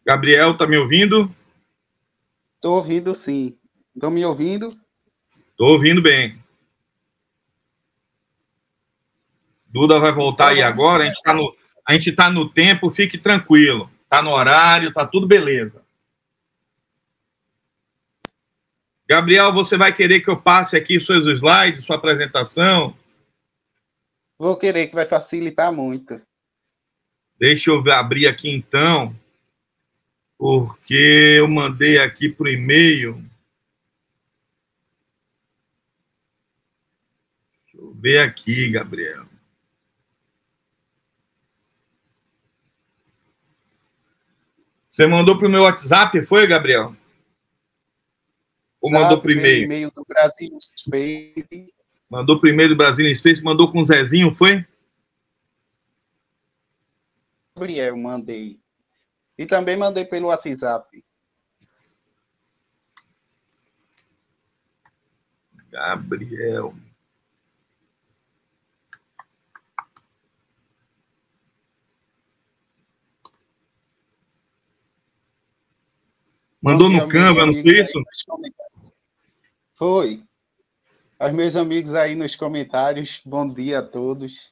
Gabriel, tá me ouvindo? Estou ouvindo, sim. Estão me ouvindo? Estou ouvindo bem. Duda vai voltar aí agora. A gente tá no tempo, fique tranquilo. Tá no horário, tá tudo beleza. Gabriel, você vai querer que eu passe aqui seus slides, sua apresentação? Vou querer, que vai facilitar muito. Deixa eu abrir aqui então, porque eu mandei aqui por e-mail. Deixa eu ver aqui, Gabriel. Você mandou para o meu WhatsApp, foi, Gabriel? Ou mandou por e-mail? E-mail do Brasil Space. Mandou primeiro do Brasil Space, mandou com o Zezinho, foi? Gabriel, mandei. E também mandei pelo WhatsApp. Gabriel. Mandou no Canva, não foi isso? Foi. Aos meus amigos aí nos comentários, bom dia a todos.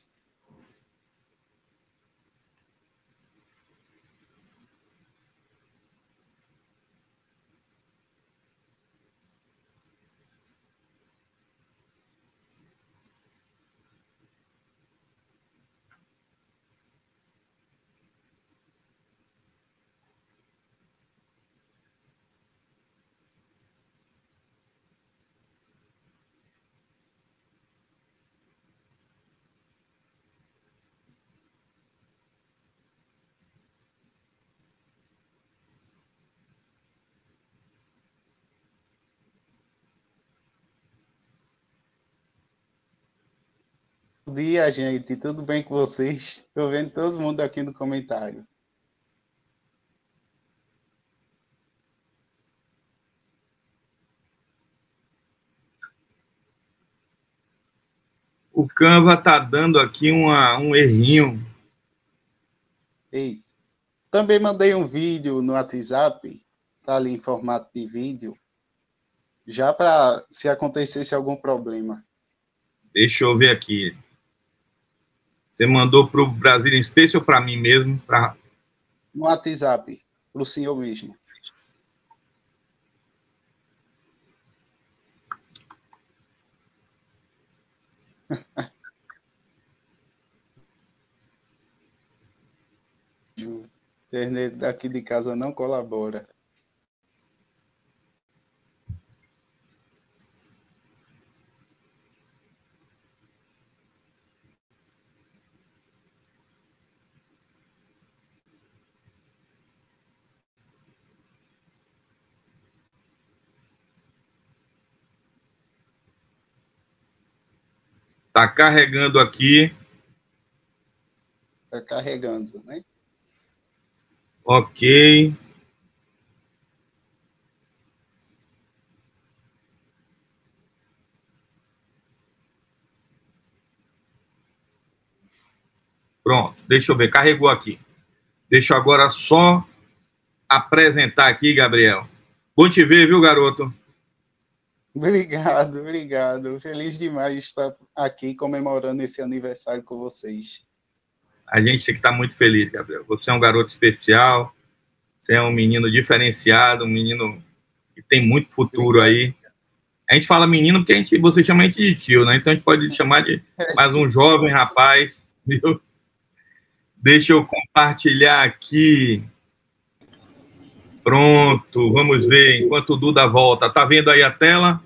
Bom dia, gente. Tudo bem com vocês? Estou vendo todo mundo aqui no comentário. O Canva tá dando aqui um errinho. Ei, também mandei um vídeo no WhatsApp, tá ali em formato de vídeo, já para se acontecesse algum problema. Deixa eu ver aqui. Você mandou para o Brasil Space ou para mim mesmo? No WhatsApp, para o senhor mesmo. A internet daqui de casa não colabora. Tá carregando aqui. Está carregando, né? Ok. Pronto, deixa eu ver, carregou aqui. Deixa eu agora só apresentar aqui, Gabriel. Bom te ver, viu, garoto? Obrigado, obrigado. Feliz demais de estar aqui comemorando esse aniversário com vocês. A gente tem que estar muito feliz, Gabriel. Você é um garoto especial, você é um menino diferenciado, um menino que tem muito futuro aí. A gente fala menino porque você chama a gente de tio, né? Então a gente pode chamar de mais um jovem rapaz, viu? Deixa eu compartilhar aqui. Pronto, vamos ver enquanto o Duda volta. Tá vendo aí a tela?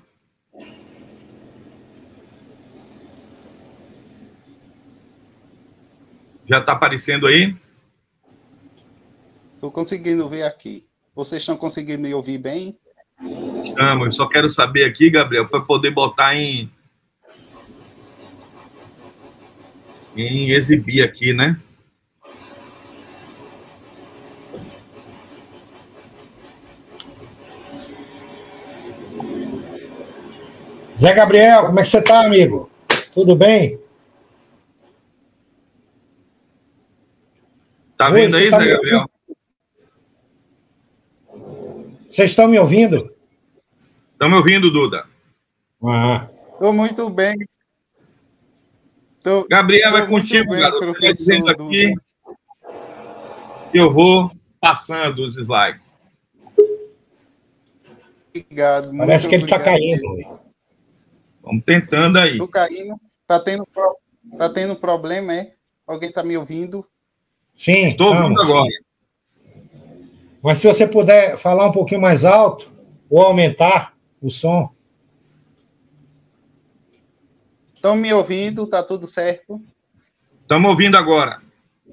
Já tá aparecendo aí? Estou conseguindo ver aqui. Vocês estão conseguindo me ouvir bem? Estamos. Eu só quero saber aqui, Gabriel, para poder botar em exibir aqui, né? Zé Gabriel, como é que você está, amigo? Tudo bem? Tá vendo aí, Zé Gabriel? Vocês estão me ouvindo? Estão me ouvindo, Duda? Estou muito bem. Gabriel, é contigo, bem, garoto. Estou dizendo aqui que eu vou passando os slides. Obrigado. Parece que ele está caindo. Vamos tentando aí. Estou caindo. Tá tendo problema, é? Alguém está me ouvindo? Sim, estou ouvindo agora. Mas se você puder falar um pouquinho mais alto ou aumentar o som. Estão me ouvindo? Tá tudo certo? Estamos ouvindo agora.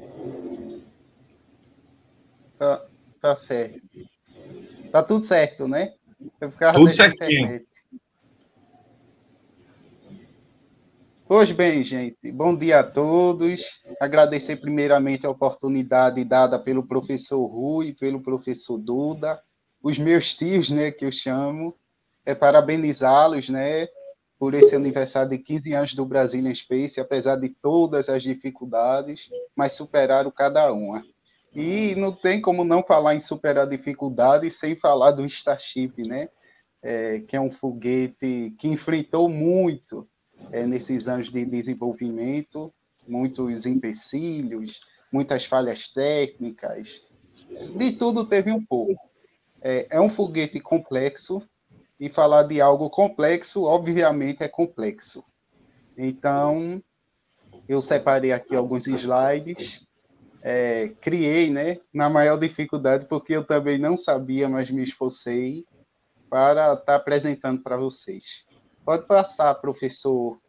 Tá certo. Tá tudo certo, né? Tudo certinho. Internet. Pois bem, gente, bom dia a todos. Agradecer primeiramente a oportunidade dada pelo professor Rui, pelo professor Duda, os meus tios, né, que eu chamo, parabenizá-los, né, por esse aniversário de 15 anos do Brazilian Space, apesar de todas as dificuldades, mas superaram cada uma. E não tem como não falar em superar dificuldades sem falar do Starship, né, que é um foguete que enfrentou muito nesses anos de desenvolvimento, muitos empecilhos, muitas falhas técnicas, de tudo teve um pouco. É um foguete complexo, e falar de algo complexo, obviamente, é complexo. Então, eu separei aqui alguns slides, criei, né, na maior dificuldade, porque eu também não sabia, mas me esforcei para estar apresentando para vocês. Pode passar, professor.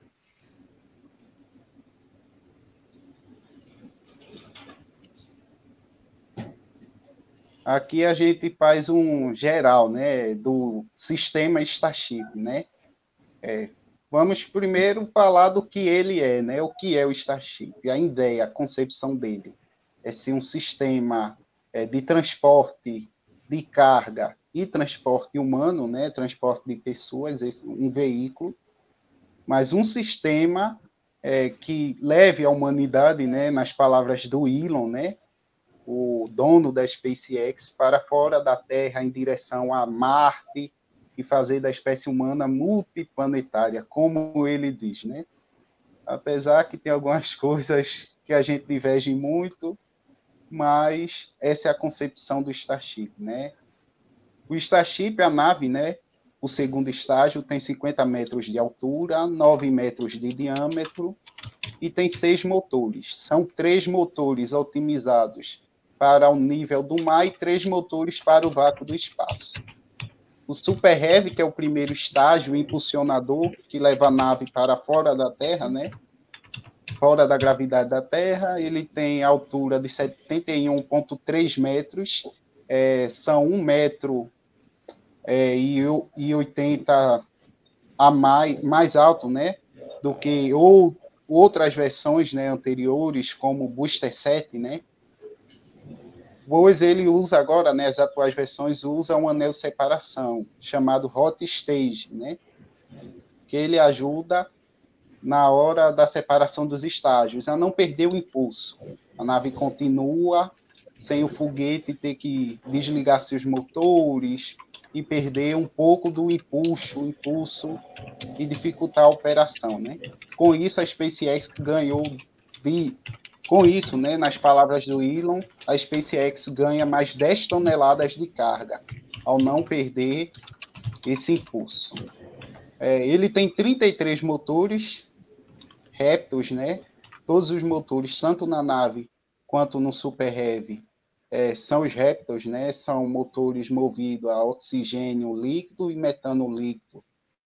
Aqui a gente faz um geral, né, do sistema Starship, né? Vamos primeiro falar do que ele é, né? O que é o Starship? A ideia, a concepção dele é ser um sistema de transporte de carga e transporte humano, né? Transporte de pessoas, um veículo, mas um sistema que leve a humanidade, né? Nas palavras do Elon, né? O dono da SpaceX, para fora da Terra em direção a Marte e fazer da espécie humana multiplanetária, como ele diz, né? Apesar que tem algumas coisas que a gente diverge muito, mas essa é a concepção do Starship, né? O Starship, a nave, né? O segundo estágio tem 50 metros de altura, 9 metros de diâmetro e tem 6 motores. São 3 motores otimizados para o nível do mar e 3 motores para o vácuo do espaço. O Super Heavy, que é o primeiro estágio, o impulsionador, que leva a nave para fora da Terra, né? Fora da gravidade da Terra, ele tem altura de 71,3 metros, são 1 metro e 80 a mais alto, né? Do que outras versões, né, anteriores, como o Booster 7, né? Pois ele usa agora, né, as atuais versões, usa um anel de separação, chamado Hot Stage, né, que ele ajuda na hora da separação dos estágios, a não perder o impulso. A nave continua sem o foguete ter que desligar seus motores e perder um pouco do impulso e dificultar a operação, né? Com isso, a SpaceX ganhou com isso, né, nas palavras do Elon, a SpaceX ganha mais 10 toneladas de carga, ao não perder esse impulso. Ele tem 33 motores Raptors, né? Todos os motores, tanto na nave quanto no Super Heavy, são os Raptors, né? São motores movidos a oxigênio líquido e metano líquido.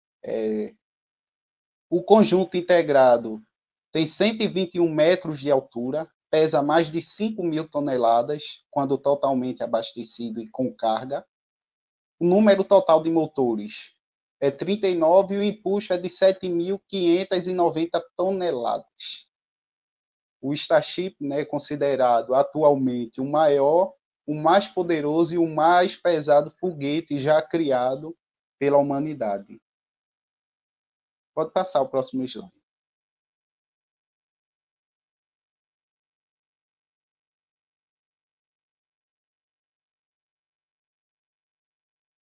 O conjunto integrado tem 121 metros de altura, pesa mais de 5.000 toneladas, quando totalmente abastecido e com carga. O número total de motores é 39 e o empuxo é de 7.590 toneladas. O Starship, né, é considerado atualmente o maior, o mais poderoso e o mais pesado foguete já criado pela humanidade. Pode passar o próximo slide.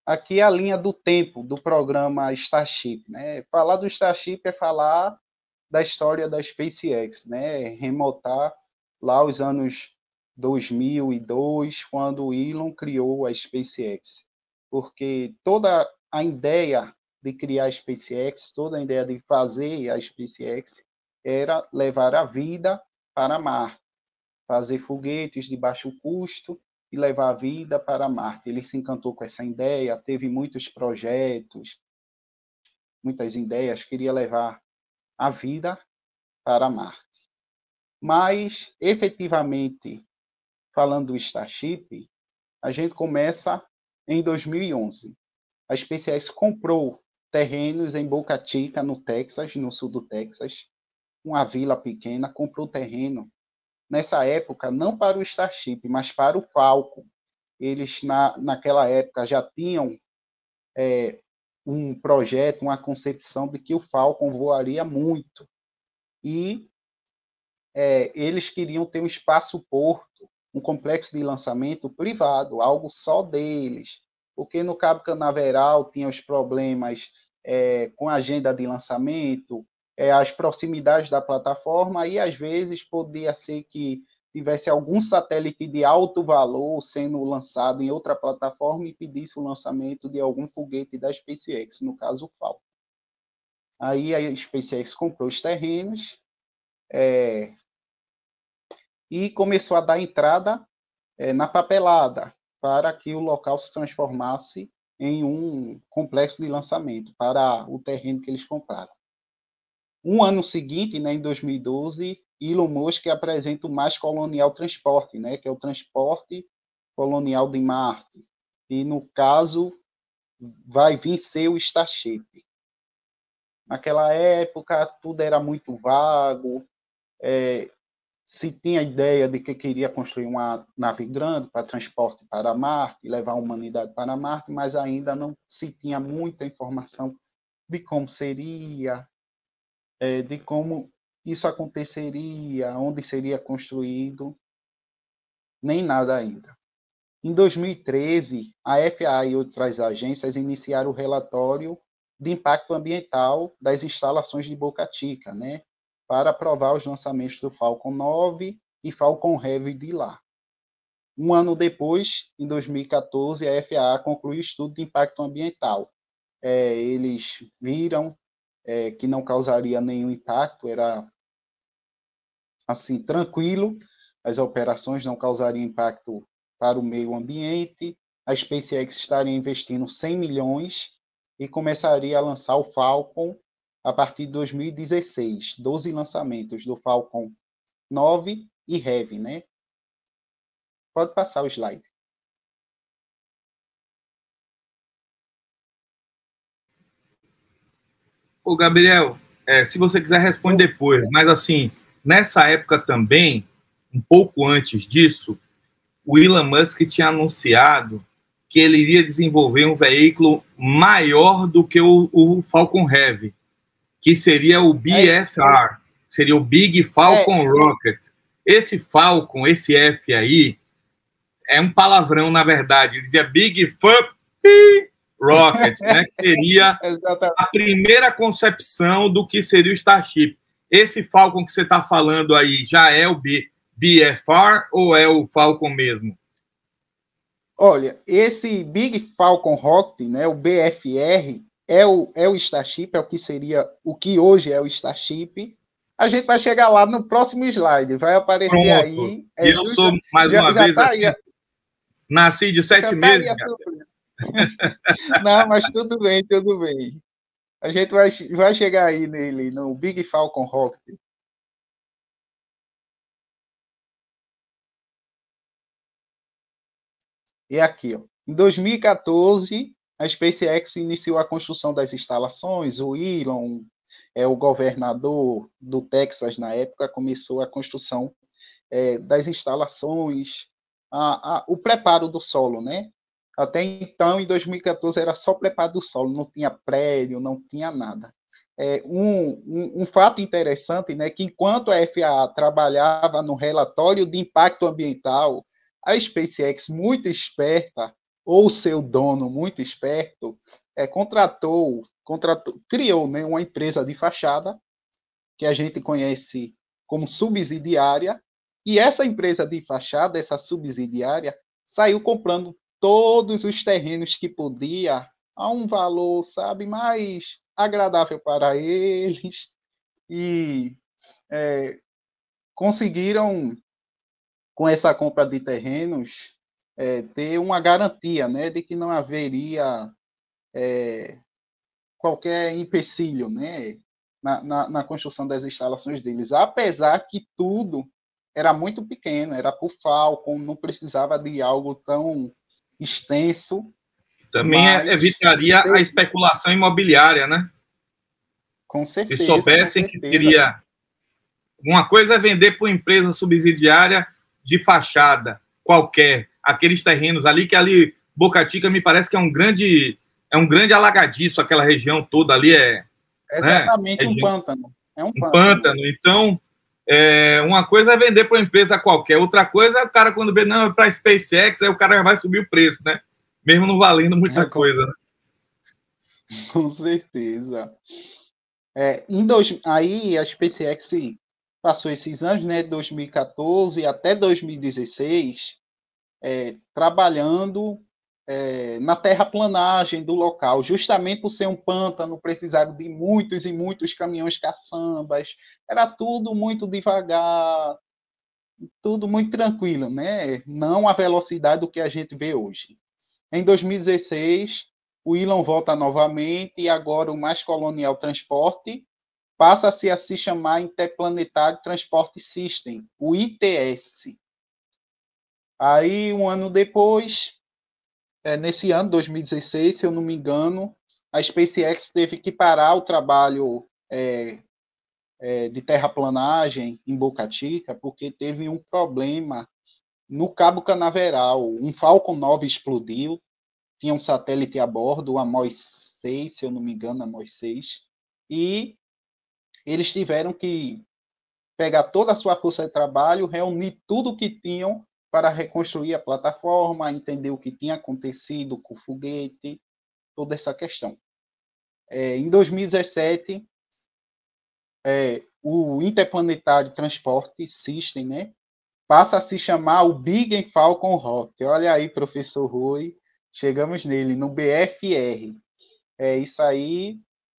aqui a linha do tempo do programa Starship, né? Falar do Starship é falar da história da SpaceX, né? Remontar lá os anos 2002, quando o Elon criou a SpaceX. Porque toda a ideia de criar a SpaceX, toda a ideia de fazer a SpaceX era levar a vida para Marte, fazer foguetes de baixo custo e levar a vida para Marte. Ele se encantou com essa ideia, teve muitos projetos, muitas ideias, queria levar a vida para Marte. Mas, efetivamente, falando do Starship, a gente começa em 2011. A SpaceX comprou terrenos em Boca Chica, no Texas, no sul do Texas, uma vila pequena, comprou terreno. Nessa época, não para o Starship, mas para o Falcon. Eles, naquela época, já tinham um projeto, uma concepção de que o Falcon voaria muito. E eles queriam ter um espaço-porto, um complexo de lançamento privado, algo só deles. Porque no Cabo Canaveral tinha os problemas com a agenda de lançamento, as proximidades da plataforma, e às vezes podia ser que tivesse algum satélite de alto valor sendo lançado em outra plataforma e pedisse o lançamento de algum foguete da SpaceX, no caso o Falcon. Aí a SpaceX comprou os terrenos e começou a dar entrada na papelada para que o local se transformasse em um complexo de lançamento para o terreno que eles compraram. Um ano seguinte, né, em 2012, Elon Musk apresenta o Mais Colonial Transporte, né, que é o transporte colonial de Marte. E, no caso, vai vir ser o Starship. Naquela época, tudo era muito vago. Se tinha a ideia de que queria construir uma nave grande para transporte para Marte, levar a humanidade para Marte, mas ainda não se tinha muita informação de como seria, de como isso aconteceria, onde seria construído, nem nada ainda. Em 2013, a FAA e outras agências iniciaram o relatório de impacto ambiental das instalações de Boca Chica, né, para aprovar os lançamentos do Falcon 9 e Falcon Heavy de lá. Um ano depois, em 2014, a FAA concluiu o estudo de impacto ambiental. Eles viram que não causaria nenhum impacto, era assim, tranquilo, as operações não causariam impacto para o meio ambiente, a SpaceX estaria investindo 100 milhões e começaria a lançar o Falcon a partir de 2016, 12 lançamentos do Falcon 9 e Heavy, né? Pode passar o slide. Ô, Gabriel, se você quiser responde depois, mas assim, nessa época também, um pouco antes disso, o Elon Musk tinha anunciado que ele iria desenvolver um veículo maior do que o Falcon Heavy, que seria o BFR, seria o Big Falcon Rocket. Esse Falcon, esse F aí, é um palavrão, na verdade. Ele dizia Big Fuck Rocket, né? Que seria a primeira concepção do que seria o Starship. Esse Falcon que você está falando aí já é o BFR ou é o Falcon mesmo? Olha, esse Big Falcon Rocket, né, o BFR, é o Starship, é o que seria, o que hoje é o Starship. A gente vai chegar lá no próximo slide, vai aparecer. Pronto. Aí. Eu sou, mais uma vez, tá assim, nasci de 7 meses. Não, mas tudo bem, tudo bem. A gente vai chegar aí nele, no Big Falcon Rocket. E aqui, ó, em 2014, a SpaceX iniciou a construção das instalações. O Elon, o governador do Texas na época, começou a construção das instalações, o preparo do solo, né? Até então, em 2014, era só preparo do solo, não tinha prédio, não tinha nada. Um fato interessante, né, que enquanto a FAA trabalhava no relatório de impacto ambiental, a SpaceX, muito esperta, ou seu dono muito esperto, criou, né, uma empresa de fachada, que a gente conhece como subsidiária, e essa empresa de fachada, essa subsidiária, saiu comprando todos os terrenos que podia a um valor, sabe, mais agradável para eles, e conseguiram, com essa compra de terrenos, ter uma garantia, né, de que não haveria qualquer empecilho, né, na construção das instalações deles, apesar que tudo era muito pequeno, era por Falcon, não precisava de algo tão extenso. Também evitaria a especulação imobiliária, né? Com certeza. Se soubessem que seria... Uma coisa é vender para uma empresa subsidiária de fachada qualquer, aqueles terrenos ali, que ali, Boca Chica, me parece que é um grande alagadiço, aquela região toda ali exatamente, né? Um pântano. É um pântano. Então, uma coisa é vender para uma empresa qualquer, outra coisa é o cara, quando vê, não, é para a SpaceX, aí o cara já vai subir o preço, né? Mesmo não valendo muita coisa, né? Com certeza. Aí a SpaceX passou esses anos, né, 2014 até 2016, trabalhando na terraplanagem do local, justamente por ser um pântano, precisaram de muitos e muitos caminhões caçambas, era tudo muito devagar, tudo muito tranquilo, né? Não a velocidade do que a gente vê hoje. Em 2016, o Elon volta novamente e agora o Mais Colonial Transporte passa-se a se chamar Interplanetário Transport System, o ITS. Aí, um ano depois, nesse ano, 2016, se eu não me engano, a SpaceX teve que parar o trabalho de terraplanagem em Boca Chica, porque teve um problema no Cabo Canaveral. Um Falcon 9 explodiu, tinha um satélite a bordo, o Amos 6, se eu não me engano, Amos 6, e eles tiveram que pegar toda a sua força de trabalho, reunir tudo o que tinham para reconstruir a plataforma, entender o que tinha acontecido com o foguete, toda essa questão. Em 2017, o Interplanetário Transport System, né, passa a se chamar o Big Falcon Rocket. Olha aí, professor Rui, chegamos nele, no BFR. Isso aí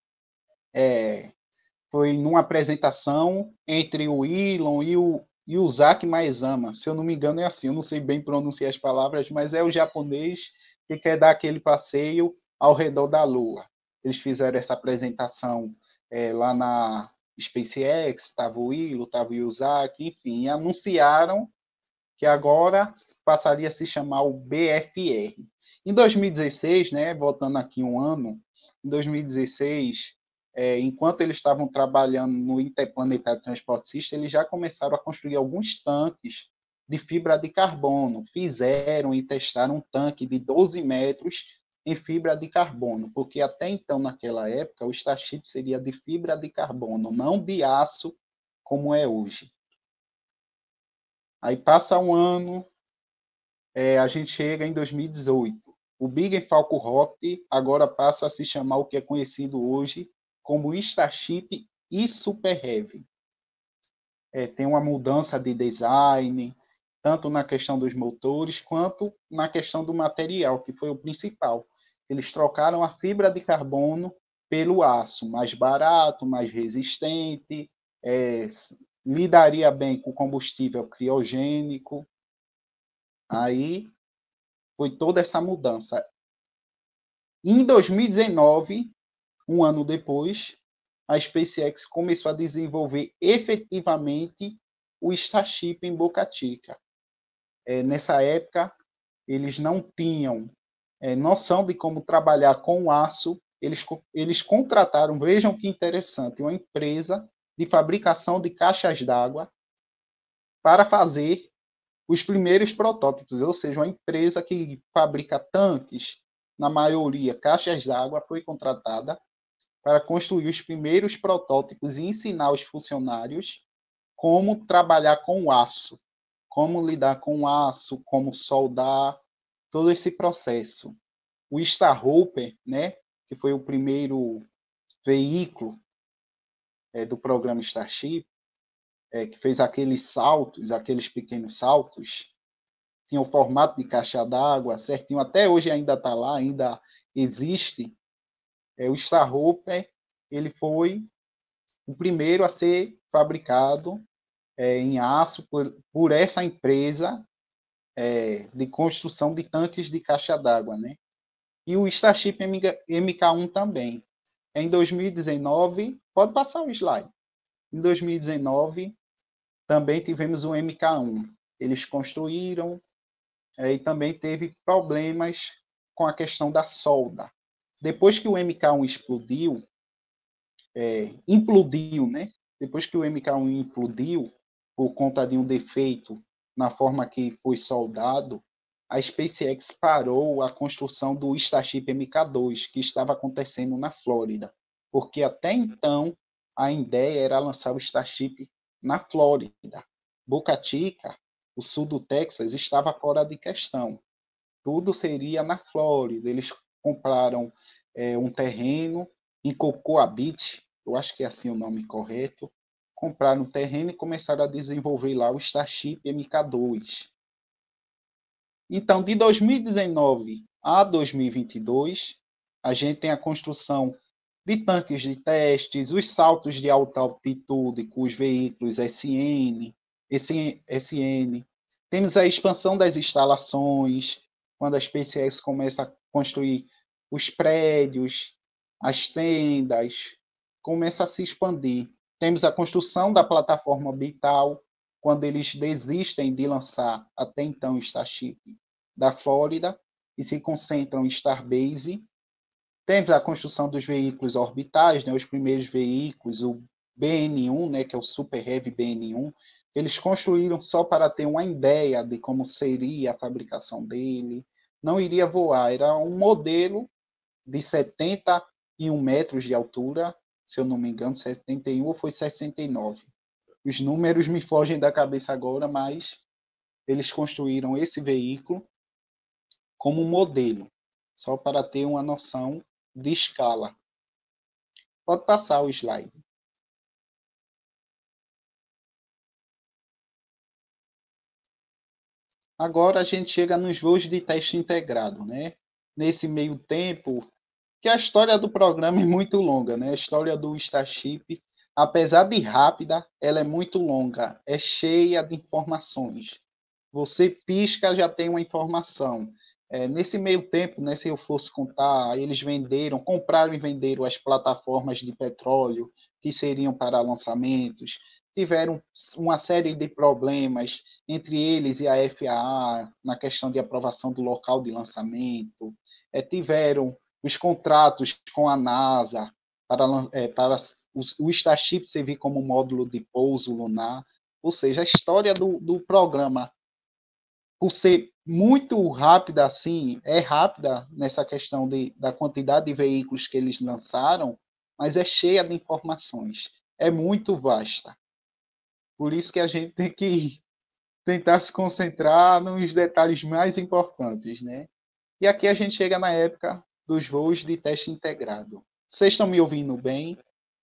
foi numa apresentação entre o Elon e o Zach Maezama. Se eu não me engano é assim, eu não sei bem pronunciar as palavras, mas é o japonês que quer dar aquele passeio ao redor da Lua. Eles fizeram essa apresentação lá na SpaceX, estava o Elon, estava o Zach, enfim, e anunciaram que agora passaria a se chamar o BFR. Em 2016, né, voltando aqui um ano, em 2016, enquanto eles estavam trabalhando no Interplanetário Transport System, eles já começaram a construir alguns tanques de fibra de carbono. Fizeram e testaram um tanque de 12 metros em fibra de carbono, porque até então, naquela época, o Starship seria de fibra de carbono, não de aço, como é hoje. Aí passa um ano, a gente chega em 2018. O Big Falcon Rocket agora passa a se chamar o que é conhecido hoje como Starship e Super Heavy. Tem uma mudança de design, tanto na questão dos motores, quanto na questão do material, que foi o principal. Eles trocaram a fibra de carbono pelo aço, mais barato, mais resistente, lidaria bem com combustível criogênico. Aí foi toda essa mudança. Em 2019, um ano depois, a SpaceX começou a desenvolver efetivamente o Starship em Boca Chica. Nessa época, eles não tinham noção de como trabalhar com aço. Eles contrataram, vejam que interessante, uma empresa de fabricação de caixas d'água para fazer os primeiros protótipos, ou seja, uma empresa que fabrica tanques, na maioria caixas d'água, foi contratada para construir os primeiros protótipos e ensinar os funcionários como trabalhar com aço, como lidar com aço, como soldar, todo esse processo. O Starhopper, né, que foi o primeiro veículo do programa Starship, que fez aqueles saltos, aqueles pequenos saltos, tinha o formato de caixa d'água certinho, até hoje ainda está lá, ainda existe. O Starhopper, ele foi o primeiro a ser fabricado em aço por essa empresa de construção de tanques de caixa d'água, né? E o Starship MK1 também. Em 2019, pode passar o slide. Em 2019, também tivemos o MK1. Eles construíram e também teve problemas com a questão da solda. Depois que o MK1 implodiu, né? Depois que o MK1 implodiu, por conta de um defeito na forma que foi soldado, a SpaceX parou a construção do Starship MK2, que estava acontecendo na Flórida, porque até então a ideia era lançar o Starship na Flórida. Boca Chica, o sul do Texas, estava fora de questão. Tudo seria na Flórida. Eles compraram um terreno em Cocoa Beach, eu acho que é assim o nome correto. Compraram um terreno e começaram a desenvolver lá o Starship MK2. Então, de 2019 a 2022, a gente tem a construção de tanques de testes, os saltos de alta altitude com os veículos SN. Temos a expansão das instalações, quando a SpaceX começa a construir os prédios, as tendas, começa a se expandir. Temos a construção da plataforma orbital, quando eles desistem de lançar até então o Starship da Flórida e se concentram em Starbase. Temos a construção dos veículos orbitais, né, os primeiros veículos, o BN-1, né, que é o Super Heavy BN-1, eles construíram só para ter uma ideia de como seria a fabricação dele. Não iria voar, era um modelo de 71 metros de altura, se eu não me engano, 71 ou foi 69. Os números me fogem da cabeça agora, mas eles construíram esse veículo como modelo, só para ter uma noção de escala. Pode passar o slide. Agora a gente chega nos voos de teste integrado, né? Nesse meio tempo, que a história do programa é muito longa, né? A história do Starship, apesar de rápida, ela é muito longa, é cheia de informações. Você pisca, já tem uma informação. Nesse meio tempo, né, se eu fosse contar, eles compraram e venderam as plataformas de petróleo que seriam para lançamentos, tiveram uma série de problemas entre eles e a FAA na questão de aprovação do local de lançamento, tiveram os contratos com a NASA para o Starship servir como módulo de pouso lunar, ou seja, a história do programa, por ser muito rápida assim, é rápida nessa questão da quantidade de veículos que eles lançaram, mas é cheia de informações, é muito vasta. Por isso que a gente tem que tentar se concentrar nos detalhes mais importantes, né? E aqui a gente chega na época dos voos de teste integrado. Vocês estão me ouvindo bem?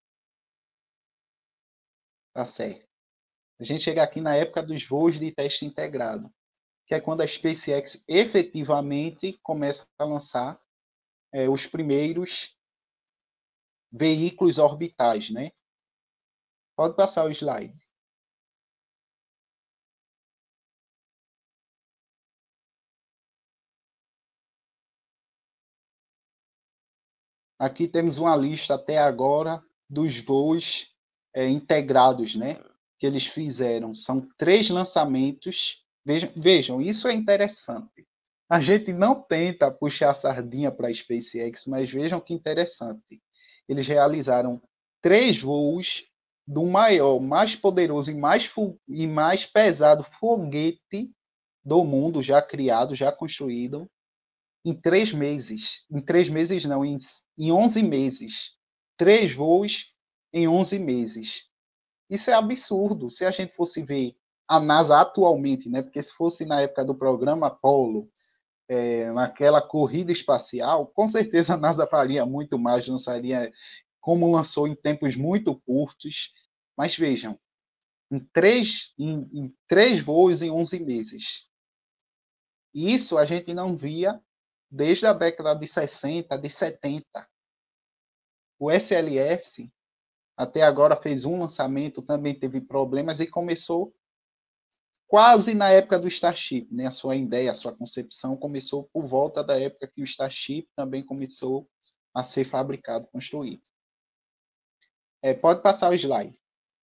Tá certo. A gente chega aqui na época dos voos de teste integrado, que é quando a SpaceX efetivamente começa a lançar os primeiros veículos orbitais, né? Pode passar o slide. Aqui temos uma lista até agora dos voos integrados, né? Que eles fizeram. São 3 lançamentos. Vejam, isso é interessante. A gente não tenta puxar a sardinha para a SpaceX, mas vejam que interessante. Eles realizaram 3 voos do maior, mais poderoso e mais pesado foguete do mundo já criado, já construído, em 3 meses. Em 3 meses não, em 11 meses. 3 voos em 11 meses. Isso é absurdo. Se a gente fosse ver a NASA atualmente, né? Porque se fosse na época do programa Apollo, naquela corrida espacial, com certeza a NASA faria muito mais, lançaria como lançou em tempos muito curtos, mas vejam, em três voos em 11 meses. Isso a gente não via desde a década de 60, de 70. O SLS até agora fez um lançamento, também teve problemas e começou quase na época do Starship, né? A sua ideia, a sua concepção começou por volta da época que o Starship também começou a ser fabricado, construído. Pode passar o slide.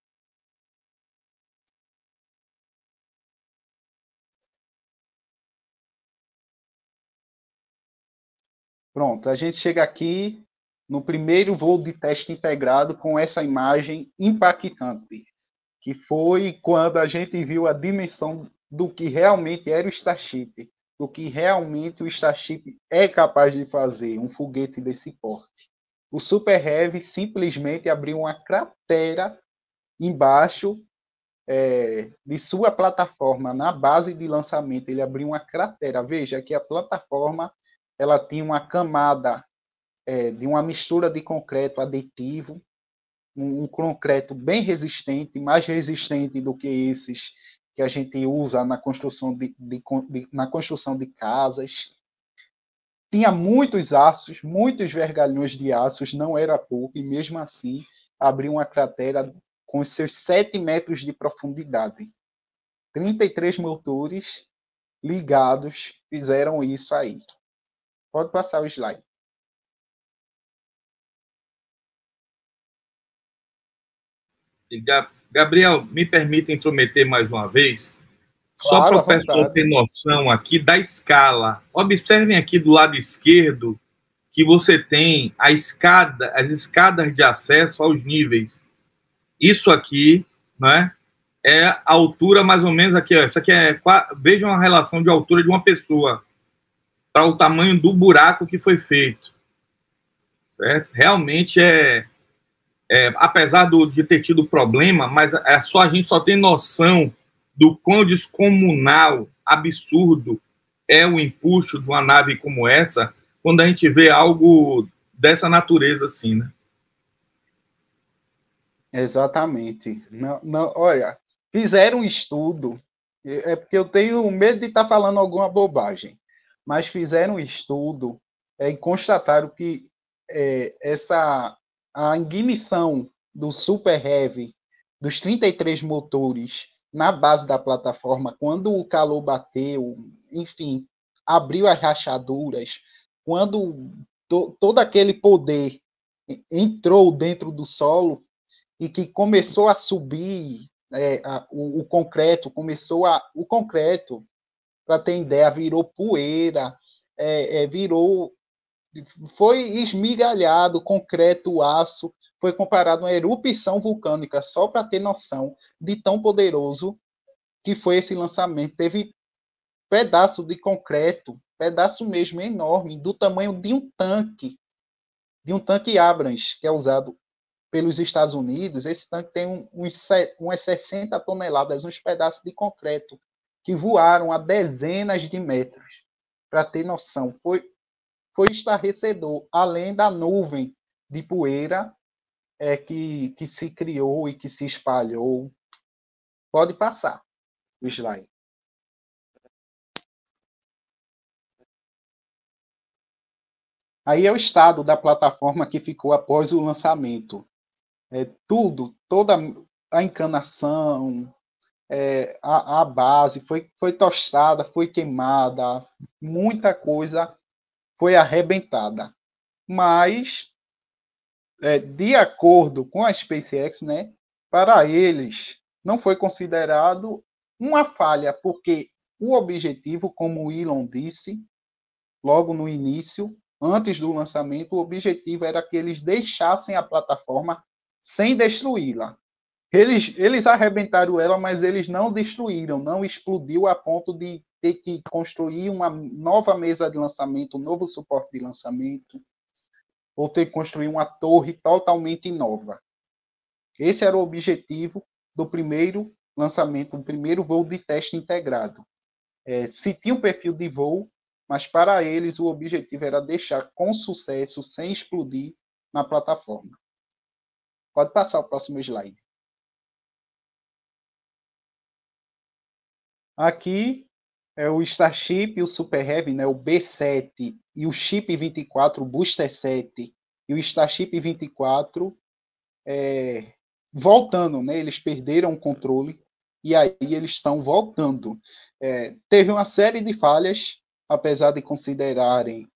Pronto, a gente chega aqui no primeiro voo de teste integrado com essa imagem impactante, que foi quando a gente viu a dimensão do que realmente era o Starship, do que realmente o Starship é capaz de fazer, um foguete desse porte. O Super Heavy simplesmente abriu uma cratera embaixo de sua plataforma, na base de lançamento, ele abriu uma cratera. Veja que a plataforma ela tinha uma camada de uma mistura de concreto aditivo, um concreto bem resistente, mais resistente do que esses que a gente usa na construção na construção de casas. Tinha muitos aços, muitos vergalhões de aços, não era pouco, e mesmo assim abriu uma cratera com os seus 7 metros de profundidade. 33 motores ligados fizeram isso aí. Pode passar o slide. Gabriel, me permita intrometer mais uma vez, só Claro, para o pessoal ter noção aqui da escala. Observem aqui do lado esquerdo que você tem as escadas de acesso aos níveis. Isso aqui, né, é a altura mais ou menos aqui. Ó, isso aqui vejam a relação de altura de uma pessoa para o tamanho do buraco que foi feito. Certo? Realmente apesar de ter tido problema, mas a gente só tem noção do quão descomunal, absurdo é o empuxo de uma nave como essa, quando a gente vê algo dessa natureza assim, né? Exatamente. Não, olha, fizeram um estudo, porque eu tenho medo de estar falando alguma bobagem, mas fizeram um estudo e constataram que a ignição do Super Heavy, dos 33 motores na base da plataforma, quando o calor bateu, enfim, abriu as rachaduras, quando todo aquele poder entrou dentro do solo e que começou a subir o concreto, o concreto, para ter ideia, virou poeira, foi esmigalhado, concreto, aço, foi comparado a uma erupção vulcânica, só para ter noção de tão poderoso que foi esse lançamento. Teve pedaço de concreto, pedaço mesmo enorme, do tamanho de um tanque Abrams, que é usado pelos Estados Unidos. Esse tanque tem umas 60 toneladas, uns pedaços de concreto, que voaram a dezenas de metros. Para ter noção, foi estarrecedor, além da nuvem de poeira que se criou e que se espalhou. Pode passar o slide. Aí é o estado da plataforma que ficou após o lançamento. Toda a encanação, a base foi tostada, foi queimada, muita coisa foi arrebentada. Mas, de acordo com a SpaceX, né, para eles não foi considerado uma falha, porque o objetivo, como o Elon disse logo no início, antes do lançamento, o objetivo era que eles deixassem a plataforma sem destruí-la. Eles arrebentaram ela, mas eles não destruíram, não explodiu a ponto de ter que construir uma nova mesa de lançamento, um novo suporte de lançamento, ou ter que construir uma torre totalmente nova. Esse era o objetivo do primeiro lançamento, do primeiro voo de teste integrado. Se tinha um perfil de voo, mas para eles o objetivo era deixar com sucesso, sem explodir, na plataforma. Pode passar o próximo slide. Aqui é o Starship e o Super Heavy, né, o B7 e o Chip 24, o Booster 7 e o Starship 24 voltando, né? Eles perderam o controle e aí eles estão voltando. Teve uma série de falhas, apesar de considerarem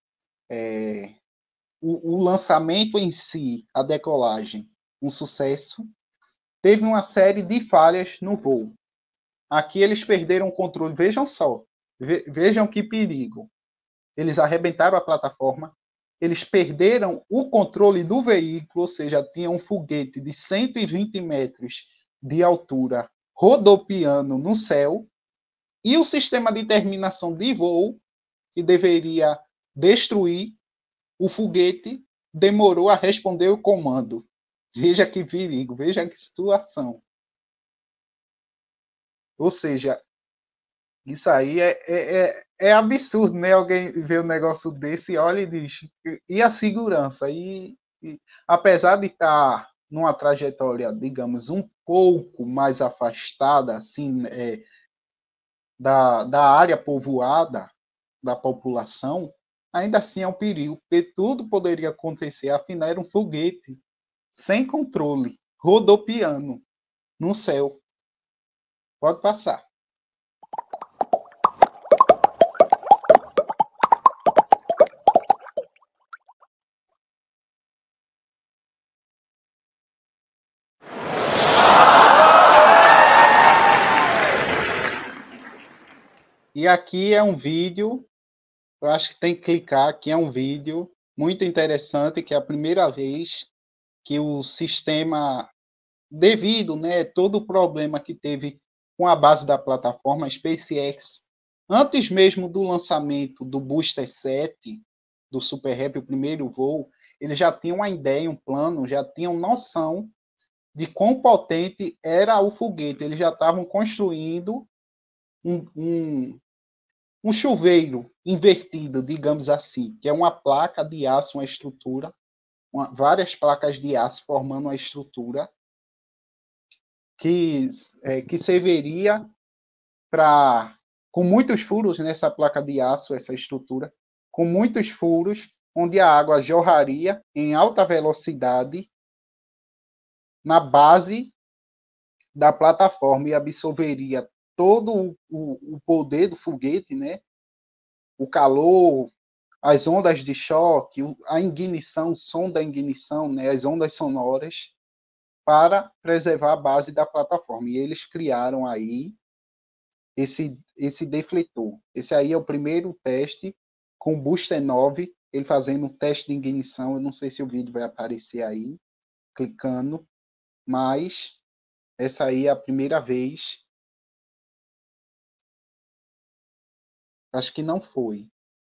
o lançamento em si, a decolagem, um sucesso. Teve uma série de falhas no voo. Aqui eles perderam o controle. Vejam só, vejam que perigo. Eles arrebentaram a plataforma, eles perderam o controle do veículo, ou seja, tinha um foguete de 120 metros de altura rodopiando no céu, e o sistema de terminação de voo, que deveria destruir o foguete, demorou a responder o comando. Veja que perigo, veja que situação. Ou seja, isso aí é absurdo, né? Alguém vê um negócio desse e olha e diz, e a segurança? Apesar de estar numa trajetória, digamos, um pouco mais afastada, assim, da área povoada, da população, ainda assim é um perigo, porque tudo poderia acontecer. Afinal, era um foguete sem controle, rodopiando no céu. Pode passar. E aqui é um vídeo, eu acho que tem que clicar, aqui é um vídeo muito interessante, que é a primeira vez que o sistema, devido, né, todo o problema que teve com a base da plataforma SpaceX, antes mesmo do lançamento do Booster 7, do Super Heavy, o primeiro voo, eles já tinham uma ideia, um plano, já tinham noção de quão potente era o foguete. Eles já estavam construindo um chuveiro invertido, digamos assim, que é uma placa de aço, uma estrutura, várias placas de aço formando uma estrutura que serviria para, com muitos furos nessa placa de aço, essa estrutura, com muitos furos, onde a água jorraria em alta velocidade na base da plataforma e absorveria todo o poder do foguete, né? O calor, as ondas de choque, a ignição, o som da ignição, né? As ondas sonoras, para preservar a base da plataforma. E eles criaram aí esse defletor. Esse aí é o primeiro teste com o Booster 9, ele fazendo um teste de ignição. Eu não sei se o vídeo vai aparecer aí, clicando, mas essa aí é a primeira vez. Acho que não foi.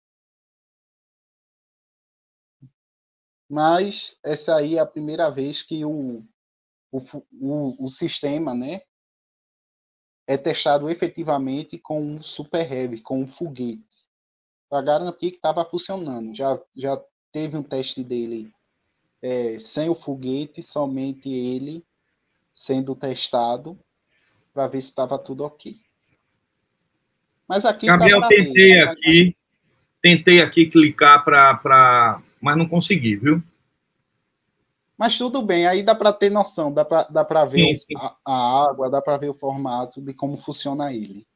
Mas essa aí é a primeira vez que o sistema, né, é testado efetivamente com um Super Heavy, com um foguete, para garantir que estava funcionando. Já teve um teste dele sem o foguete, somente ele sendo testado, para ver se estava tudo ok. Mas aqui Gabriel, tá para ver. Tentei aqui clicar mas não consegui, viu? Mas tudo bem, aí dá para ter noção, dá para ver Sim. a água, dá para ver o formato de como funciona ele.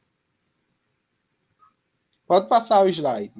Pode passar o slide.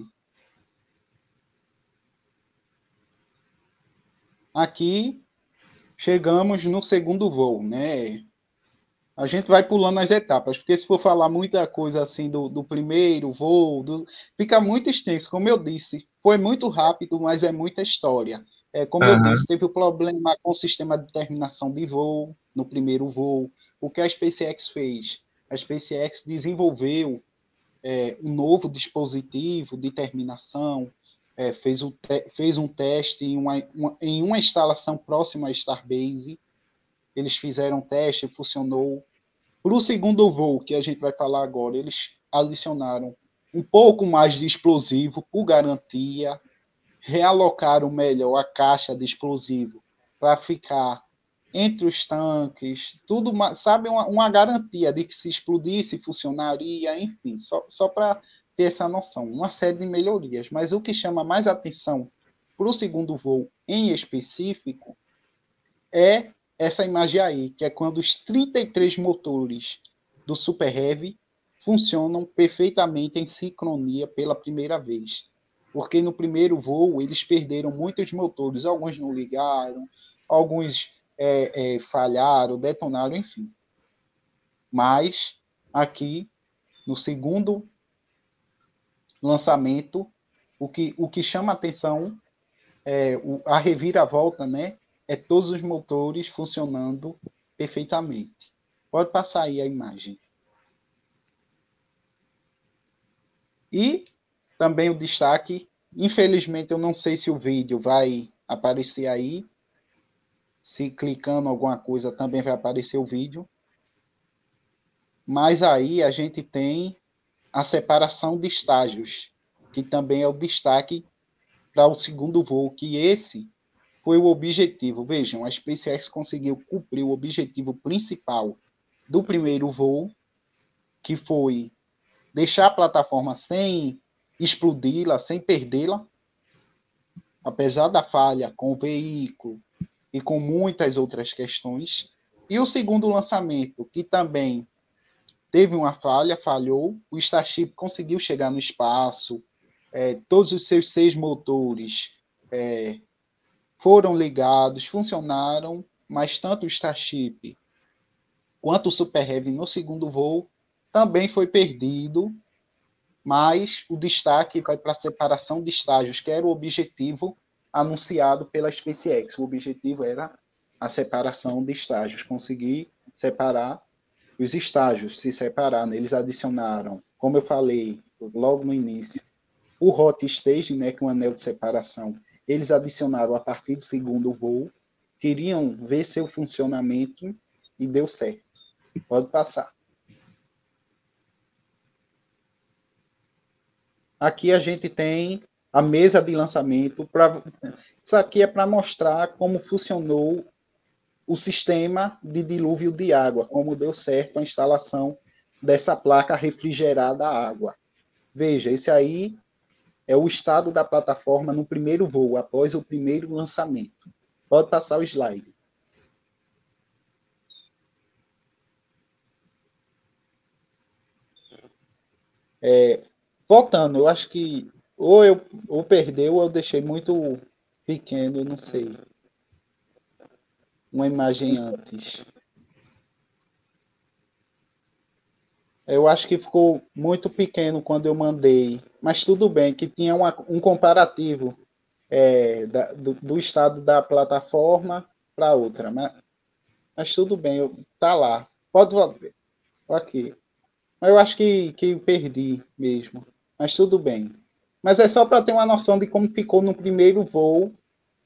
Aqui chegamos no segundo voo, né? A gente vai pulando as etapas, porque se for falar muita coisa assim do primeiro voo, fica muito extenso. Como eu disse, foi muito rápido, mas é muita história. Como eu disse, teve o problema com o sistema de terminação de voo no primeiro voo. O que a SpaceX fez? A SpaceX desenvolveu um novo dispositivo de terminação, fez um teste em uma instalação próxima à Starbase. Eles fizeram um teste, funcionou. Para o segundo voo, que a gente vai falar agora, eles adicionaram um pouco mais de explosivo por garantia, realocaram melhor a caixa de explosivo para ficar entre os tanques, tudo, sabe, uma garantia de que se explodisse, funcionaria, enfim, só para ter essa noção, uma série de melhorias. Mas o que chama mais atenção para o segundo voo em específico é essa imagem aí, que é quando os 33 motores do Super Heavy funcionam perfeitamente em sincronia pela primeira vez. Porque no primeiro voo eles perderam muitos motores, alguns não ligaram, alguns falharam, detonaram, enfim. Mas aqui, no segundo lançamento, o que chama atenção é a reviravolta, né? É todos os motores funcionando perfeitamente. Pode passar aí a imagem. E também o destaque, infelizmente eu não sei se o vídeo vai aparecer aí. Se clicando alguma coisa também vai aparecer o vídeo. Mas aí a gente tem a separação de estágios, que também é o destaque para o segundo voo, que esse foi o objetivo. Vejam, a SpaceX conseguiu cumprir o objetivo principal do primeiro voo, que foi deixar a plataforma sem explodi-la, sem perdê-la, apesar da falha com o veículo e com muitas outras questões. E o segundo lançamento, que também teve uma falha, falhou, o Starship conseguiu chegar no espaço, todos os seus 6 motores foram ligados, funcionaram, mas tanto o Starship quanto o Super Heavy no segundo voo também foi perdido, mas o destaque vai para a separação de estágios, que era o objetivo anunciado pela SpaceX. O objetivo era a separação de estágios, conseguir separar os estágios, se separar. Né? Eles adicionaram, como eu falei logo no início, o hot stage, né, que é um anel de separação. Eles adicionaram a partir do segundo voo, queriam ver seu funcionamento e deu certo. Pode passar. Aqui a gente tem a mesa de lançamento. Isso aqui é para mostrar como funcionou o sistema de dilúvio de água, como deu certo a instalação dessa placa refrigerada à água. Veja, esse aí é o estado da plataforma no primeiro voo, após o primeiro lançamento. Pode passar o slide. Voltando, eu acho que ou perdeu ou eu deixei muito pequeno, eu não sei. Uma imagem antes. Eu acho que ficou muito pequeno quando eu mandei, mas tudo bem, que tinha um comparativo do estado da plataforma para outra, mas tudo bem, tá lá. Pode ver. Aqui. Mas eu acho que perdi mesmo, mas tudo bem. Mas é só para ter uma noção de como ficou no primeiro voo.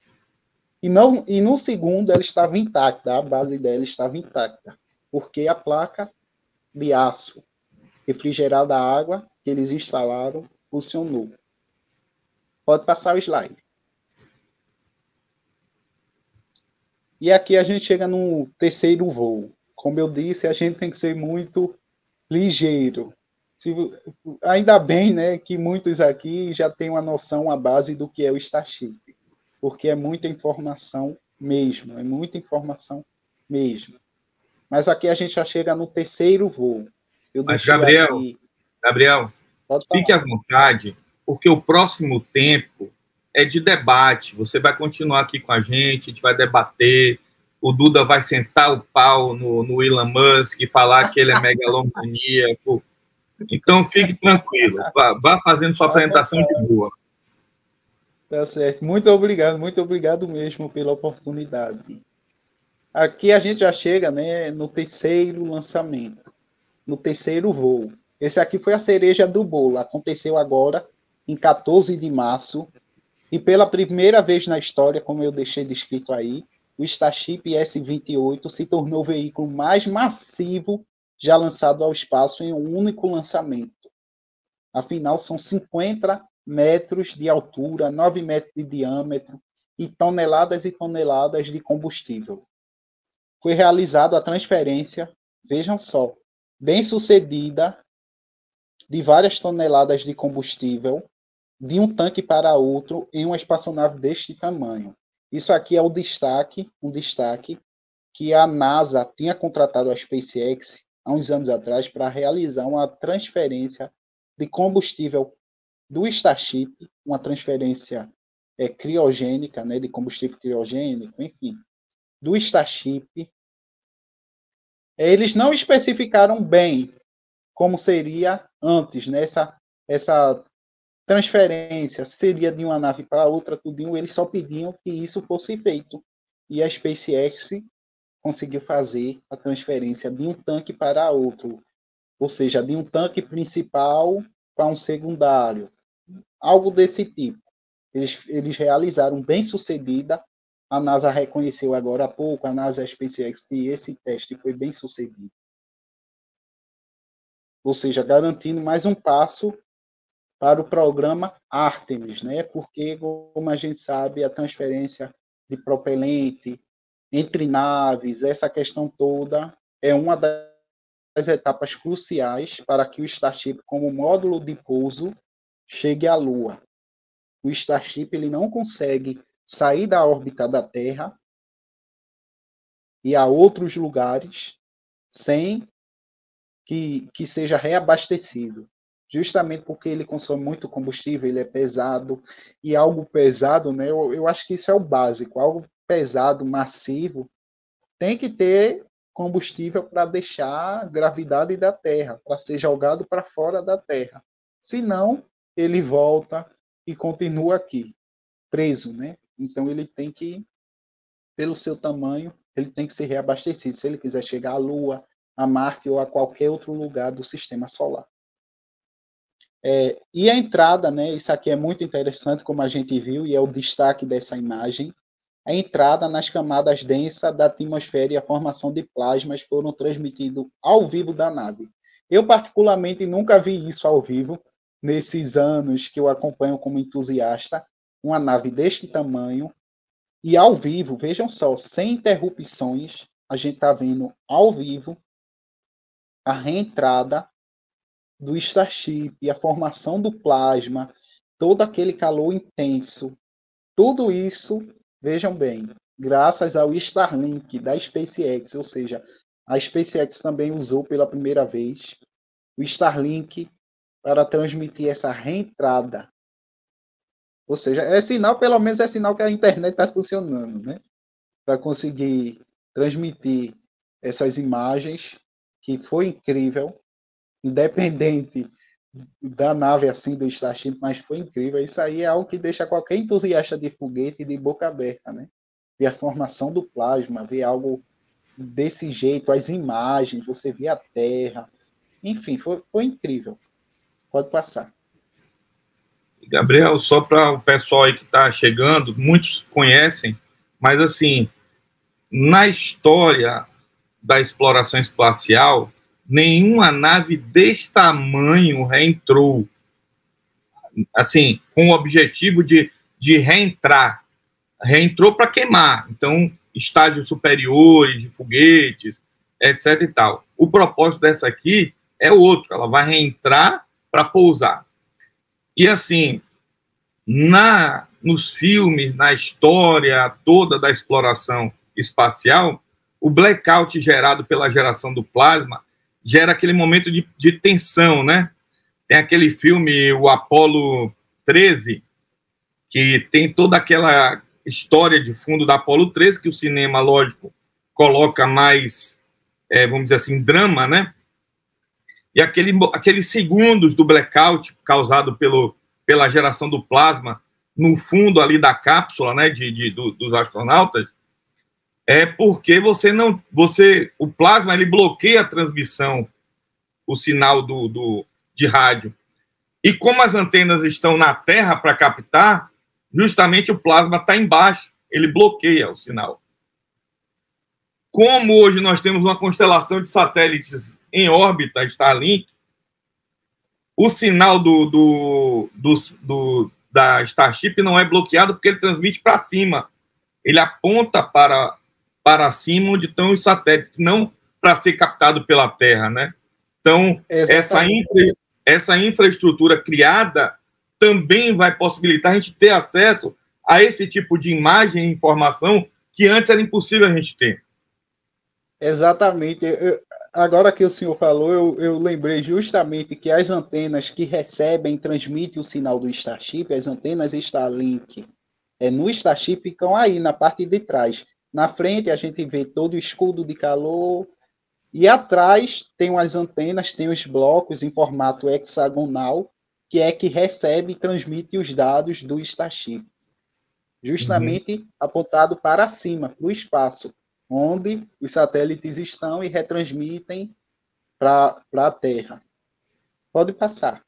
E no segundo ela estava intacta, a base dela estava intacta, porque a placa de aço refrigerada à água que eles instalaram funcionou. Pode passar o slide. E aqui a gente chega no terceiro voo. Como eu disse, a gente tem que ser muito ligeiro. Ainda bem, né, que muitos aqui já têm uma noção, a base do que é o Starship. Porque é muita informação mesmo, é muita informação mesmo. Mas aqui a gente já chega no terceiro voo. Mas, Gabriel, fique à vontade, porque o próximo tempo é de debate. Você vai continuar aqui com a gente vai debater. O Duda vai sentar o pau no Elon Musk e falar que ele é megalomaníaco. Então, fique tranquilo. Vá fazendo sua apresentação de boa. Tá certo. Muito obrigado mesmo pela oportunidade. Aqui a gente já chega, né, no terceiro lançamento, no terceiro voo. Esse aqui foi a cereja do bolo. Aconteceu agora, em 14 de março. E pela primeira vez na história, como eu deixei descrito aí, o Starship S-28 se tornou o veículo mais massivo já lançado ao espaço em um único lançamento. Afinal, são 50 metros de altura, 9 metros de diâmetro e toneladas de combustível. Foi realizada a transferência, vejam só, bem sucedida, de várias toneladas de combustível de um tanque para outro em uma espaçonave deste tamanho. Isso aqui é um destaque que a NASA tinha contratado a SpaceX há uns anos atrás para realizar uma transferência de combustível do Starship, uma transferência criogênica, né, de combustível criogênico, enfim, do Starship. Eles não especificaram bem como seria antes, né, essa transferência, seria de uma nave para outra, tudinho, eles só pediam que isso fosse feito. E a SpaceX conseguiu fazer a transferência de um tanque para outro, ou seja, de um tanque principal para um secundário, algo desse tipo. Eles realizaram bem sucedida. A NASA reconheceu agora há pouco, a NASA e a SpaceX, que esse teste foi bem sucedido. Ou seja, garantindo mais um passo para o programa Artemis, né? Porque, como a gente sabe, a transferência de propelente entre naves, essa questão toda é uma das etapas cruciais para que o Starship, como módulo de pouso, chegue à Lua. O Starship ele não consegue sair da órbita da Terra e a outros lugares sem que seja reabastecido. Justamente porque ele consome muito combustível, ele é pesado, e algo pesado, né? Eu acho que isso é o básico, algo pesado, massivo, tem que ter combustível para deixar a gravidade da Terra, para ser jogado para fora da Terra. Senão, ele volta e continua aqui, preso, né? Então, ele tem que, pelo seu tamanho, ele tem que ser reabastecido, se ele quiser chegar à Lua, a Marte ou a qualquer outro lugar do Sistema Solar. E a entrada, né? Isso aqui é muito interessante, como a gente viu, e é o destaque dessa imagem. A entrada nas camadas densas da atmosfera e a formação de plasmas foram transmitidos ao vivo da nave. Eu, particularmente, nunca vi isso ao vivo, nesses anos que eu acompanho como entusiasta, uma nave deste tamanho, e ao vivo, vejam só, sem interrupções, a gente está vendo ao vivo a reentrada do Starship, a formação do plasma, todo aquele calor intenso, tudo isso, vejam bem, graças ao Starlink da SpaceX, ou seja, a SpaceX também usou pela primeira vez o Starlink para transmitir essa reentrada. Ou seja, é sinal, pelo menos é sinal que a internet está funcionando, né? Para conseguir transmitir essas imagens, que foi incrível, independente da nave assim do Starship, mas foi incrível. Isso aí é algo que deixa qualquer entusiasta de foguete de boca aberta, né? Ver a formação do plasma, ver algo desse jeito, as imagens, você vê a Terra, enfim, foi incrível. Pode passar. Gabriel, só para o pessoal aí que está chegando, muitos conhecem, mas assim, na história da exploração espacial, nenhuma nave desse tamanho reentrou, assim, com o objetivo de reentrar. Reentrou para queimar, então, estágios superiores de foguetes, etc e tal. O propósito dessa aqui é outro, ela vai reentrar para pousar. E assim, nos filmes, na história toda da exploração espacial, o blackout gerado pela geração do plasma gera aquele momento de tensão, né? Tem aquele filme, o Apollo 13, que tem toda aquela história de fundo da Apollo 13, que o cinema, lógico, coloca mais, vamos dizer assim, drama, né? E aqueles segundos do blackout causado pela geração do plasma no fundo ali da cápsula, né, dos astronautas, é porque o plasma ele bloqueia a transmissão, o sinal de rádio. E como as antenas estão na Terra para captar, justamente o plasma está embaixo, ele bloqueia o sinal. Como hoje nós temos uma constelação de satélites em órbita, Starlink, o sinal da Starship não é bloqueado porque ele transmite para cima. Ele aponta para cima onde estão os satélites, não para ser captado pela Terra, né? Então, essa infraestrutura criada também vai possibilitar a gente ter acesso a esse tipo de imagem e informação que antes era impossível a gente ter. Exatamente. Agora que o senhor falou, eu lembrei justamente que as antenas que recebem e transmitem o sinal do Starship, as antenas Starlink, no Starship ficam aí na parte de trás. Na frente a gente vê todo o escudo de calor e atrás tem as antenas, tem os blocos em formato hexagonal, que é que recebe e transmite os dados do Starship. Justamente apontado para cima, para o espaço, onde os satélites estão e retransmitem para a Terra. Pode passar.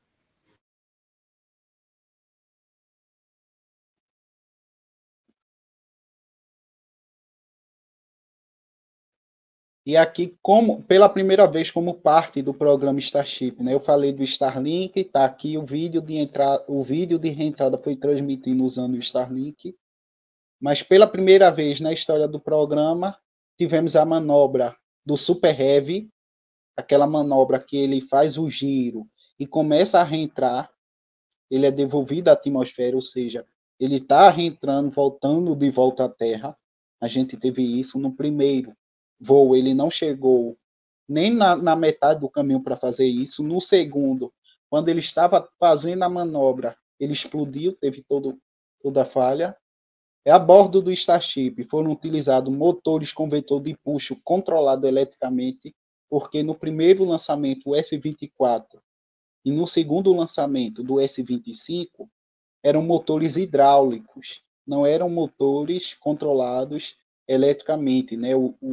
E aqui, pela primeira vez, como parte do programa Starship, né? Eu falei do Starlink, está aqui o vídeo de reentrada foi transmitido usando o Starlink. Mas pela primeira vez na história do programa, tivemos a manobra do Super Heavy, aquela manobra que ele faz o giro e começa a reentrar, ele é devolvido à atmosfera, ou seja, ele está reentrando, voltando de volta à Terra. A gente teve isso no primeiro voo, ele não chegou nem na metade do caminho para fazer isso. No segundo, quando ele estava fazendo a manobra, ele explodiu, teve toda a falha. A bordo do Starship foram utilizados motores com vetor de puxo controlado eletricamente, porque no primeiro lançamento, o S-24, e no segundo lançamento, do S-25, eram motores hidráulicos, não eram motores controlados eletricamente, né?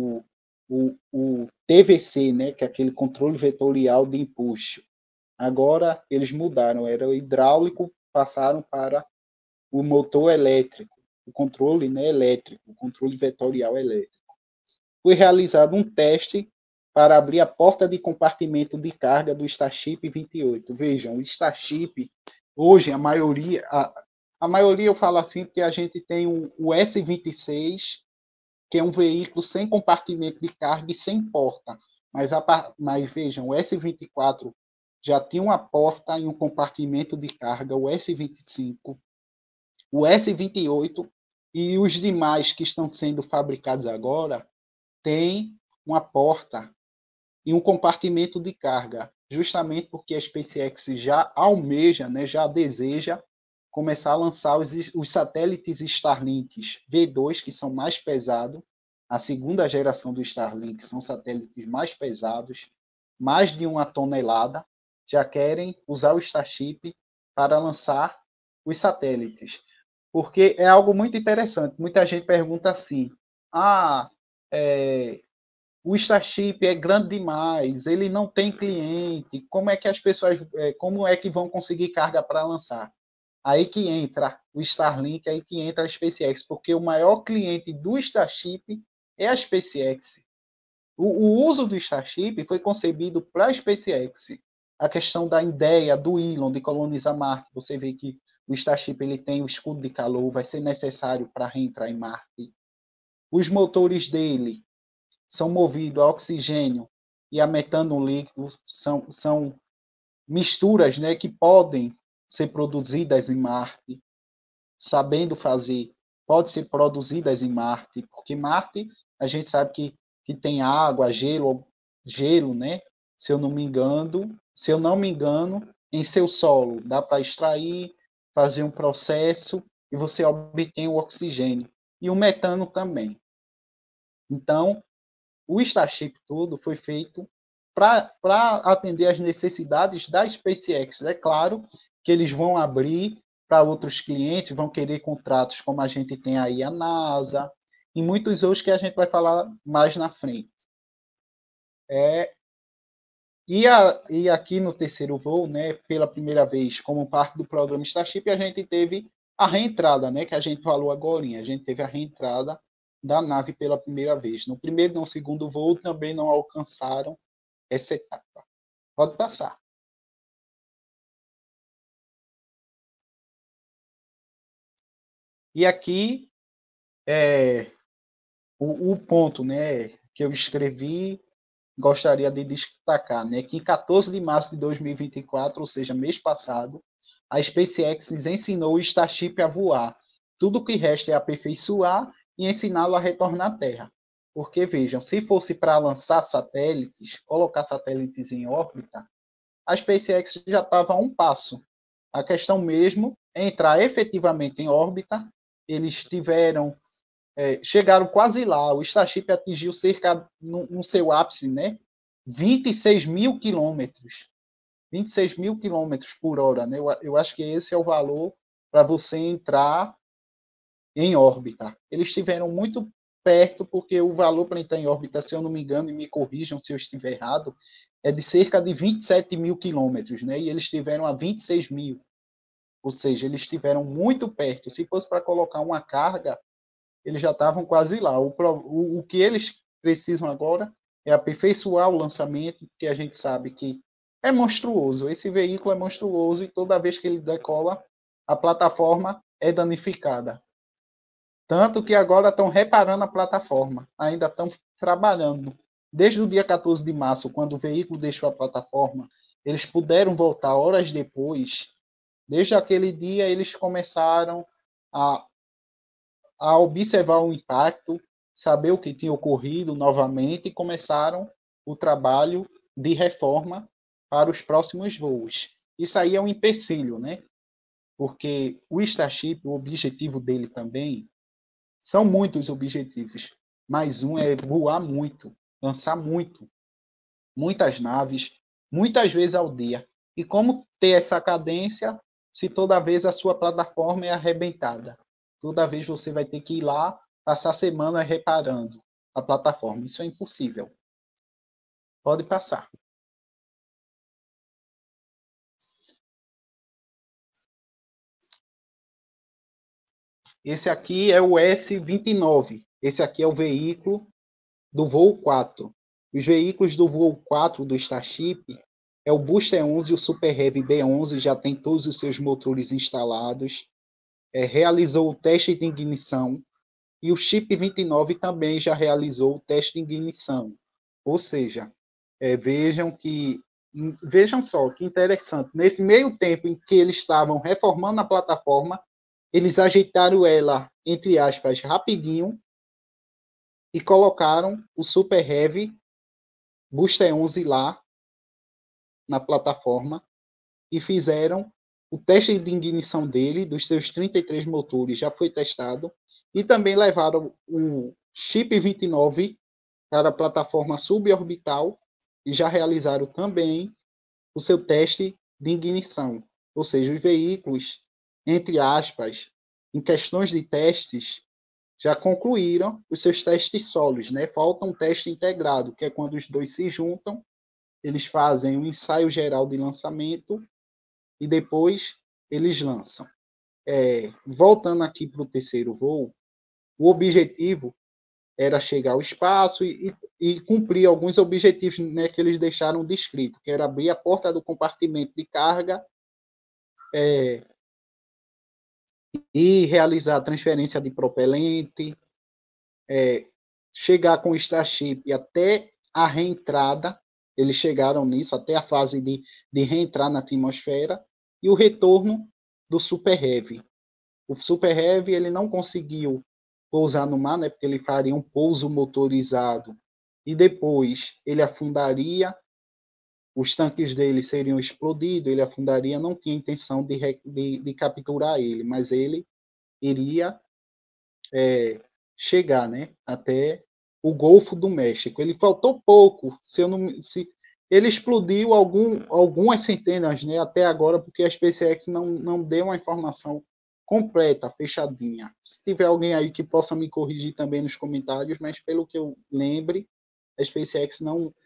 O TVC, né? Que é aquele controle vetorial de empuxo. Agora eles mudaram, era hidráulico, passaram para o motor elétrico, o controle, né, elétrico, o controle vetorial elétrico. Foi realizado um teste para abrir a porta de compartimento de carga do Starship 28. Vejam, o Starship, hoje, a maioria eu falo assim porque a gente tem o S-26, que é um veículo sem compartimento de carga e sem porta. Mas vejam, o S-24 já tinha uma porta e um compartimento de carga, o S-25, o S-28 e os demais que estão sendo fabricados agora têm uma porta e um compartimento de carga, justamente porque a SpaceX já almeja, né, já deseja começar a lançar os satélites Starlinks V2, que são mais pesados. A segunda geração do Starlink são satélites mais pesados, mais de 1 tonelada. Já querem usar o Starship para lançar os satélites. Porque é algo muito interessante. Muita gente pergunta assim: o Starship é grande demais, ele não tem cliente, como é que as pessoas, como é que vão conseguir carga para lançar? Aí que entra o Starlink, aí que entra a SpaceX, porque o maior cliente do Starship é a SpaceX. O uso do Starship foi concebido para a SpaceX. A questão da ideia do Elon de colonizar Marte, você vê que o Starship ele tem o escudo de calor, vai ser necessário para reentrar em Marte. Os motores dele são movidos a oxigênio e a metano líquido, são misturas, né, que podem ser produzidas em Marte, sabendo fazer, pode ser produzidas em Marte, porque Marte a gente sabe que tem água, gelo, né? Se eu não me engano, em seu solo dá para extrair, fazer um processo e você obtém o oxigênio e o metano também. Então, o Starship todo foi feito para atender às necessidades da SpaceX. É claro que eles vão abrir para outros clientes, vão querer contratos como a gente tem aí a NASA e muitos outros que a gente vai falar mais na frente. E aqui no terceiro voo, né, pela primeira vez, como parte do programa Starship, a gente teve a reentrada, né, que a gente falou agora. A gente teve a reentrada da nave pela primeira vez. No primeiro e no segundo voo também não alcançaram essa etapa. Pode passar. E aqui o ponto, né, que eu escrevi, gostaria de destacar, né, que em 14 de março de 2024, ou seja, mês passado, a SpaceX ensinou o Starship a voar. Tudo o que resta é aperfeiçoar e ensiná-lo a retornar à Terra. Porque, vejam, se fosse para lançar satélites, colocar satélites em órbita, a SpaceX já estava a um passo. A questão mesmo é entrar efetivamente em órbita. Eles chegaram quase lá. O Starship atingiu cerca, no seu ápice, né, 26 mil quilômetros. 26 mil quilômetros por hora. Né? Eu acho que esse é o valor para você entrar em órbita. Eles estiveram muito perto, porque o valor para entrar em órbita, se eu não me engano, e me corrijam se eu estiver errado, é de cerca de 27 mil quilômetros, né? E eles estiveram a 26 mil. Ou seja, eles estiveram muito perto. Se fosse para colocar uma carga, eles já estavam quase lá. O que eles precisam agora é aperfeiçoar o lançamento, porque a gente sabe que é monstruoso. Esse veículo é monstruoso e toda vez que ele decola, a plataforma é danificada. Tanto que agora estão reparando a plataforma, ainda estão trabalhando. Desde o dia 14 de março, quando o veículo deixou a plataforma, eles puderam voltar horas depois. Desde aquele dia, eles começaram a observar o impacto, saber o que tinha ocorrido novamente e começaram o trabalho de reforma para os próximos voos. Isso aí é um empecilho, né? Porque o Starship, o objetivo dele também, são muitos objetivos, mas um é voar muito, lançar muito, muitas naves, muitas vezes ao dia. E como ter essa cadência se toda vez a sua plataforma é arrebentada? Toda vez você vai ter que ir lá, passar a semana reparando a plataforma. Isso é impossível. Pode passar. Esse aqui é o S-29. Esse aqui é o veículo do voo 4. Os veículos do voo 4 do Starship é o Booster 11 e o Super Heavy B11, já tem todos os seus motores instalados. Realizou o teste de ignição e o Chip 29 também já realizou o teste de ignição. Ou seja, vejam só que interessante. Nesse meio tempo em que eles estavam reformando a plataforma, eles ajeitaram ela, entre aspas, rapidinho e colocaram o Super Heavy Booster 11 lá na plataforma e fizeram o teste de ignição dele, dos seus 33 motores, já foi testado, e também levaram o Chip 29 para a plataforma suborbital e já realizaram também o seu teste de ignição. Ou seja, os veículos, entre aspas, em questões de testes, já concluíram os seus testes solos, né? Falta um teste integrado, que é quando os dois se juntam, eles fazem um ensaio geral de lançamento e depois eles lançam. Voltando aqui para o terceiro voo, o objetivo era chegar ao espaço e cumprir alguns objetivos, né, que eles deixaram descrito, que era abrir a porta do compartimento de carga e realizar a transferência de propelente, chegar com o Starship até a reentrada, eles chegaram nisso, até a fase de reentrar na atmosfera, e o retorno do Super Heavy. O Super Heavy ele não conseguiu pousar no mar, né, porque ele faria um pouso motorizado e depois ele afundaria, os tanques dele seriam explodidos, ele afundaria, não tinha intenção de capturar ele, mas ele iria chegar, né, até o Golfo do México. Ele faltou pouco, se ele explodiu algumas centenas, né, até agora, porque a SpaceX não deu uma informação completa, fechadinha. Se tiver alguém aí que possa me corrigir também nos comentários, mas pelo que eu lembre, a SpaceX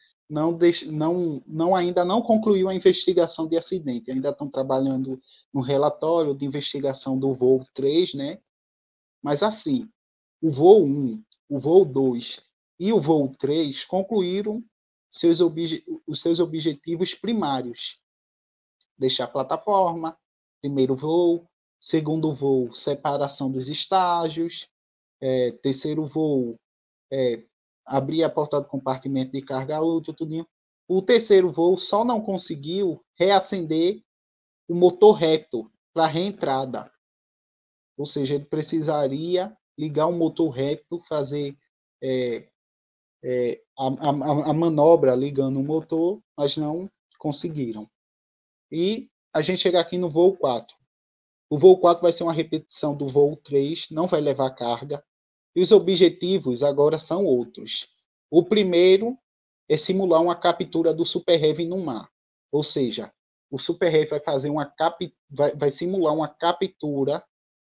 ainda não concluiu a investigação de acidente. Ainda estão trabalhando no relatório de investigação do voo 3, né? Mas assim, o voo 1, o voo 2 e o voo 3 concluíram os seus objetivos primários. Deixar a plataforma, primeiro voo, Segundo voo, separação dos estágios. Terceiro voo, abrir a porta do compartimento de carga útil, tudinho. O terceiro voo só não conseguiu reacender o motor Raptor para reentrada. Ou seja, ele precisaria ligar o motor Raptor, fazer a manobra ligando o motor, mas não conseguiram. E a gente chega aqui no voo 4. O voo 4 vai ser uma repetição do voo 3, não vai levar carga. E os objetivos agora são outros. O primeiro é simular uma captura do Super Heavy no mar. Ou seja, o Super Heavy vai fazer vai simular uma captura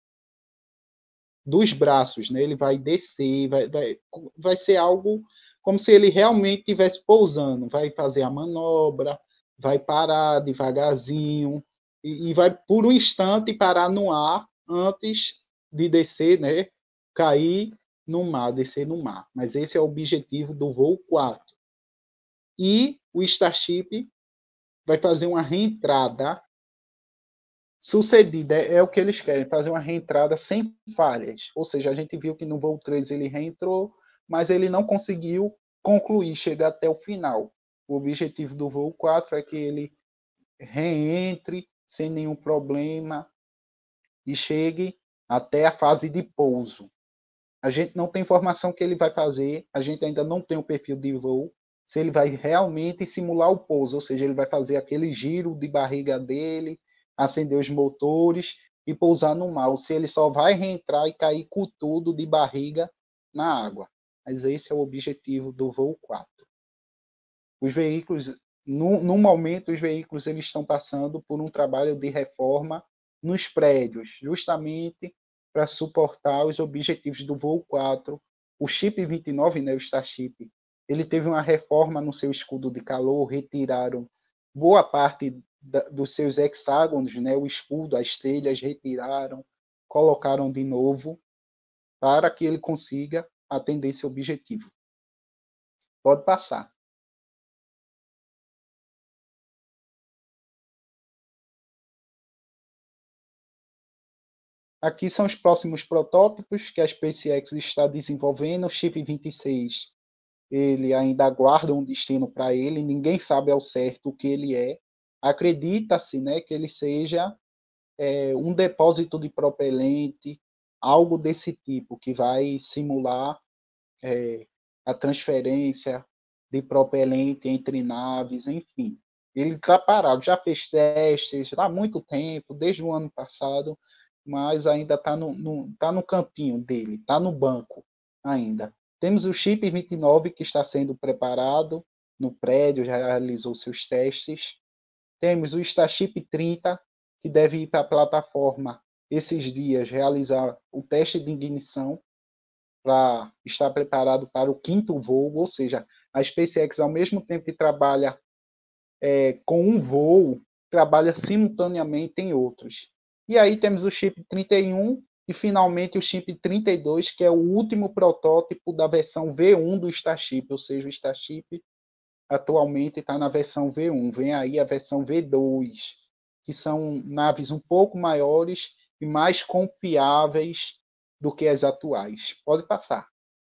dos braços, né? Ele vai descer, vai ser algo como se ele realmente estivesse pousando. Vai fazer a manobra, vai parar devagarzinho e vai por um instante parar no ar antes de descer, né? Cair no mar, descer no mar. Mas esse é o objetivo do voo 4. E o Starship vai fazer uma reentrada sucedida, é o que eles querem, fazer uma reentrada sem falhas. Ou seja, a gente viu que no voo 3 ele reentrou, mas ele não conseguiu concluir, chegar até o final. O objetivo do voo 4 é que ele reentre sem nenhum problema e chegue até a fase de pouso. A gente não tem informação que ele vai fazer, a gente ainda não tem o perfil de voo, se ele vai realmente simular o pouso, ou seja, ele vai fazer aquele giro de barriga dele, acender os motores e pousar no mar, ou se ele só vai reentrar e cair com tudo de barriga na água. Mas esse é o objetivo do voo 4. Os veículos, no momento, os veículos eles estão passando por um trabalho de reforma nos prédios, justamente para suportar os objetivos do voo 4. O chip 29, né, o Starship, ele teve uma reforma no seu escudo de calor, retiraram boa parte dos seus hexágonos, né, o escudo, as telhas retiraram, colocaram de novo para que ele consiga atender esse objetivo. Pode passar. Aqui são os próximos protótipos que a SpaceX está desenvolvendo. O Chip 26, ele ainda aguarda um destino para ele, ninguém sabe ao certo o que ele é. Acredita-se, né, que ele seja um depósito de propelente, algo desse tipo, que vai simular a transferência de propelente entre naves, enfim. Ele está parado, já fez testes há muito tempo, desde o ano passado, mas ainda está no cantinho dele, está no banco ainda. Temos o Chip 29 que está sendo preparado no prédio, já realizou seus testes. Temos o Starship 30, que deve ir para a plataforma esses dias, realizar o teste de ignição para estar preparado para o 5º voo, ou seja, a SpaceX, ao mesmo tempo que trabalha com um voo, trabalha simultaneamente em outros. E aí temos o chip 31 e finalmente o chip 32, que é o último protótipo da versão V1 do Starship, ou seja, o Starship atualmente está na versão V1, vem aí a versão V2, que são naves um pouco maiores e mais confiáveis do que as atuais. Pode passar.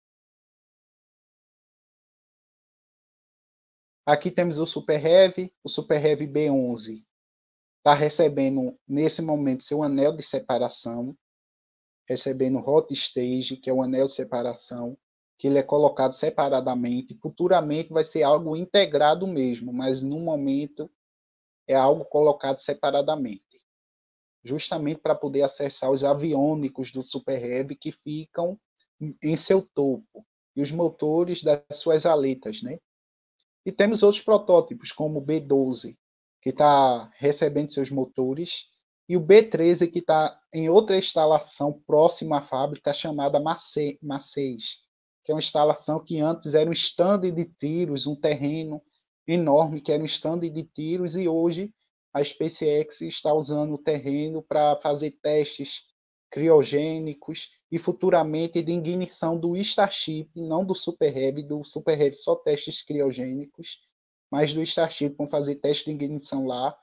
Aqui temos o Super Heavy B11 está recebendo, nesse momento, seu anel de separação, recebendo o Hot Stage, que é o anel de separação, que ele é colocado separadamente. Futuramente vai ser algo integrado mesmo, mas no momento é algo colocado separadamente, justamente para poder acessar os aviônicos do Super Heavy que ficam em seu topo e os motores das suas aletas, né? E temos outros protótipos, como o B12, que está recebendo seus motores, e o B13, que está em outra instalação próxima à fábrica, chamada Maceis, que é uma instalação que antes era um estande de tiros, um terreno enorme, que era um estande de tiros, e hoje a SpaceX está usando o terreno para fazer testes criogênicos e futuramente de ignição do Starship, não do Super Heavy, do Super Heavy só testes criogênicos, mas do Starship vão fazer teste de ignição lá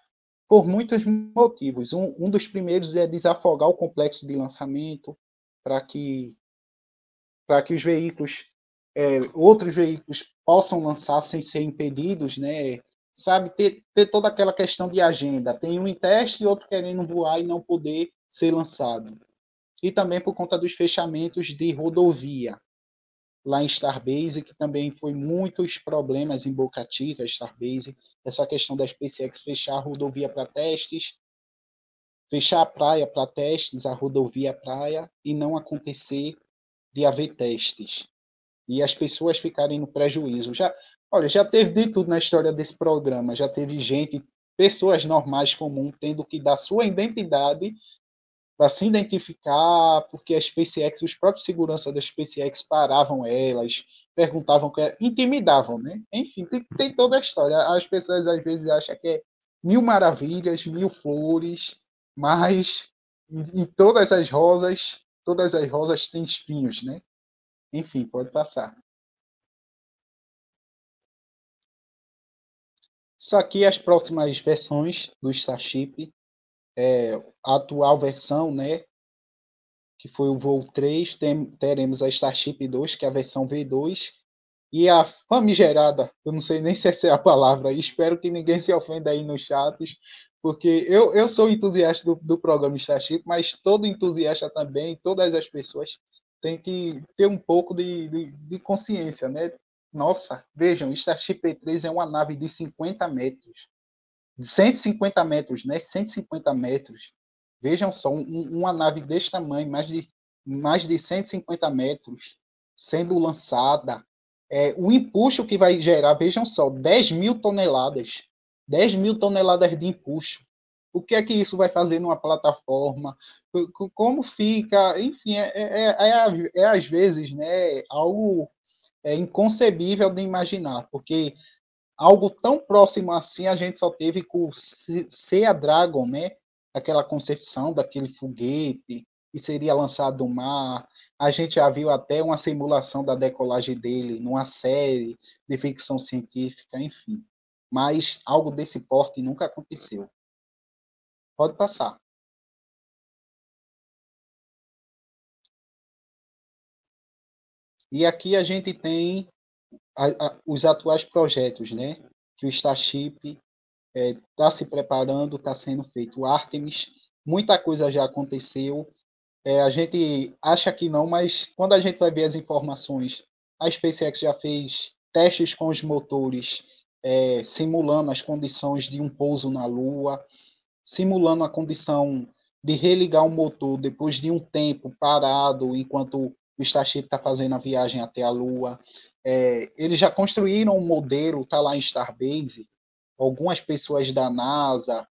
por muitos motivos. Um dos primeiros é desafogar o complexo de lançamento para que os veículos, outros veículos possam lançar sem ser impedidos, né? Sabe, ter toda aquela questão de agenda. Tem um em teste e outro querendo voar e não poder ser lançado. E também por conta dos fechamentos de rodovia lá em Starbase, que também foi muitos problemas em Boca Chica, Starbase, essa questão da SpaceX fechar a rodovia para testes, fechar a praia para testes, a rodovia praia, e não acontecer de haver testes. E as pessoas ficarem no prejuízo. Olha, já teve de tudo na história desse programa. Já teve gente, pessoas normais, comuns, tendo que dar sua identidade para se identificar, porque a SpaceX, os próprios seguranças da SpaceX paravam elas, perguntavam, intimidavam, né? Enfim, tem toda a história. As pessoas às vezes acham que é mil maravilhas, mil flores, mas em todas as rosas têm espinhos, né? Enfim, pode passar. Isso aqui as próximas versões do Starship, a atual versão, né, que foi o voo 3, teremos a Starship 2, que é a versão V2, e a famigerada, eu não sei nem se essa é a palavra, espero que ninguém se ofenda aí nos chats, porque eu sou entusiasta do programa Starship, mas todo entusiasta também, todas as pessoas têm que ter um pouco de consciência, né? Nossa, vejam, Starship E3 é uma nave de 50 metros, de 150 metros, né? 150 metros. Vejam só, uma nave deste tamanho, mais de 150 metros, sendo lançada. O empuxo que vai gerar, vejam só, 10 mil toneladas. 10 mil toneladas de empuxo. O que é que isso vai fazer numa plataforma? Como fica? Enfim, às vezes, né, algo inconcebível de imaginar, porque algo tão próximo assim a gente só teve com o Sea Dragon, né? Aquela concepção daquele foguete que seria lançado do mar. A gente já viu até uma simulação da decolagem dele numa série de ficção científica, enfim. Mas algo desse porte nunca aconteceu. Pode passar. E aqui a gente tem os atuais projetos, né? Que o Starship está se preparando, está sendo feito. O Artemis, muita coisa já aconteceu. A gente acha que não, mas quando a gente vai ver as informações, a SpaceX já fez testes com os motores, simulando as condições de um pouso na Lua, simulando a condição de religar o motor depois de um tempo parado, enquanto o Starship está fazendo a viagem até a Lua. Eles já construíram um modelo, está lá em Starbase, algumas pessoas da NASA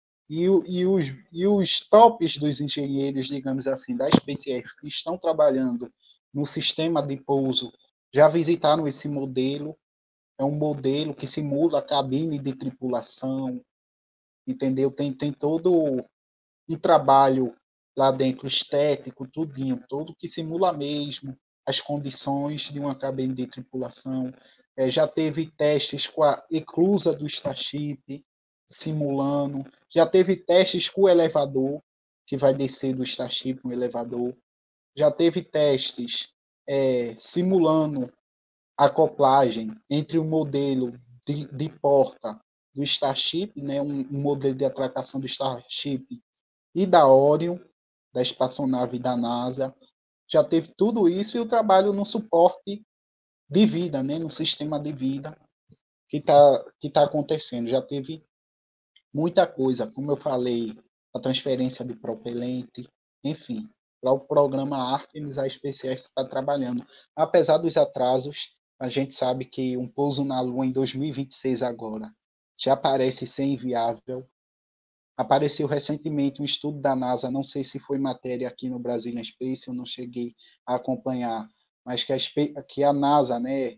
e os tops dos engenheiros, digamos assim, da SpaceX que estão trabalhando no sistema de pouso já visitaram esse modelo. É um modelo que simula a cabine de tripulação, entendeu? Tem todo um trabalho lá dentro, estético, tudinho, todo que simula mesmo as condições de uma cabine de tripulação. Já teve testes com a eclusa do Starship, simulando. Já teve testes com o elevador, que vai descer do Starship no elevador. Já teve testes simulando a acoplagem entre o modelo de porta do Starship, né, um modelo de atracação do Starship e da Orion, da espaçonave da NASA. Já teve tudo isso e o trabalho no suporte de vida, né, no sistema de vida que tá acontecendo. Já teve muita coisa, como eu falei, a transferência de propelente, enfim. Para o programa Artemis, a SpaceX está trabalhando. Apesar dos atrasos, a gente sabe que um pouso na Lua em 2026 agora já parece ser inviável. Apareceu recentemente um estudo da NASA, não sei se foi matéria aqui no Brazilian Space, eu não cheguei a acompanhar, mas que a NASA, né,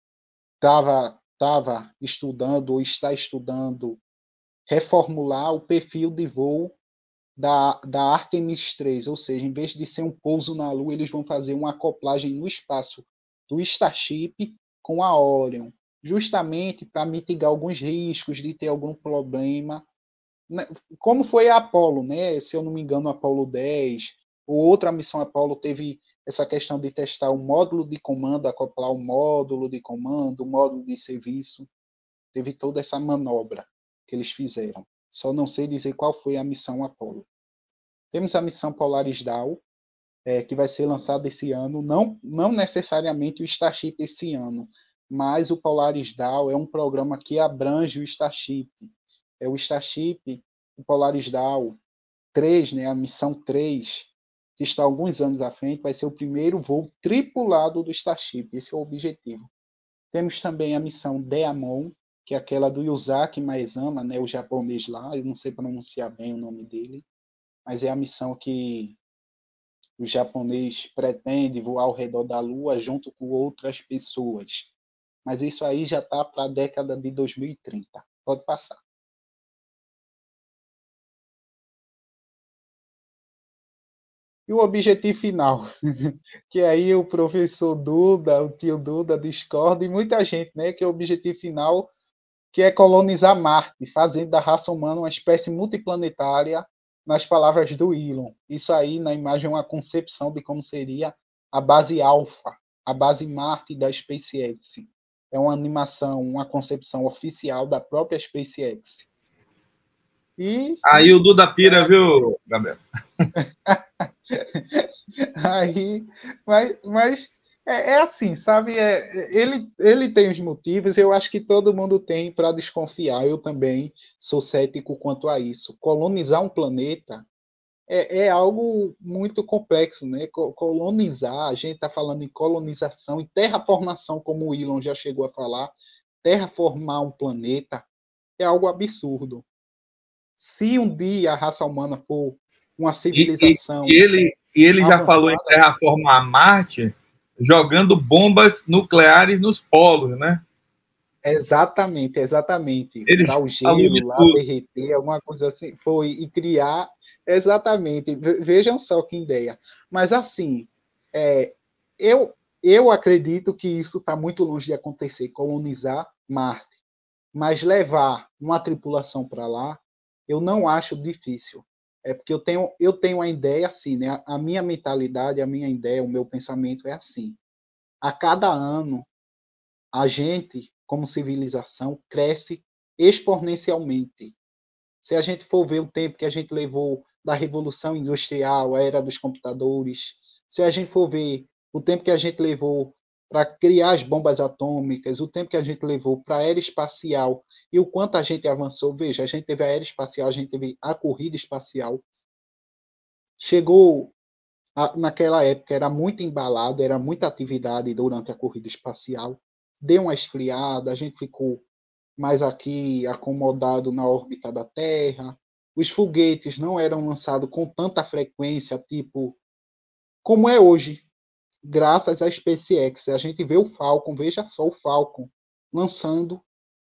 estava estudando ou está estudando reformular o perfil de voo da Artemis 3, ou seja, em vez de ser um pouso na Lua, eles vão fazer uma acoplagem no espaço do Starship com a Orion, justamente para mitigar alguns riscos de ter algum problema como foi a Apollo, né? Se eu não me engano, a Apollo 10, ou outra missão Apollo teve essa questão de testar o módulo de comando, acoplar o módulo de comando, o módulo de serviço. Teve toda essa manobra que eles fizeram. Só não sei dizer qual foi a missão Apollo. Temos a missão Polaris Dawn, que vai ser lançada esse ano. Não necessariamente o Starship esse ano, mas o Polaris Dawn é um programa que abrange o Starship. É o Starship, o Polaris Dawn 3, né, a missão 3, que está alguns anos à frente, vai ser o primeiro voo tripulado do Starship. Esse é o objetivo. Temos também a missão Deamon, que é aquela do Yuzaki Maezama, né, o japonês lá, eu não sei pronunciar bem o nome dele, mas é a missão que o japonês pretende voar ao redor da Lua junto com outras pessoas. Mas isso aí já está para a década de 2030. Pode passar. E o objetivo final, que aí o professor Duda, o tio Duda discorda, e muita gente, né, que é o objetivo final, que é colonizar Marte, fazendo da raça humana uma espécie multiplanetária, nas palavras do Elon. Isso aí, na imagem, é uma concepção de como seria a base Alpha, a base Marte da SpaceX. É uma animação, uma concepção oficial da própria SpaceX. E aí o Duda pira, viu, Gabriel? Aí, mas é assim, sabe? Ele tem os motivos, eu acho que todo mundo tem para desconfiar. Eu também sou cético quanto a isso. Colonizar um planeta é algo muito complexo, né? Colonizar, a gente está falando em colonização, em terraformação, como o Elon já chegou a falar. Terraformar um planeta é algo absurdo. Se um dia a raça humana for uma civilização. E ele já falou em terraformar Marte jogando bombas nucleares nos polos, né? Exatamente. Para o gelo lá derreter, alguma coisa assim, foi, e criar. Exatamente. Vejam só que ideia. Mas assim, eu acredito que isso está muito longe de acontecer, colonizar Marte. Mas levar uma tripulação para lá, eu não acho difícil. É porque eu tenho a ideia assim, né? A minha mentalidade, a minha ideia, o meu pensamento é assim. A cada ano, a gente, como civilização, cresce exponencialmente. Se a gente for ver o tempo que a gente levou da Revolução Industrial, a era dos computadores, se a gente for ver o tempo que a gente levou para criar as bombas atômicas, o tempo que a gente levou para a era espacial e o quanto a gente avançou. Veja, a gente teve a era espacial, a gente teve a corrida espacial. Chegou naquela época, era muito embalado, era muita atividade durante a corrida espacial. Deu uma esfriada, a gente ficou mais aqui acomodado na órbita da Terra. Os foguetes não eram lançados com tanta frequência, tipo como é hoje, graças à SpaceX. A gente vê o Falcon, veja só o Falcon, lançando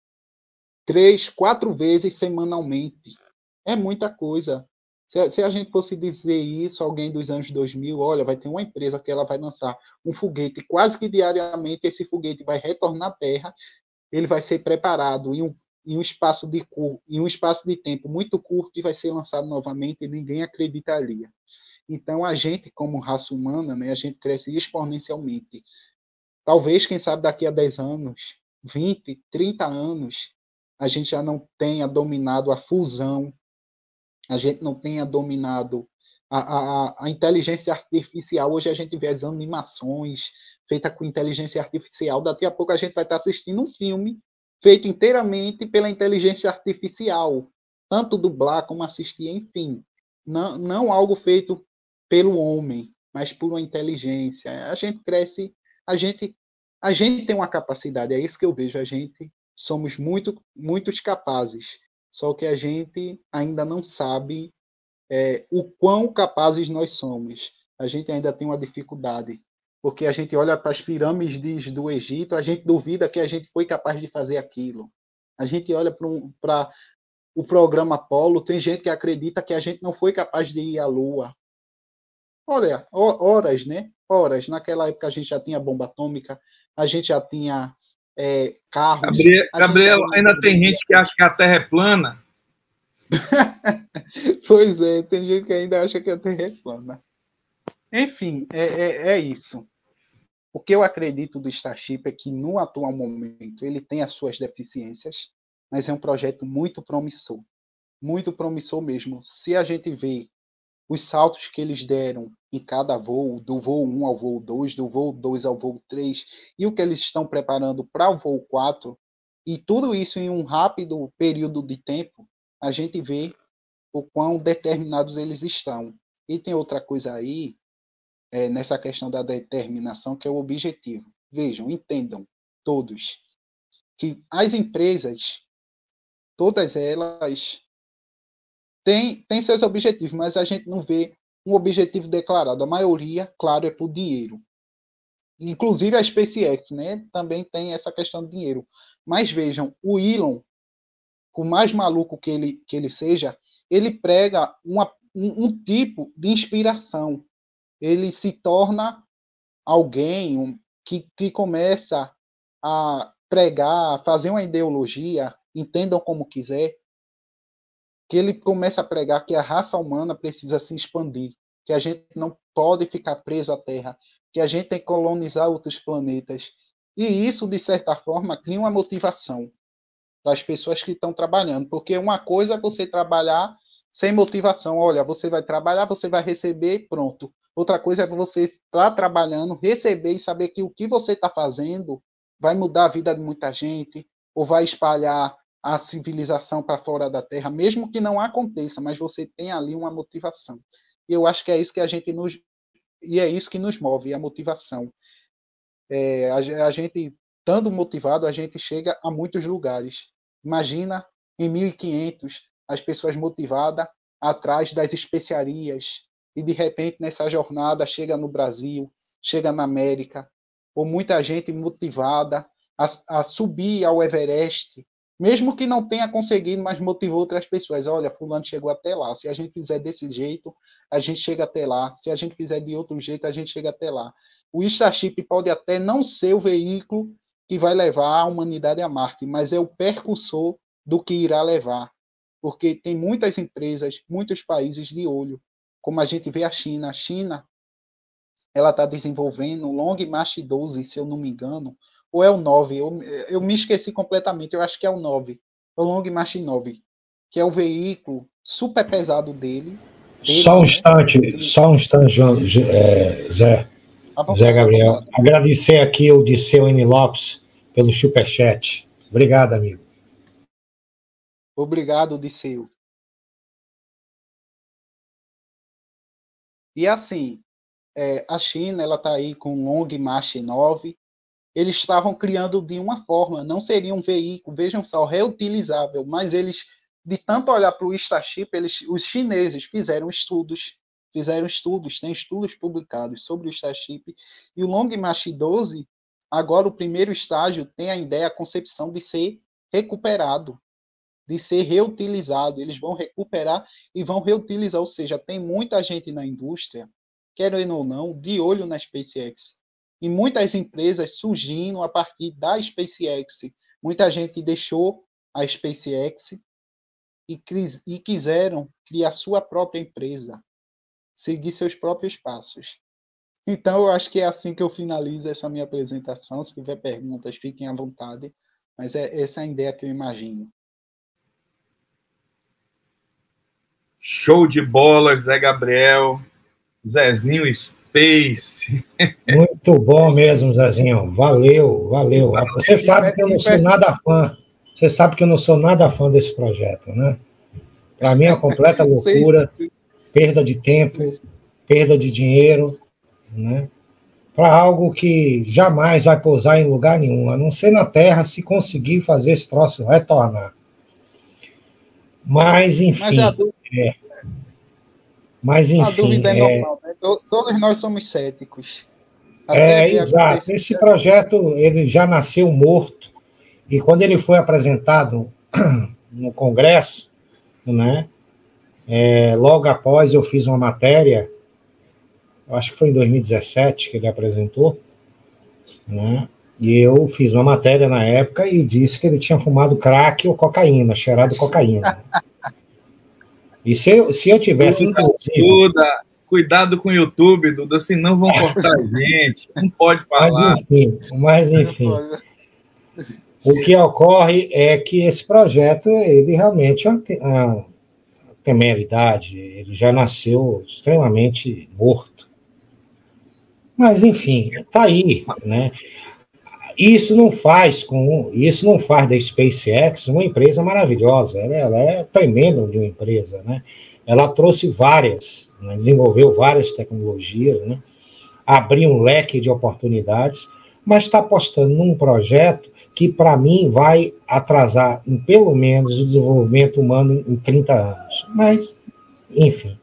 3, 4 vezes semanalmente. É muita coisa. Se a gente fosse dizer isso, alguém dos anos 2000, olha, vai ter uma empresa que ela vai lançar um foguete quase que diariamente, esse foguete vai retornar à Terra, ele vai ser preparado em um espaço de tempo muito curto e vai ser lançado novamente e ninguém acreditaria. Então, a gente, como raça humana, né, a gente cresce exponencialmente. Talvez, quem sabe, daqui a 10 anos, 20, 30 anos, a gente já não tenha dominado a fusão, a gente não tenha dominado a inteligência artificial. Hoje a gente vê as animações feitas com inteligência artificial. Daqui a pouco a gente vai estar assistindo um filme feito inteiramente pela inteligência artificial. Tanto dublar como assistir, enfim. Não algo feito pelo homem, mas por uma inteligência. A gente cresce, a gente tem uma capacidade, é isso que eu vejo, a gente somos muitos capazes, só que a gente ainda não sabe o quão capazes nós somos. A gente ainda tem uma dificuldade, porque a gente olha para as pirâmides do Egito, a gente duvida que a gente foi capaz de fazer aquilo. A gente olha para o programa Apollo, tem gente que acredita que a gente não foi capaz de ir à Lua. Olha, horas, né? Horas. Naquela época a gente já tinha bomba atômica, a gente já tinha carros. Gabriel, ainda tem gente que acha que a Terra é plana. Pois é, tem gente que ainda acha que a Terra é plana. Enfim, é isso. O que eu acredito do Starship é que, no atual momento, ele tem as suas deficiências, mas é um projeto muito promissor mesmo. Se a gente vê os saltos que eles deram em cada voo, do voo 1 ao voo 2, do voo 2 ao voo 3, e o que eles estão preparando para o voo 4, e tudo isso em um rápido período de tempo, a gente vê o quão determinados eles estão. E tem outra coisa aí, nessa questão da determinação, que é o objetivo. Vejam, entendam, todos, que as empresas, todas elas, têm seus objetivos, mas a gente não vê um objetivo declarado. A maioria, claro, é por dinheiro. Inclusive a SpaceX, né, também tem essa questão de dinheiro. Mas vejam, o Elon, por mais maluco que ele seja, ele prega um tipo de inspiração. Ele se torna alguém que começa a pregar, fazer uma ideologia, entendam como quiser, que ele começa a pregar que a raça humana precisa se expandir, que a gente não pode ficar preso à Terra, que a gente tem que colonizar outros planetas. E isso, de certa forma, cria uma motivação para as pessoas que estão trabalhando, porque uma coisa é você trabalhar sem motivação. Olha, você vai trabalhar, você vai receber, pronto. Outra coisa é você estar trabalhando, receber e saber que o que você está fazendo vai mudar a vida de muita gente, ou vai espalhar a civilização para fora da Terra, mesmo que não aconteça, mas você tem ali uma motivação. E eu acho que é isso que é isso que nos move, a motivação. A gente, estando motivado, a gente chega a muitos lugares. Imagina, em 1500, as pessoas motivadas atrás das especiarias, e de repente, nessa jornada, chega no Brasil, chega na América, ou muita gente motivada a subir ao Everest, mesmo que não tenha conseguido, mas motivou outras pessoas. Olha, fulano chegou até lá. Se a gente fizer desse jeito, a gente chega até lá. Se a gente fizer de outro jeito, a gente chega até lá. O Starship pode até não ser o veículo que vai levar a humanidade a Marte, mas é o percursor do que irá levar. Porque tem muitas empresas, muitos países de olho. Como a gente vê a China. A China, ela está desenvolvendo o Long March 12, se eu não me engano, ou é o 9, eu me esqueci completamente, eu acho que é o 9, é o Long March 9, que é o veículo super pesado dele. Só um instante, Zé Gabriel. Agradecer aqui o Disseu N. Lopes pelo superchat. Obrigado, amigo. Obrigado, Disseu. E assim, a China, ela está aí com o Long March 9, eles estavam criando de uma forma, não seria um veículo, vejam só, reutilizável, mas eles, de tanto olhar para o Starship, os chineses fizeram estudos, tem estudos publicados sobre o Starship, e o Long March 12, agora o primeiro estágio tem a ideia, a concepção de ser recuperado, de ser reutilizado, eles vão recuperar e vão reutilizar, ou seja, tem muita gente na indústria, querendo ou não, de olho na SpaceX, e muitas empresas surgindo a partir da SpaceX. Muita gente que deixou a SpaceX e quiseram criar sua própria empresa, seguir seus próprios passos. Então, eu acho que é assim que eu finalizo essa minha apresentação. Se tiver perguntas, fiquem à vontade. Mas essa é a ideia que eu imagino. Show de bola, Zé Gabriel. Zezinho Space. Muito bom mesmo, Zezinho. Valeu. Você sabe que eu não sou nada fã. Você sabe que eu não sou nada fã desse projeto, né? Para mim é uma completa loucura, perda de tempo, perda de dinheiro, né? Para algo que jamais vai pousar em lugar nenhum, a não ser na Terra, se conseguir fazer esse troço retornar. Mas, enfim. Mas, enfim. A dúvida é normal, né? Todos nós somos céticos. Exato. Esse projeto ele já nasceu morto, e quando ele foi apresentado no Congresso, né, logo após eu fiz uma matéria, acho que foi em 2017 que ele apresentou, né, e eu fiz uma matéria na época e disse que ele tinha fumado crack ou cocaína, cheirado cocaína. E se eu tivesse, inclusive... Cuidado com o YouTube, Duda, senão vão cortar a gente. Não pode falar. Mas enfim. O que ocorre é que esse projeto, ele realmente é uma temeridade, ele já nasceu extremamente morto. Mas, enfim, está aí, né? Isso não faz da SpaceX uma empresa maravilhosa, ela é tremenda de uma empresa, né? Ela trouxe várias, né? Desenvolveu várias tecnologias, né? Abriu um leque de oportunidades, mas está apostando num projeto que, para mim, vai atrasar, em pelo menos, o desenvolvimento humano em 30 anos. Mas, enfim.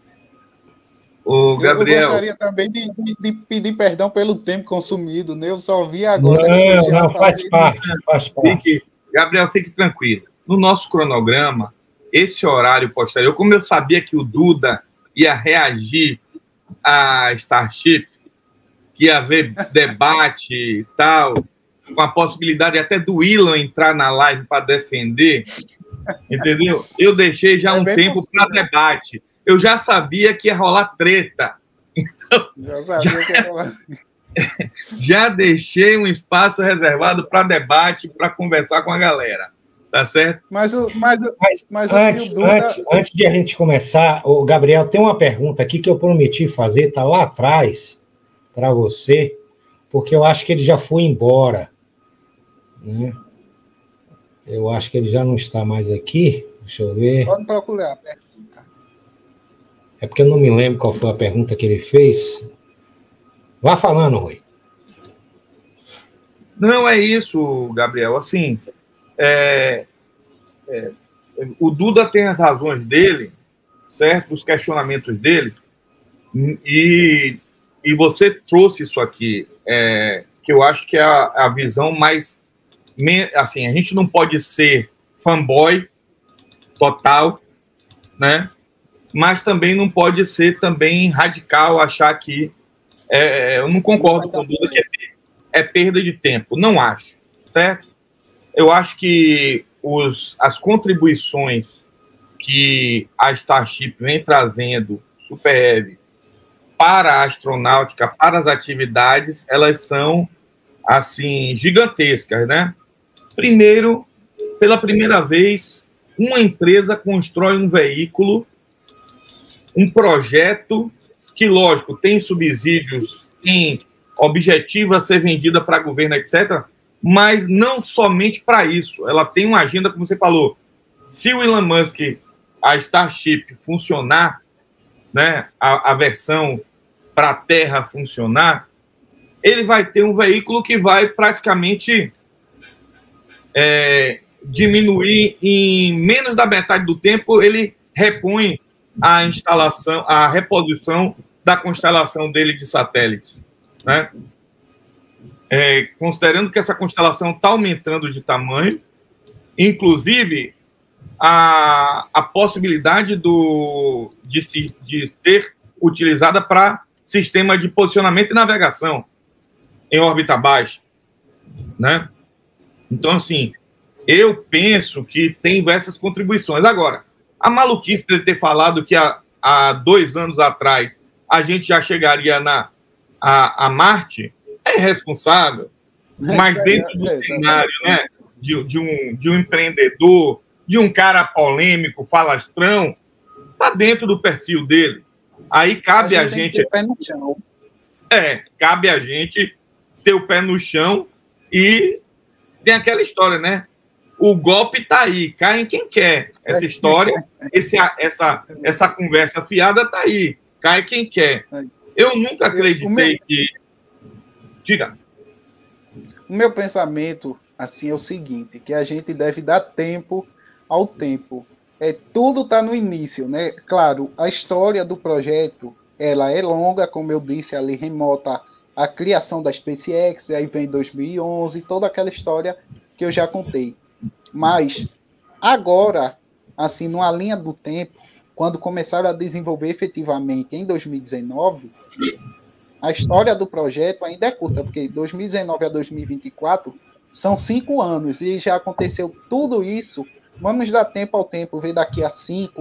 O Gabriel... Eu gostaria também de pedir perdão pelo tempo consumido, né? Eu só vi agora... Não, faz parte. Gabriel, fique tranquilo. No nosso cronograma, esse horário posterior, como eu sabia que o Duda ia reagir a Starship, que ia haver debate e tal, com a possibilidade até do Elon entrar na live para defender, entendeu? Eu deixei já um tempo para debate. Eu já sabia que ia rolar treta. Então, já deixei um espaço reservado para debate, para conversar com a galera. Tá certo? Mas antes de a gente começar, o Gabriel, tem uma pergunta aqui que eu prometi fazer, tá lá atrás, para você, porque eu acho que ele já foi embora. Né? Eu acho que ele já não está mais aqui. Deixa eu ver. Pode procurar a pergunta. É porque eu não me lembro qual foi a pergunta que ele fez. Vá falando, Rui. Não, é isso, Gabriel. Assim, o Duda tem as razões dele, certo? Os questionamentos dele, e você trouxe isso aqui, que eu acho que é a visão mais... Assim, a gente não pode ser fanboy total, né? Mas também não pode ser também radical, achar que... eu não concordo com o Duda que é perda de tempo. Não acho, certo? Eu acho que as contribuições que a Starship vem trazendo, Super Heavy, para a astronáutica, para as atividades, elas são, assim, gigantescas, né? Primeiro, pela primeira vez, uma empresa constrói um veículo, um projeto que, lógico, tem subsídios, tem objetivo a ser vendida para governo, etc., mas não somente para isso. Ela tem uma agenda, como você falou. Se o Elon Musk, a Starship, funcionar, né, a versão para a Terra funcionar, ele vai ter um veículo que vai praticamente diminuir em menos da metade do tempo, ele repõe a instalação, a reposição da constelação dele de satélites, né? Considerando que essa constelação está aumentando de tamanho, inclusive a possibilidade de ser utilizada para sistema de posicionamento e navegação em órbita baixa, né? Então, assim, eu penso que tem diversas contribuições. Agora, a maluquice de ter falado que há 2 anos atrás a gente já chegaria a Marte é irresponsável, mas dentro do cenário, né, de um empreendedor, de um cara polêmico, falastrão, está dentro do perfil dele. Aí cabe a gente ter o pé no chão. Cabe a gente ter o pé no chão e tem aquela história, né? O golpe está aí, cai em quem quer. Essa história, essa conversa fiada está aí, cai quem quer. Eu nunca acreditei que... Diga. O meu pensamento, assim, é o seguinte, que a gente deve dar tempo ao tempo. Tudo está no início, né? Claro, a história do projeto, ela é longa, como eu disse ali, remota a criação da SpaceX, aí vem 2011, toda aquela história que eu já contei. Mas, agora, assim, numa linha do tempo, quando começaram a desenvolver efetivamente em 2019, a história do projeto ainda é curta, porque 2019 a 2024 são 5 anos e já aconteceu tudo isso. Vamos dar tempo ao tempo, ver daqui a 5,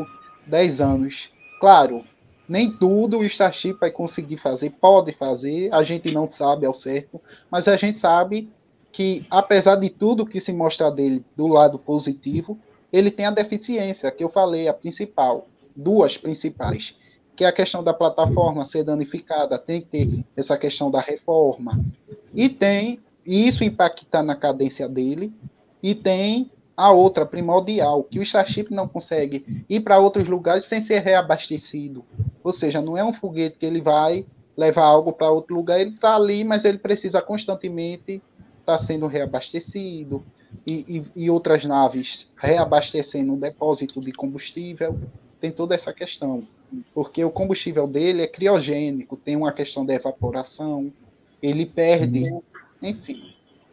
10 anos. Claro, nem tudo o Starship vai conseguir fazer, pode fazer, a gente não sabe ao certo, mas a gente sabe que, apesar de tudo que se mostra dele do lado positivo, ele tem a deficiência, que eu falei, a principal, duas principais, que é a questão da plataforma ser danificada, tem que ter essa questão da reforma, e isso impacta na cadência dele, e tem a outra primordial, que o Starship não consegue ir para outros lugares sem ser reabastecido. Ou seja, não é um foguete que ele vai levar algo para outro lugar, ele está ali, mas ele precisa constantemente estar sendo reabastecido, e outras naves reabastecendo um depósito de combustível. Tem toda essa questão, porque o combustível dele é criogênico, tem uma questão de evaporação, ele perde, enfim.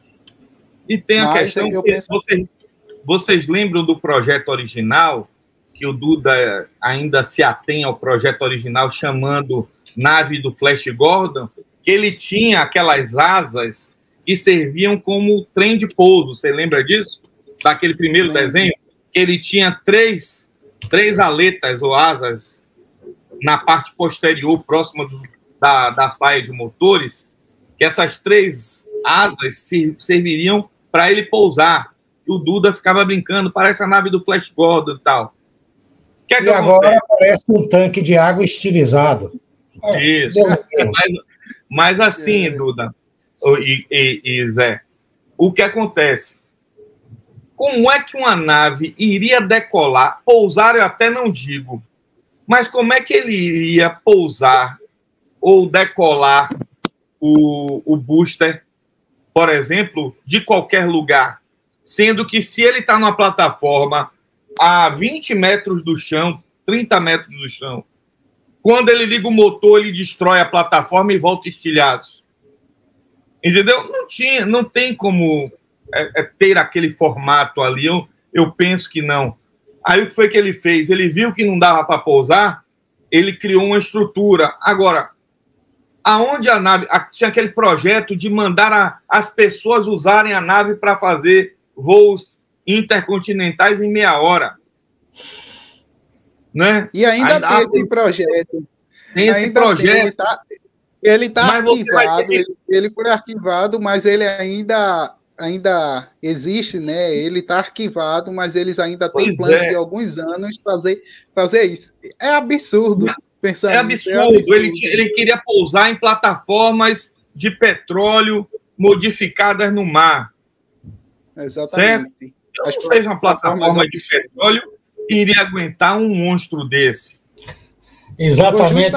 E tem a questão que vocês lembram do projeto original, que o Duda ainda se atém ao projeto original, chamando nave do Flash Gordon, que ele tinha aquelas asas que serviam como trem de pouso. Você lembra disso? Daquele primeiro desenho? Que ele tinha três aletas ou asas na parte posterior, próxima da saia de motores, que essas 3 asas serviriam para ele pousar. E o Duda ficava brincando, parece a nave do Flash Gordon e tal. E agora parece um tanque de água estilizado. Isso. Mas assim, Duda e Zé, o que acontece? Como é que uma nave iria decolar, pousar eu até não digo, mas como é que ele iria pousar ou decolar o booster, por exemplo, de qualquer lugar? Sendo que se ele está numa plataforma a 20 metros do chão, 30 metros do chão, quando ele liga o motor, ele destrói a plataforma e volta estilhaço. Entendeu? Não tem como ter aquele formato ali. Eu penso que não. Aí o que foi que ele fez? Ele viu que não dava para pousar, ele criou uma estrutura. Agora, aonde a nave... Tinha aquele projeto de mandar as pessoas usarem a nave para fazer voos intercontinentais em meia hora. Né? E ainda tem esse projeto. Tem esse projeto. Ele está arquivado, ele foi arquivado, mas ele ainda existe, né? Ele está arquivado, mas eles ainda têm plano de alguns anos fazer isso. É absurdo pensar nisso. É absurdo. Ele queria pousar em plataformas de petróleo modificadas no mar. Exatamente. Certo? Eu não sei se uma plataforma de petróleo iria aguentar um monstro desse. Exatamente,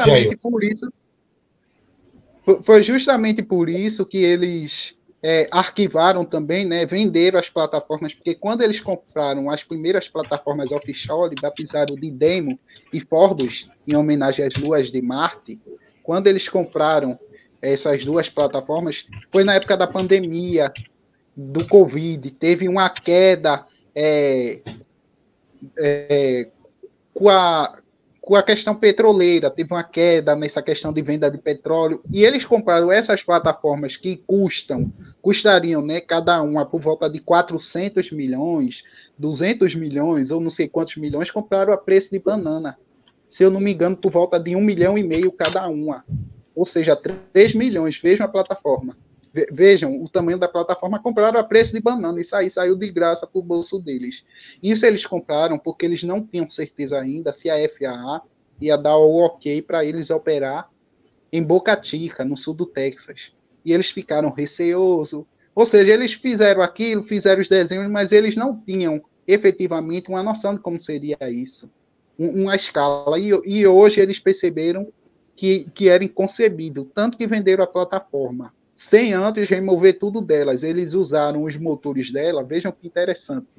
Foi justamente por isso que eles arquivaram também, né, venderam as plataformas, porque quando eles compraram as primeiras plataformas offshore, batizaram de Demo e Phobos, em homenagem às luas de Marte, quando eles compraram essas duas plataformas, foi na época da pandemia, do Covid, teve uma queda com a questão petroleira, teve uma queda nessa questão de venda de petróleo, e eles compraram essas plataformas que custariam, né, cada uma por volta de 400 milhões, 200 milhões, ou não sei quantos milhões, compraram a preço de banana. Se eu não me engano, por volta de 1,5 milhão cada uma. Ou seja, 3 milhões, vejam a plataforma. Vejam o tamanho da plataforma, compraram a preço de banana, isso aí saiu de graça para o bolso deles. Isso eles compraram porque eles não tinham certeza ainda se a FAA ia dar o ok para eles operar em Boca Chica, no sul do Texas. E eles ficaram receosos. Ou seja, eles fizeram aquilo, fizeram os desenhos, mas eles não tinham efetivamente uma noção de como seria isso. Uma escala. E hoje eles perceberam que era inconcebível, tanto que venderam a plataforma sem antes remover tudo delas. Eles usaram os motores dela, vejam que interessante.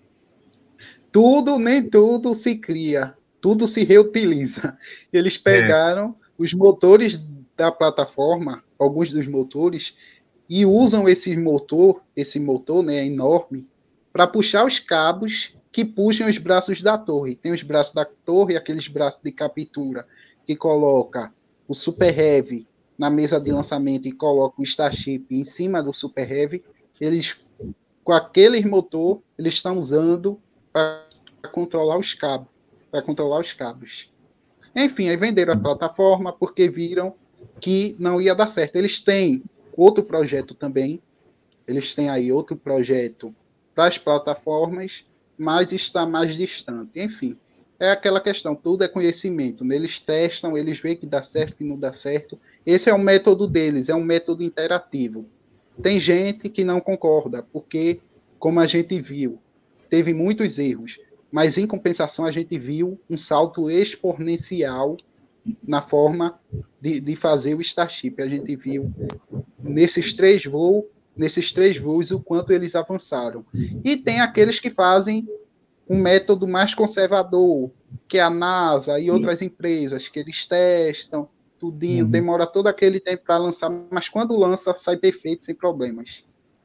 Nem tudo se cria, tudo se reutiliza. Eles pegaram os motores da plataforma, alguns dos motores, e usam esse motor, né, enorme, para puxar os cabos que puxam os braços da torre. Tem os braços da torre, aqueles braços de captura, que coloca o Super Heavy na mesa de lançamento e coloca o Starship em cima do Super Heavy. Eles, com aquele motor, eles estão usando para controlar os cabos, para controlar os cabos. Enfim, aí venderam a plataforma porque viram que não ia dar certo. Eles têm outro projeto também, eles têm aí outro projeto para as plataformas, mas está mais distante. Enfim, é aquela questão, tudo é conhecimento, né? Eles testam, eles veem que dá certo, que não dá certo. Esse é o método deles, é um método interativo. Tem gente que não concorda, porque, como a gente viu, teve muitos erros, mas em compensação a gente viu um salto exponencial na forma de fazer o Starship. A gente viu nesses três voos o quanto eles avançaram. E tem aqueles que fazem um método mais conservador, que é a NASA e outras empresas, que eles testam tudinho, demora todo aquele tempo para lançar, mas quando lança, sai perfeito, sem problemas.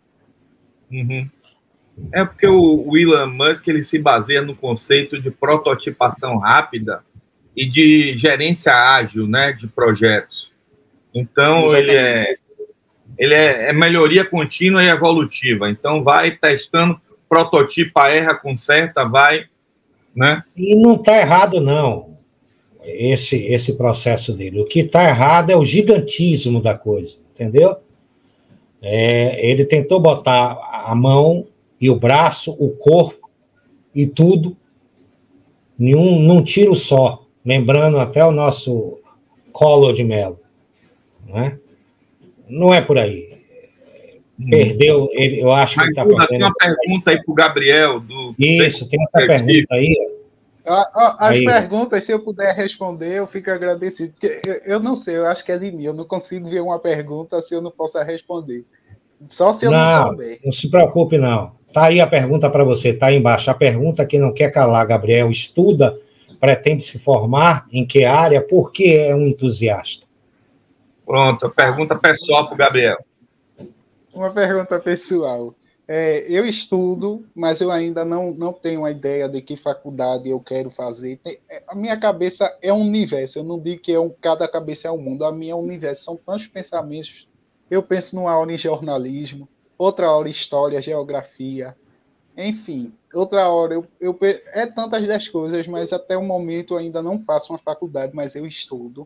É porque o Elon Musk ele se baseia no conceito de prototipação rápida e de gerência ágil, né, de projetos. Então, ele é melhoria contínua e evolutiva. Então, vai testando, prototipa, erra, conserta, vai, né? E não está errado, não, esse processo dele. O que está errado é o gigantismo da coisa, entendeu? Ele tentou botar a mão e o braço, o corpo e tudo num tiro só, lembrando até o nosso Collor de Mello, né? Não é por aí. Perdeu, eu acho que está perdendo. Tem uma pergunta aí para o Gabriel. Isso, tem essa pergunta aí. As perguntas, se eu puder responder, eu fico agradecido. Porque eu não sei, eu acho que é de mim. Eu não consigo ver uma pergunta se eu não posso responder. Só se eu não souber. Não se preocupe, não. Está aí a pergunta para você, está aí embaixo. A pergunta que não quer calar, Gabriel. Estuda, pretende se formar, em que área, por que é um entusiasta? Pronto, a pergunta pessoal para o Gabriel. Uma pergunta pessoal. Eu estudo, mas eu ainda não tenho uma ideia de que faculdade eu quero fazer. A minha cabeça é um universo. Eu não digo que cada cabeça é um mundo. A minha é um universo. São tantos pensamentos. Eu penso numa hora em jornalismo, outra hora em história, geografia. Enfim, outra hora é tantas das coisas, mas até o momento eu ainda não faço uma faculdade, mas eu estudo.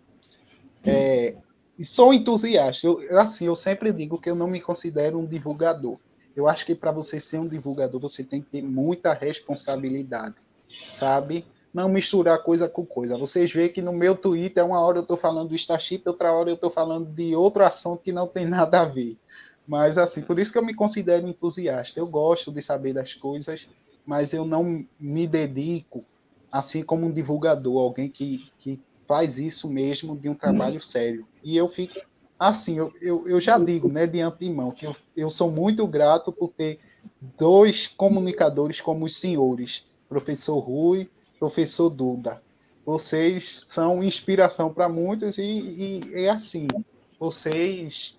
E sou entusiasta. Eu sempre digo que eu não me considero um divulgador. Eu acho que para você ser um divulgador, você tem que ter muita responsabilidade, sabe? Não misturar coisa com coisa. Vocês veem que no meu Twitter, uma hora eu estou falando do Starship, outra hora eu estou falando de outro assunto que não tem nada a ver. Mas, assim, por isso que eu me considero entusiasta. Eu gosto de saber das coisas, mas eu não me dedico, assim como um divulgador, alguém que faz isso mesmo de um trabalho sério. E eu fico assim, eu já digo, né, de antemão, que eu sou muito grato por ter dois comunicadores como os senhores, professor Rui, professor Duda. Vocês são inspiração para muitos e é assim, vocês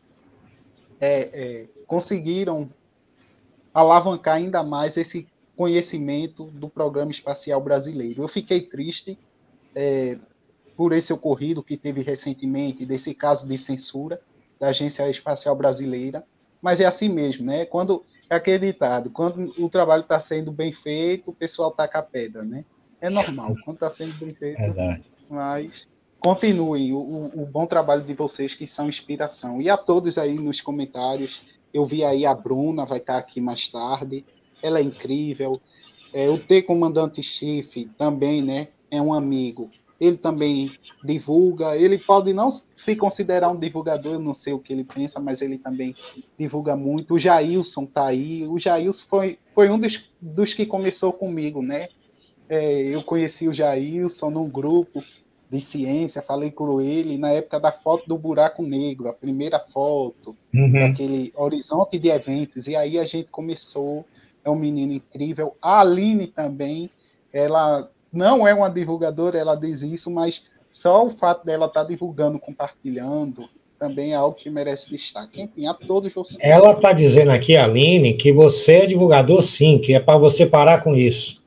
conseguiram alavancar ainda mais esse conhecimento do Programa Espacial Brasileiro. Eu fiquei triste por esse ocorrido que teve recentemente, desse caso de censura da Agência Espacial Brasileira, mas é assim mesmo, né? Quando é acreditado, quando o trabalho está sendo bem feito, o pessoal taca a pedra, né? É normal, quando está sendo bem feito, mas continuem o bom trabalho de vocês, que são inspiração. E a todos aí nos comentários, eu vi aí a Bruna, vai estar aqui mais tarde, ela é incrível. O T-Comandante Chief também, né? É um amigo. Ele também divulga, ele pode não se considerar um divulgador, eu não sei o que ele pensa, mas ele também divulga muito. O Jailson está aí, o Jailson foi um dos que começou comigo, né? Eu conheci o Jailson num grupo de ciência, falei com ele na época da foto do buraco negro, a primeira foto, daquele horizonte de eventos, e aí a gente começou, é um menino incrível. A Aline também, ela não é uma divulgadora, ela diz isso, mas só o fato dela estar divulgando, compartilhando, também é algo que merece destaque. Enfim, a todos vocês. Ela está dizendo aqui, Aline, que você é divulgador, sim, que é para você parar com isso.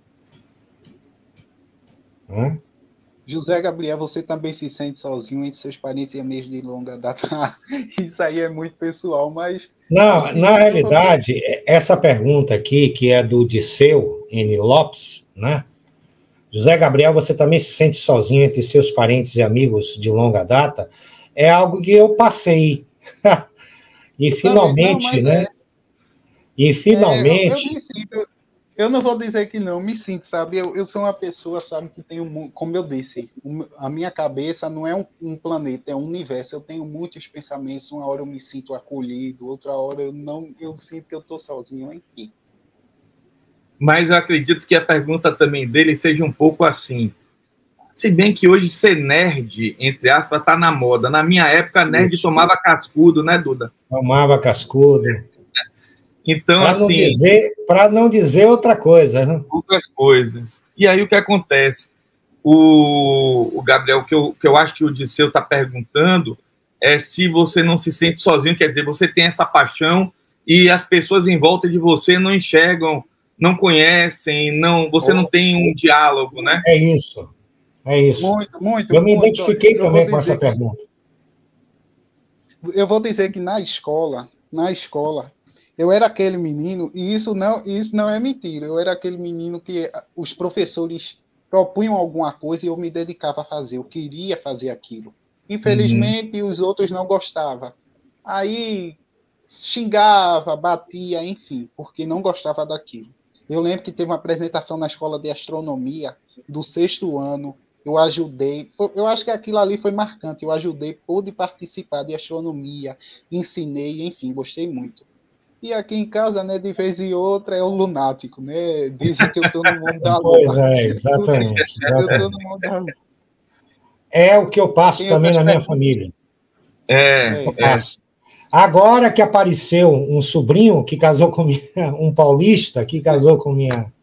José Gabriel, você também se sente sozinho entre seus parentes e amigos de longa data? Isso aí é muito pessoal, mas... Não, assim, na realidade, essa pergunta aqui, que é do Disseu N. Lopes, né? José Gabriel, você também se sente sozinho entre seus parentes e amigos de longa data? É algo que eu passei. E finalmente, não, né? E finalmente... eu me sinto, eu não vou dizer que não, me sinto, sabe? Eu sou uma pessoa, sabe, que tem como eu disse, a minha cabeça não é um planeta, é um universo. Eu tenho muitos pensamentos, uma hora eu me sinto acolhido, outra hora eu sinto que eu estou sozinho, enfim. Mas eu acredito que a pergunta também dele seja um pouco assim. Se bem que hoje ser nerd, entre aspas, está na moda. Na minha época, nerd tomava cascudo, né, Duda? Tomava cascudo. Então, assim... Para não dizer outra coisa, né? Outras coisas. E aí, o que acontece? O Gabriel, que eu acho que o Disseu está perguntando, é se você não se sente sozinho, quer dizer, você tem essa paixão e as pessoas em volta de você não enxergam, não conhecem, você não tem um diálogo, né? É isso. É isso. Muito. Eu me identifiquei também com essa pergunta. Eu vou dizer que na escola, eu era aquele menino, e isso não é mentira, eu era aquele menino que os professores propunham alguma coisa e eu me dedicava a fazer, eu queria fazer aquilo. Infelizmente, os outros não gostavam. Aí xingava, batia, enfim, porque não gostava daquilo. Eu lembro que teve uma apresentação na escola de astronomia do 6º ano. Eu ajudei, eu acho que aquilo ali foi marcante. Eu ajudei, pude participar de astronomia, ensinei, enfim, gostei muito. E aqui em casa, né, de vez em outra, é o lunático, né? Dizem que eu estou no mundo da lua. Pois é, exatamente. Eu estou no mundo da lua. É o que eu passo também na minha família. Eu passo. Agora que apareceu um sobrinho que casou com um paulista que casou com minha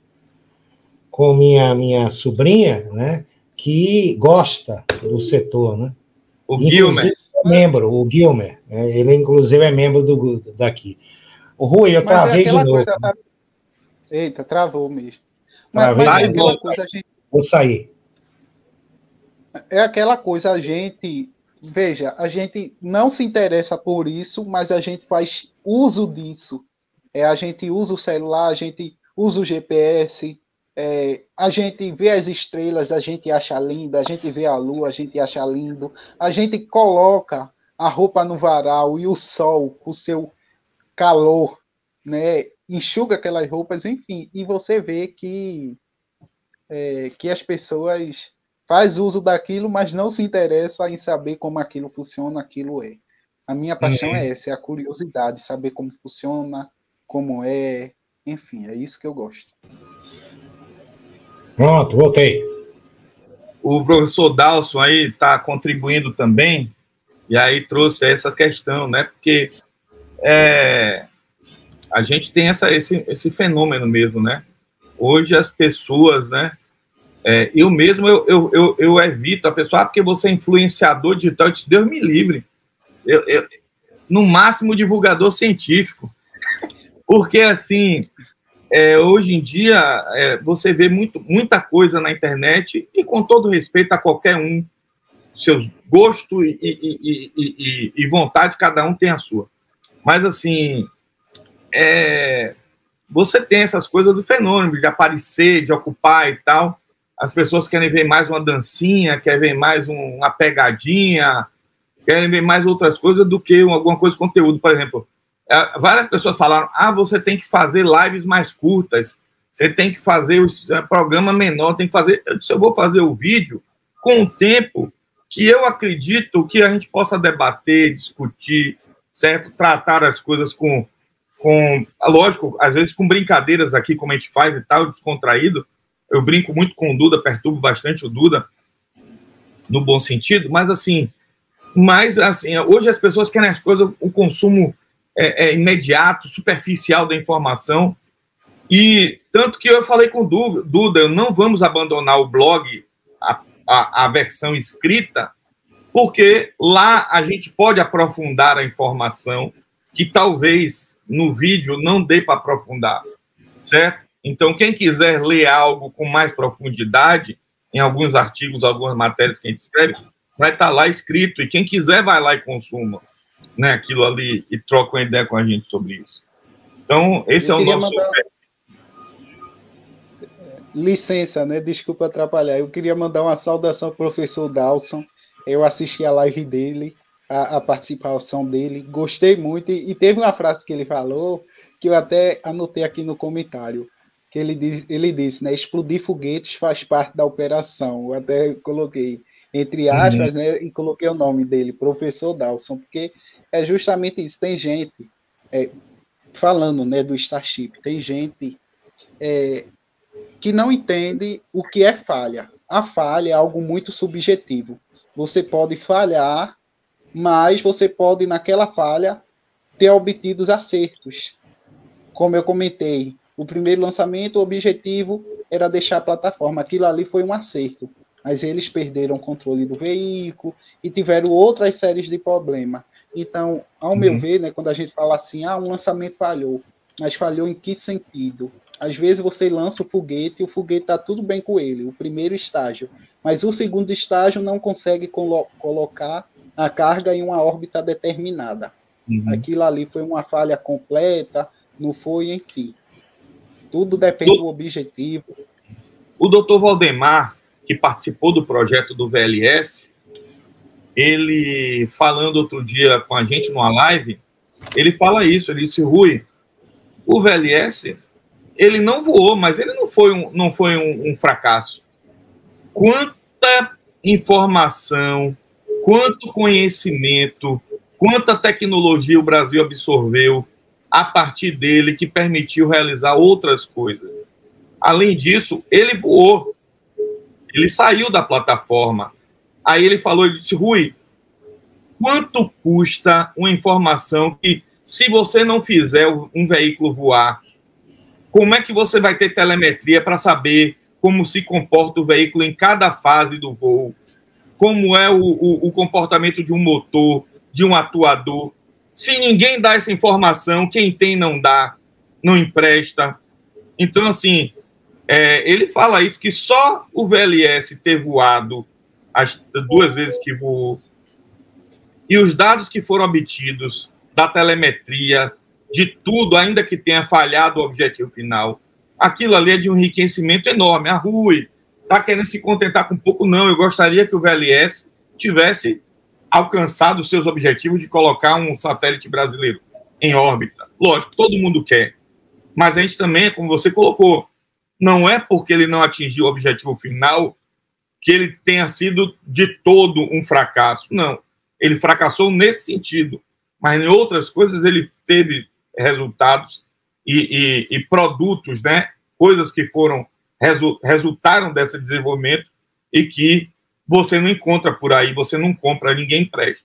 sobrinha, né? Que gosta do setor, né? O Guilmer. O Guilmer. Ele, inclusive, é membro daqui. O Rui, eu travei de novo. Eita, travou mesmo. Mas aquela coisa, Vou sair. É aquela coisa, a gente não se interessa por isso, mas a gente faz uso disso. A gente usa o celular, a gente usa o GPS, a gente vê as estrelas, a gente acha lindo, a gente vê a lua, a gente acha lindo, a gente coloca a roupa no varal e o sol, com o seu calor, né, enxuga aquelas roupas, enfim, e você vê que as pessoas faz uso daquilo, mas não se interessa em saber como aquilo funciona, aquilo é. A minha paixão é essa, é a curiosidade, saber como funciona, como é, enfim, é isso que eu gosto. Pronto, voltei. O professor Dalson aí está contribuindo também, e aí trouxe essa questão, né? Porque a gente tem esse fenômeno mesmo, né? Hoje as pessoas, né? Eu mesmo, eu evito a pessoa, porque você é influenciador digital, Deus me livre. No máximo, divulgador científico. Porque, assim, hoje em dia, você vê muita coisa na internet, e com todo respeito a qualquer um, seus gostos e vontade, cada um tem a sua. Mas, assim, você tem essas coisas do fenômeno, de aparecer, de ocupar e tal. As pessoas querem ver mais uma dancinha, querem ver mais uma pegadinha, querem ver mais outras coisas do que alguma coisa de conteúdo. Por exemplo, várias pessoas falaram, você tem que fazer lives mais curtas, você tem que fazer o programa menor, tem que fazer... Eu disse, eu vou fazer o vídeo com o tempo que eu acredito que a gente possa debater, discutir, certo? Tratar as coisas com lógico, às vezes com brincadeiras aqui, como a gente faz e tal, descontraído. Eu brinco muito com o Duda, perturbo bastante o Duda, no bom sentido, mas assim, hoje as pessoas querem as coisas, o consumo imediato, superficial da informação, e tanto que eu falei com o Duda, não vamos abandonar o blog, a versão escrita, porque lá a gente pode aprofundar a informação que talvez no vídeo não dê para aprofundar, certo? Então, quem quiser ler algo com mais profundidade, em alguns artigos, algumas matérias que a gente escreve, vai estar lá escrito, e quem quiser vai lá e consuma, né, aquilo ali e troca uma ideia com a gente sobre isso. Então, esse é o nosso... licença, né? Desculpa atrapalhar. Eu queria mandar uma saudação ao professor Dawson. Eu assisti a live dele, a participação dele, gostei muito. E teve uma frase que ele falou que eu até anotei aqui no comentário, que ele disse, né? Explodir foguetes faz parte da operação. Eu até coloquei entre aspas, né? E coloquei o nome dele, professor Dawson, porque é justamente isso. Tem gente, falando, né, do Starship, tem gente que não entende o que é falha. A falha é algo muito subjetivo. Você pode falhar, mas você pode, naquela falha, ter obtido os acertos. Como eu comentei, o primeiro lançamento, o objetivo era deixar a plataforma. Aquilo ali foi um acerto. Mas eles perderam o controle do veículo e tiveram outras séries de problemas. Então, ao meu ver, né, quando a gente fala assim, um lançamento falhou, mas falhou em que sentido? Às vezes você lança o foguete e o foguete está tudo bem com ele, o primeiro estágio, mas o segundo estágio não consegue colocar a carga em uma órbita determinada. Aquilo ali foi uma falha completa, não foi, enfim. Tudo depende do objetivo. O doutor Valdemar, que participou do projeto do VLS, ele, falando outro dia com a gente numa live, ele fala isso, ele disse, Rui, o VLS, ele não voou, mas ele não foi um fracasso. Quanta informação, quanto conhecimento, quanta tecnologia o Brasil absorveu a partir dele, que permitiu realizar outras coisas. Além disso, ele voou, ele saiu da plataforma. Aí ele falou, ele disse, Rui, quanto custa uma informação que, se você não fizer um veículo voar, como é que você vai ter telemetria para saber como se comporta o veículo em cada fase do voo? Como é o comportamento de um motor, de um atuador? Se ninguém dá essa informação, quem tem não dá, não empresta. Então, assim, ele fala isso, que só o VLS ter voado as 2 vezes que voou, e os dados que foram obtidos da telemetria, de tudo, ainda que tenha falhado o objetivo final, aquilo ali é de um enriquecimento enorme. A Rui está querendo se contentar com pouco, não. Eu gostaria que o VLS tivesse alcançado os seus objetivos de colocar um satélite brasileiro em órbita. Lógico, todo mundo quer. Mas a gente também, como você colocou, não é porque ele não atingiu o objetivo final que ele tenha sido de todo um fracasso. Não. Ele fracassou nesse sentido. Mas em outras coisas ele teve resultados e produtos, né? Coisas que resultaram desse desenvolvimento e que você não encontra por aí, você não compra, ninguém empresta.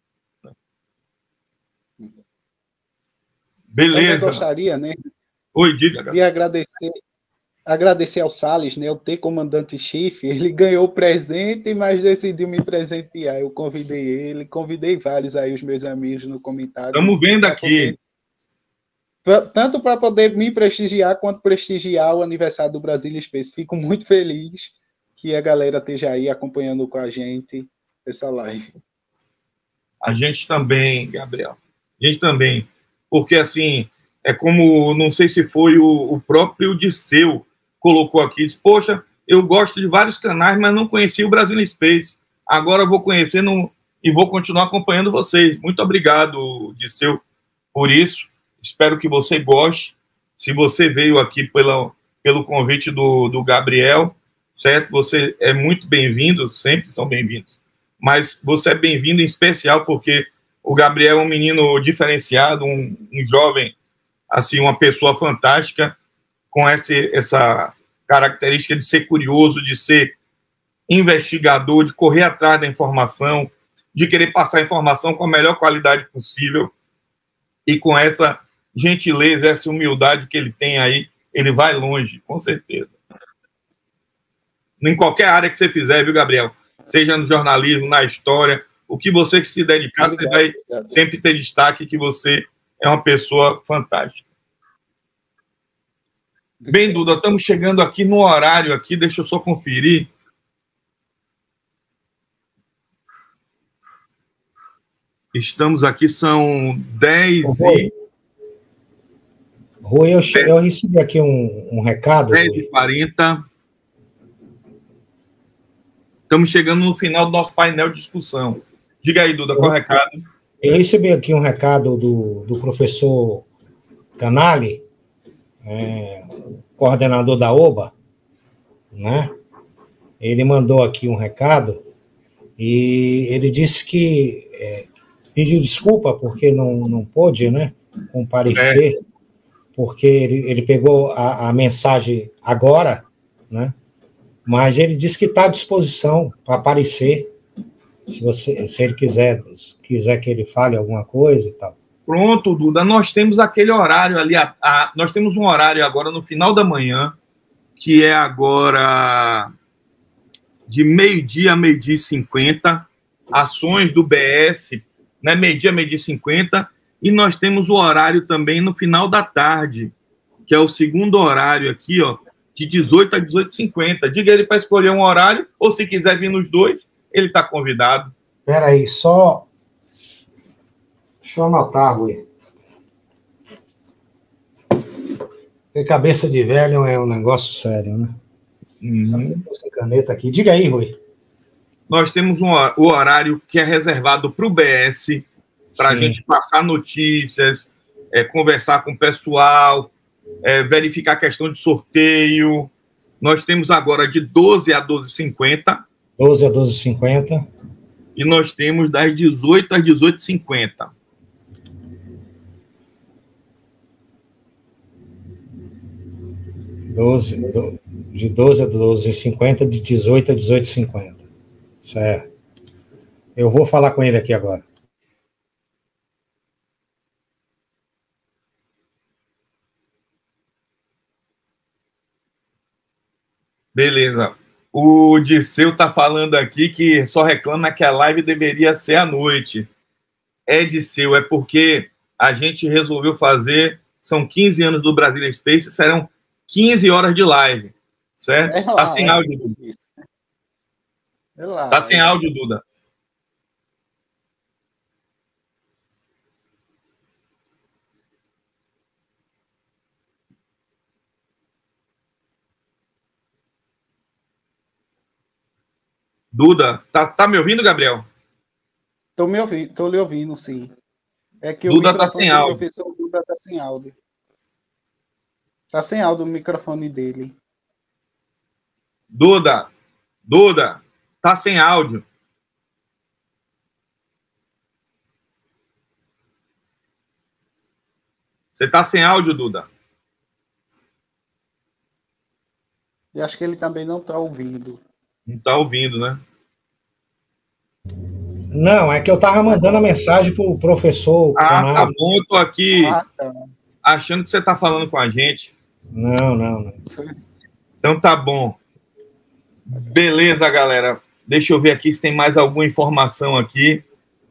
Beleza. Eu gostaria, né? Oi, diga. De agradecer ao Salles, né? O T-Comandante-Chief, ele ganhou o presente, mas decidiu me presentear. Eu convidei ele, convidei vários aí, os meus amigos no comentário. Estamos vendo aqui. Tanto para poder me prestigiar, quanto prestigiar o aniversário do Brasília Space. Fico muito feliz que a galera esteja aí acompanhando com a gente essa live. A gente também, Gabriel. A gente também. Porque, assim, é como, não sei se foi o próprio Disseu colocou aqui, disse, poxa, eu gosto de vários canais, mas não conhecia o Brasília Space. Agora eu vou conhecer e vou continuar acompanhando vocês. Muito obrigado, Disseu, por isso. Espero que você goste. Se você veio aqui pelo convite do Gabriel, certo? Você é muito bem-vindo, sempre são bem-vindos. Mas você é bem-vindo em especial porque o Gabriel é um menino diferenciado, um jovem, assim, uma pessoa fantástica, com essa característica de ser curioso, de ser investigador, de correr atrás da informação, de querer passar a informação com a melhor qualidade possível. E com essa gentileza, essa humildade que ele tem aí, ele vai longe, com certeza. Em qualquer área que você fizer, viu, Gabriel? Seja no jornalismo, na história, o que você que se dedicar, você vai sempre ter destaque que você é uma pessoa fantástica. Bem, Duda, estamos chegando aqui no horário aqui, deixa eu só conferir. Estamos aqui, são 10 e... Rui, eu recebi aqui um recado. 10h40. Estamos chegando no final do nosso painel de discussão. Diga aí, Duda, qual é o recado? Eu recebi aqui um recado do professor Canali, coordenador da OBA, né? Ele mandou aqui um recado e ele disse que pediu desculpa porque não pôde, né, comparecer, porque ele pegou a mensagem agora, né? Mas ele disse que está à disposição para aparecer, se ele quiser que ele fale alguma coisa e tal. Pronto, Duda, nós temos aquele horário ali, nós temos um horário agora no final da manhã, que é agora de meio-dia a meio-dia e 50, ações do BS, né, meio-dia a meio-dia e 50, e nós temos o horário também no final da tarde, que é o segundo horário aqui, ó, de 18 a 18h50. Diga ele para escolher um horário, ou se quiser vir nos dois, ele está convidado. Espera aí, só... Deixa eu anotar, Rui. Porque cabeça de velho é um negócio sério, né? Sem caneta aqui. Diga aí, Rui. Nós temos o horário que é reservado para o BS, para a gente passar notícias, conversar com o pessoal, verificar a questão de sorteio. Nós temos agora de 12 a 12h50. 12 a 12h50. E nós temos das 18 às 18h50. De 12 a 12h50, de 18 a 18h50. Certo. Eu vou falar com ele aqui agora. Beleza. O Disseu está falando aqui que só reclama que a live deveria ser à noite. Disseu, é porque a gente resolveu fazer, são 15 anos do Brasília Space, serão 15 horas de live, certo? Tá sem áudio, Duda. Tá sem áudio, Duda. Duda, tá me ouvindo, Gabriel? Tô lhe ouvindo, sim. É que Duda tá sem áudio. O professor Duda tá sem áudio. Tá sem áudio o microfone dele. Duda, tá sem áudio. Você tá sem áudio, Duda? Eu acho que ele também não tá ouvindo. Não tá ouvindo, né? Não, é que eu tava mandando a mensagem pro professor. Tá bom, eu tô aqui achando que você tá falando com a gente. Não. Então tá bom. Beleza, galera. Deixa eu ver aqui se tem mais alguma informação aqui.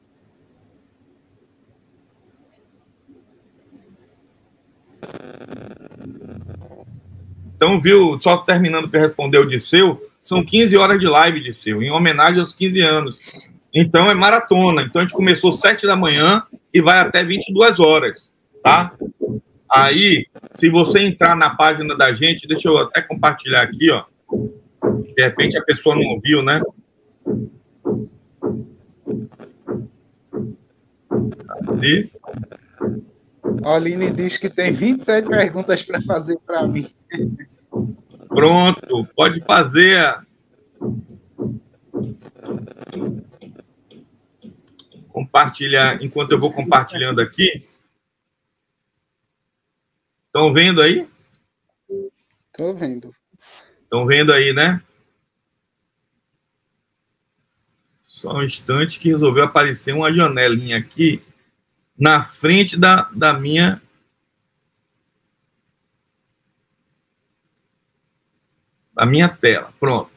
Então, viu, só terminando para responder o Disseu, são 15 horas de live, Disseu, em homenagem aos 15 anos. Então, é maratona. Então, a gente começou 7 da manhã e vai até 22 horas, tá? Aí, se você entrar na página da gente, deixa eu até compartilhar aqui, ó. De repente, a pessoa não ouviu, né? Ali. A Aline diz que tem 27 perguntas para fazer para mim. Pronto, pode fazer. Compartilhar, enquanto eu vou compartilhando aqui. Estão vendo aí? Estou vendo. Estão vendo aí, né? Só um instante que resolveu aparecer uma janelinha aqui na frente da minha... da minha tela. Pronto.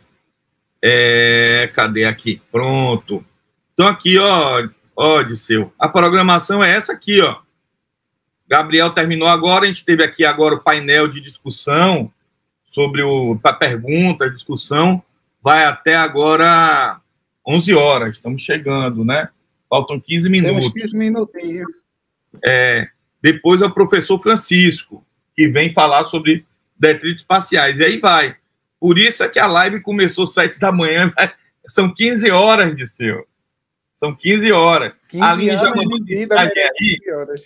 Cadê aqui? Pronto. Então aqui, ó, Disseu. A programação é essa aqui, ó. Gabriel terminou agora, a gente teve aqui agora o painel de discussão sobre a pergunta, a discussão, vai até agora 11 horas, estamos chegando, né? Faltam 15 minutos. Temos 15 minutinhos. Depois é o professor Francisco, que vem falar sobre detritos espaciais, e aí vai. Por isso é que a live começou 7 da manhã, São 15 horas, Disseu. São 15 horas. 15 a Aline já mandou mensagem aí. 15 horas.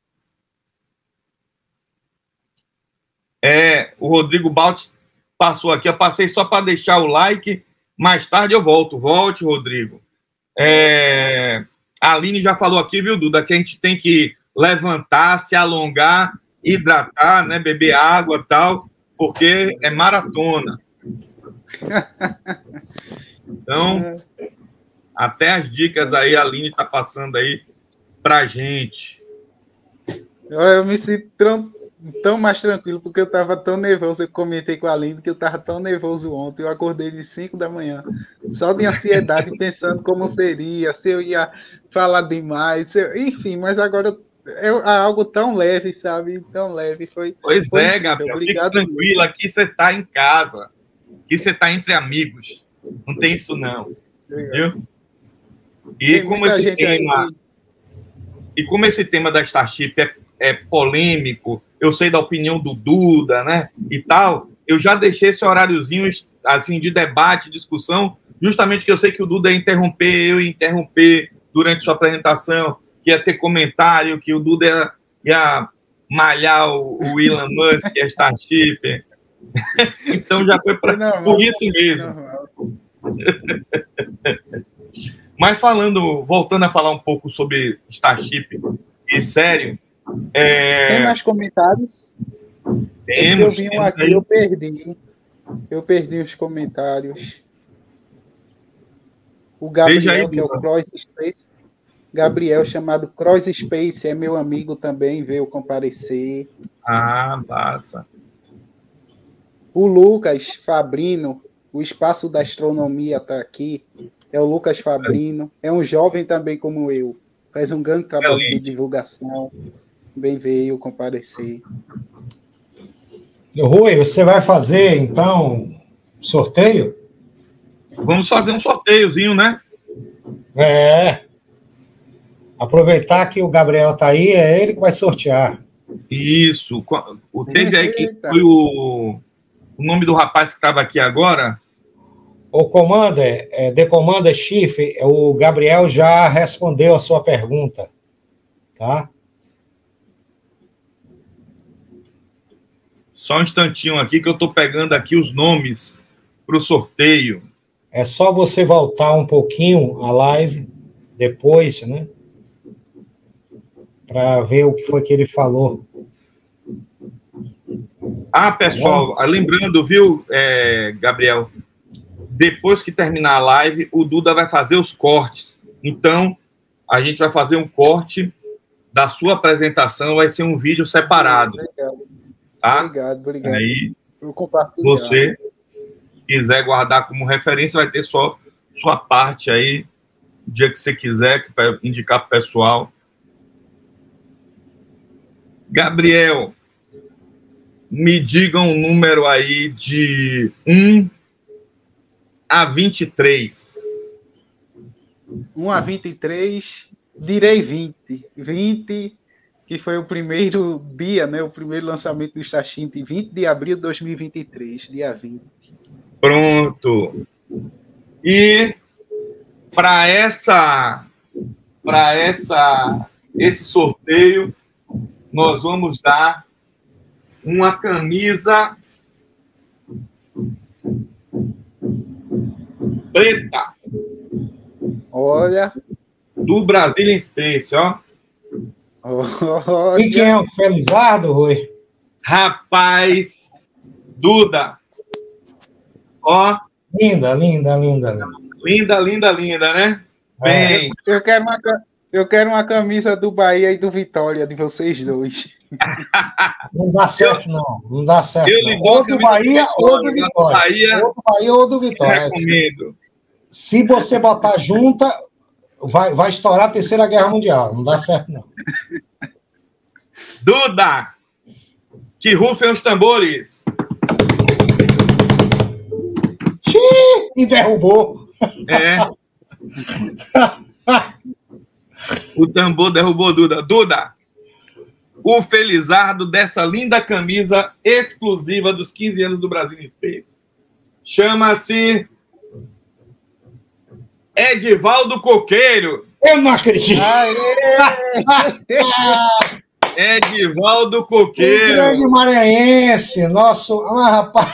O Rodrigo Balt passou aqui. Eu passei só para deixar o like. Mais tarde eu volto. Volte, Rodrigo. A Aline já falou aqui, viu, Duda, que a gente tem que levantar, se alongar, hidratar, né, beber água e tal, porque é maratona. Então, até as dicas aí a Aline está passando aí pra gente. Eu me sinto tão mais tranquilo, porque eu estava tão nervoso. Eu comentei com a Aline que eu estava tão nervoso ontem. Eu acordei de 5 da manhã, só de ansiedade, pensando como seria, se eu ia falar demais, enfim, mas agora é algo tão leve, sabe? Tão leve. Foi Gabriel, fique tranquilo, aqui você está em casa, aqui você está entre amigos, não tem isso não, viu? E como esse tema da Starship é polêmico, eu sei da opinião do Duda, né, e tal, eu já deixei esse horáriozinho assim, de debate, discussão, justamente que eu sei que o Duda ia interromper durante sua apresentação, que ia ter comentário, que o Duda ia malhar o Elon Musk, a Starship. Então já foi por isso mesmo. Mas voltando a falar um pouco sobre Starship e sério. Tem mais comentários? Eu vi um aqui, eu perdi os comentários. O Gabriel, que é o Cross Space. Gabriel, chamado Cross Space, é meu amigo também, veio comparecer. Passa. O Lucas Fabrino, o Espaço da Astronomia está aqui. É o Lucas Fabrino. É um jovem também como eu. Faz um grande trabalho de divulgação. Também veio comparecer. Rui, você vai fazer, então, sorteio? Vamos fazer um sorteiozinho, né? Aproveitar que o Gabriel está aí, é ele que vai sortear. Isso. Teve aí que foi o nome do rapaz que estava aqui agora? O The Commander Chief, o Gabriel já respondeu a sua pergunta, tá? Só um instantinho aqui que eu estou pegando aqui os nomes para o sorteio. É só você voltar um pouquinho a live depois, né? Para ver o que foi que ele falou. Pessoal, lembrando, viu, Gabriel, depois que terminar a live, o Duda vai fazer os cortes. Então, a gente vai fazer um corte da sua apresentação, vai ser um vídeo separado. Obrigado. Tá? Obrigado. Aí, você quiser guardar como referência, vai ter só sua parte aí, o dia que você quiser, para indicar para o pessoal. Gabriel, me diga um número aí de 1 a 23. 1 a 23, direi 20. 20, que foi o primeiro dia, né? O primeiro lançamento do Starship, 20 de abril de 2023, dia 20. Pronto. E para esse sorteio, nós vamos dar uma camisa preta. Olha. Do Brazilian Space, ó. Olha. E quem é o Felizardo, Rui? Rapaz, Duda. Ó. Linda, né? Bem. Eu quero uma camisa do Bahia e do Vitória, de vocês dois. Não dá certo, não. Não dá certo. Ou do Bahia ou do Vitória. Ou do Bahia ou do Vitória. Recomendo. Se você botar junta, vai estourar a Terceira Guerra Mundial. Não dá certo, não. Duda! Que rufem os tambores! Me derrubou. O tambor derrubou Duda. Duda, o Felizardo dessa linda camisa exclusiva dos 15 anos do Brasil em Space chama-se Edivaldo Coqueiro. Eu não acredito. Edivaldo O Coqueiro. grande maranhense, nosso... rapaz.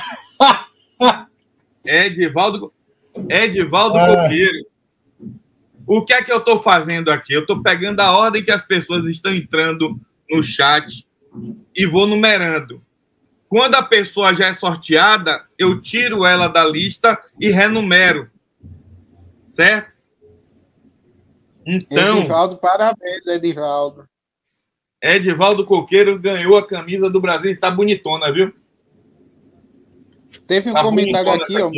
Edivaldo Coqueiro. O que é que eu estou fazendo aqui? Eu estou pegando a ordem que as pessoas estão entrando no chat e vou numerando. Quando a pessoa já é sorteada, eu tiro ela da lista e renumero. Certo? Então... Edivaldo, parabéns, Edivaldo. Edivaldo Coqueiro ganhou a camisa do Brasil e está bonitona, viu? Teve um comentário aqui, ó.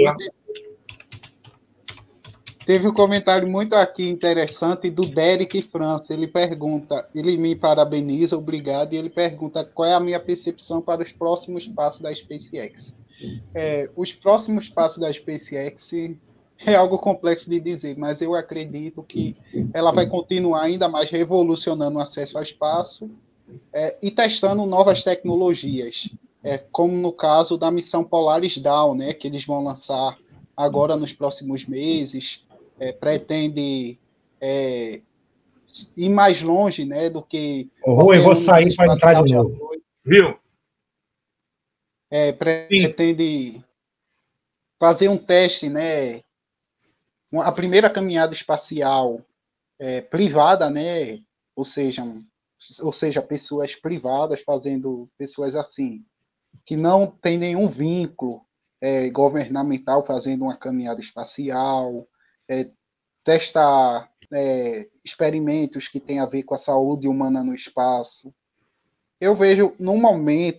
Teve um comentário muito aqui interessante do Derek França. Ele pergunta, ele me parabeniza, obrigado, e ele pergunta qual é a minha percepção para os próximos passos da SpaceX. Os próximos passos da SpaceX é algo complexo de dizer, mas eu acredito que ela vai continuar ainda mais revolucionando o acesso ao espaço e testando novas tecnologias, como no caso da missão Polaris Dawn, né, que eles vão lançar agora nos próximos meses. Pretende ir mais longe, né, do que... Eu vou sair para entrar de novo. Viu? Pretende fazer um teste, né, a primeira caminhada espacial privada, né, ou seja, pessoas privadas fazendo, pessoas assim, que não tem nenhum vínculo governamental fazendo uma caminhada espacial, testar experimentos que têm a ver com a saúde humana no espaço. Eu vejo, no momento,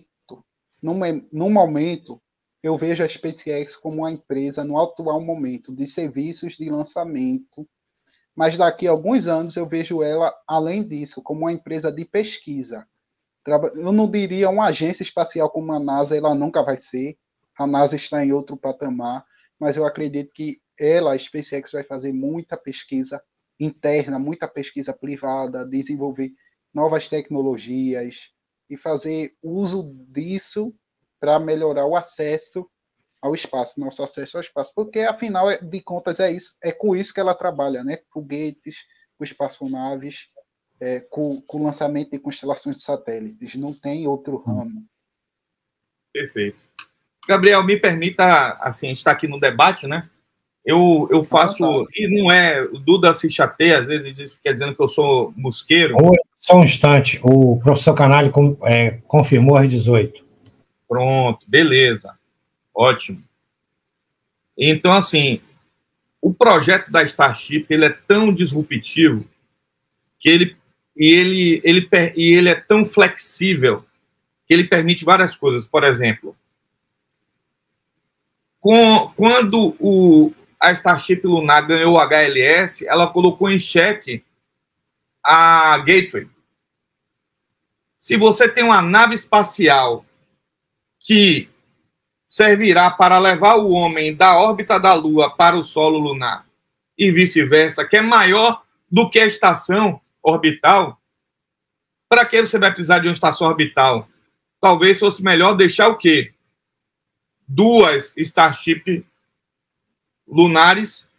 eu vejo a SpaceX como uma empresa, no atual momento, de serviços de lançamento, mas daqui a alguns anos eu vejo ela, além disso, como uma empresa de pesquisa. Eu não diria uma agência espacial como a NASA, ela nunca vai ser. A NASA está em outro patamar, mas eu acredito que a SpaceX vai fazer muita pesquisa interna, muita pesquisa privada, desenvolver novas tecnologias e fazer uso disso para melhorar o acesso ao espaço, nosso acesso ao espaço, porque afinal de contas é com isso que ela trabalha, né? Foguetes, com espaçonaves, com o lançamento de constelações de satélites, não tem outro ramo. Perfeito. Gabriel, me permita, assim, a gente está aqui no debate, né? Eu faço, e não é, o Duda se chateia, às vezes quer dizendo que eu sou mosqueiro. Só um instante, o professor Canali confirmou às 18. Pronto, beleza, ótimo. Então, assim, o projeto da Starship, ele é tão disruptivo que ele é tão flexível que ele permite várias coisas. Por exemplo, quando a Starship Lunar ganhou o HLS, ela colocou em xeque a Gateway. Se você tem uma nave espacial que servirá para levar o homem da órbita da Lua para o solo lunar e vice-versa, que é maior do que a estação orbital, para que você vai precisar de uma estação orbital? Talvez fosse melhor deixar o quê? 2 Starship lunares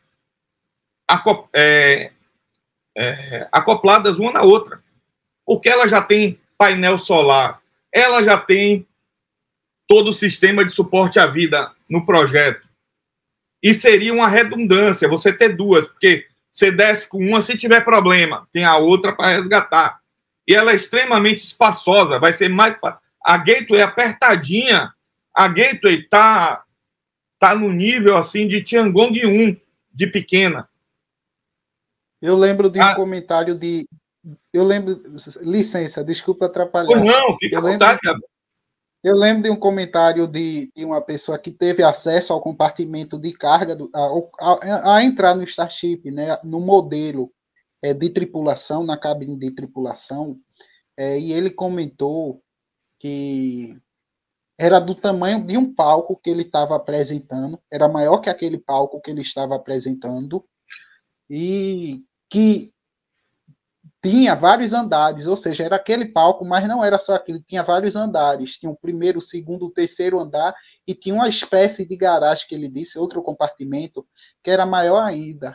acopladas uma na outra, porque ela já tem painel solar, ela já tem todo o sistema de suporte à vida no projeto, e seria uma redundância você ter 2, porque você desce com uma, se tiver problema, tem a outra para resgatar, e ela é extremamente espaçosa, vai ser mais... A Gateway é apertadinha, a Gateway tá no nível assim de Tiangong 1, de pequena. Eu lembro de um comentário de... Licença, desculpa atrapalhar. Não, fica à vontade. Eu lembro de um comentário de uma pessoa que teve acesso ao compartimento de carga, a entrar no Starship, né, no modelo de tripulação, na cabine de tripulação, e ele comentou que era do tamanho de um palco que ele estava apresentando, era maior que aquele palco que ele estava apresentando, e que tinha vários andares, ou seja, era aquele palco, mas não era só aquilo, tinha vários andares, tinha o primeiro, o segundo, o terceiro andar, e tinha uma espécie de garagem, que ele disse, outro compartimento, que era maior ainda.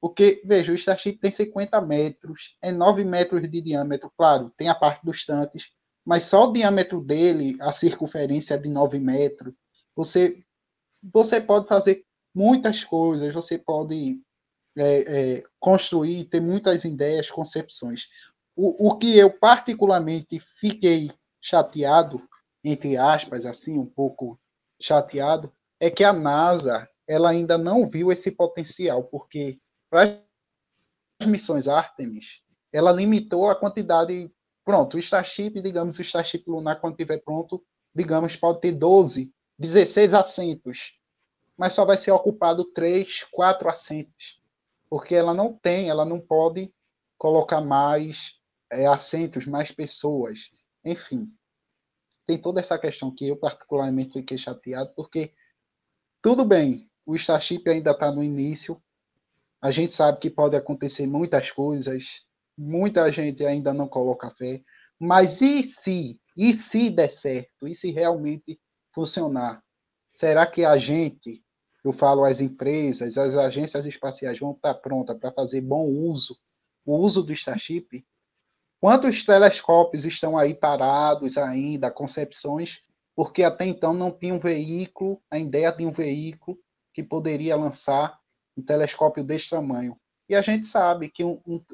Porque, veja, o Starship tem 50 metros, é 9 metros de diâmetro, claro, tem a parte dos tanques, mas só o diâmetro dele, a circunferência é de 9 metros. Você pode fazer muitas coisas, você pode construir, ter muitas ideias, concepções. O que eu particularmente fiquei chateado, entre aspas, assim, um pouco chateado, é que a NASA ela ainda não viu esse potencial, porque para as missões Artemis, ela limitou a quantidade. Pronto, o Starship, digamos, o Starship lunar, quando estiver pronto, digamos, pode ter 12, 16 assentos, mas só vai ser ocupado 3, 4 assentos, porque ela não pode colocar mais assentos, mais pessoas, enfim. Tem toda essa questão que eu particularmente fiquei chateado, porque tudo bem, o Starship ainda está no início, a gente sabe que pode acontecer muitas coisas, muita gente ainda não coloca fé, mas e se der certo, e se realmente funcionar? Será que a gente, eu falo as empresas, as agências espaciais vão estar prontas para fazer bom uso, o uso do Starship? Quantos telescópios estão aí parados ainda, concepções, porque até então não tinha um veículo, a ideia de um veículo que poderia lançar um telescópio desse tamanho. E a gente sabe que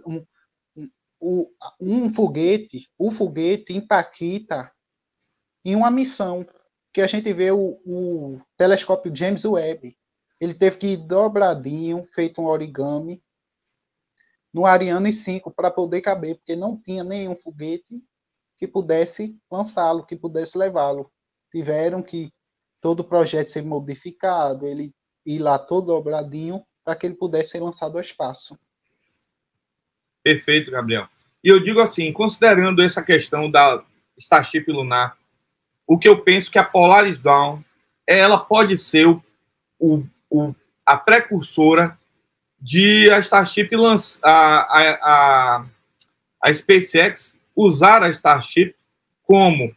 um foguete, o foguete impacta em uma missão, que a gente vê o telescópio James Webb. Ele teve que ir dobradinho, feito um origami, no Ariane 5 para poder caber, porque não tinha nenhum foguete que pudesse lançá-lo, que pudesse levá-lo. Tiveram que todo o projeto ser modificado, ele ir lá todo dobradinho para que ele pudesse ser lançado ao espaço. Perfeito, Gabriel. E eu digo assim, considerando essa questão da Starship lunar, o que eu penso que a Polaris Dawn, ela pode ser a precursora de a Starship a SpaceX usar a Starship como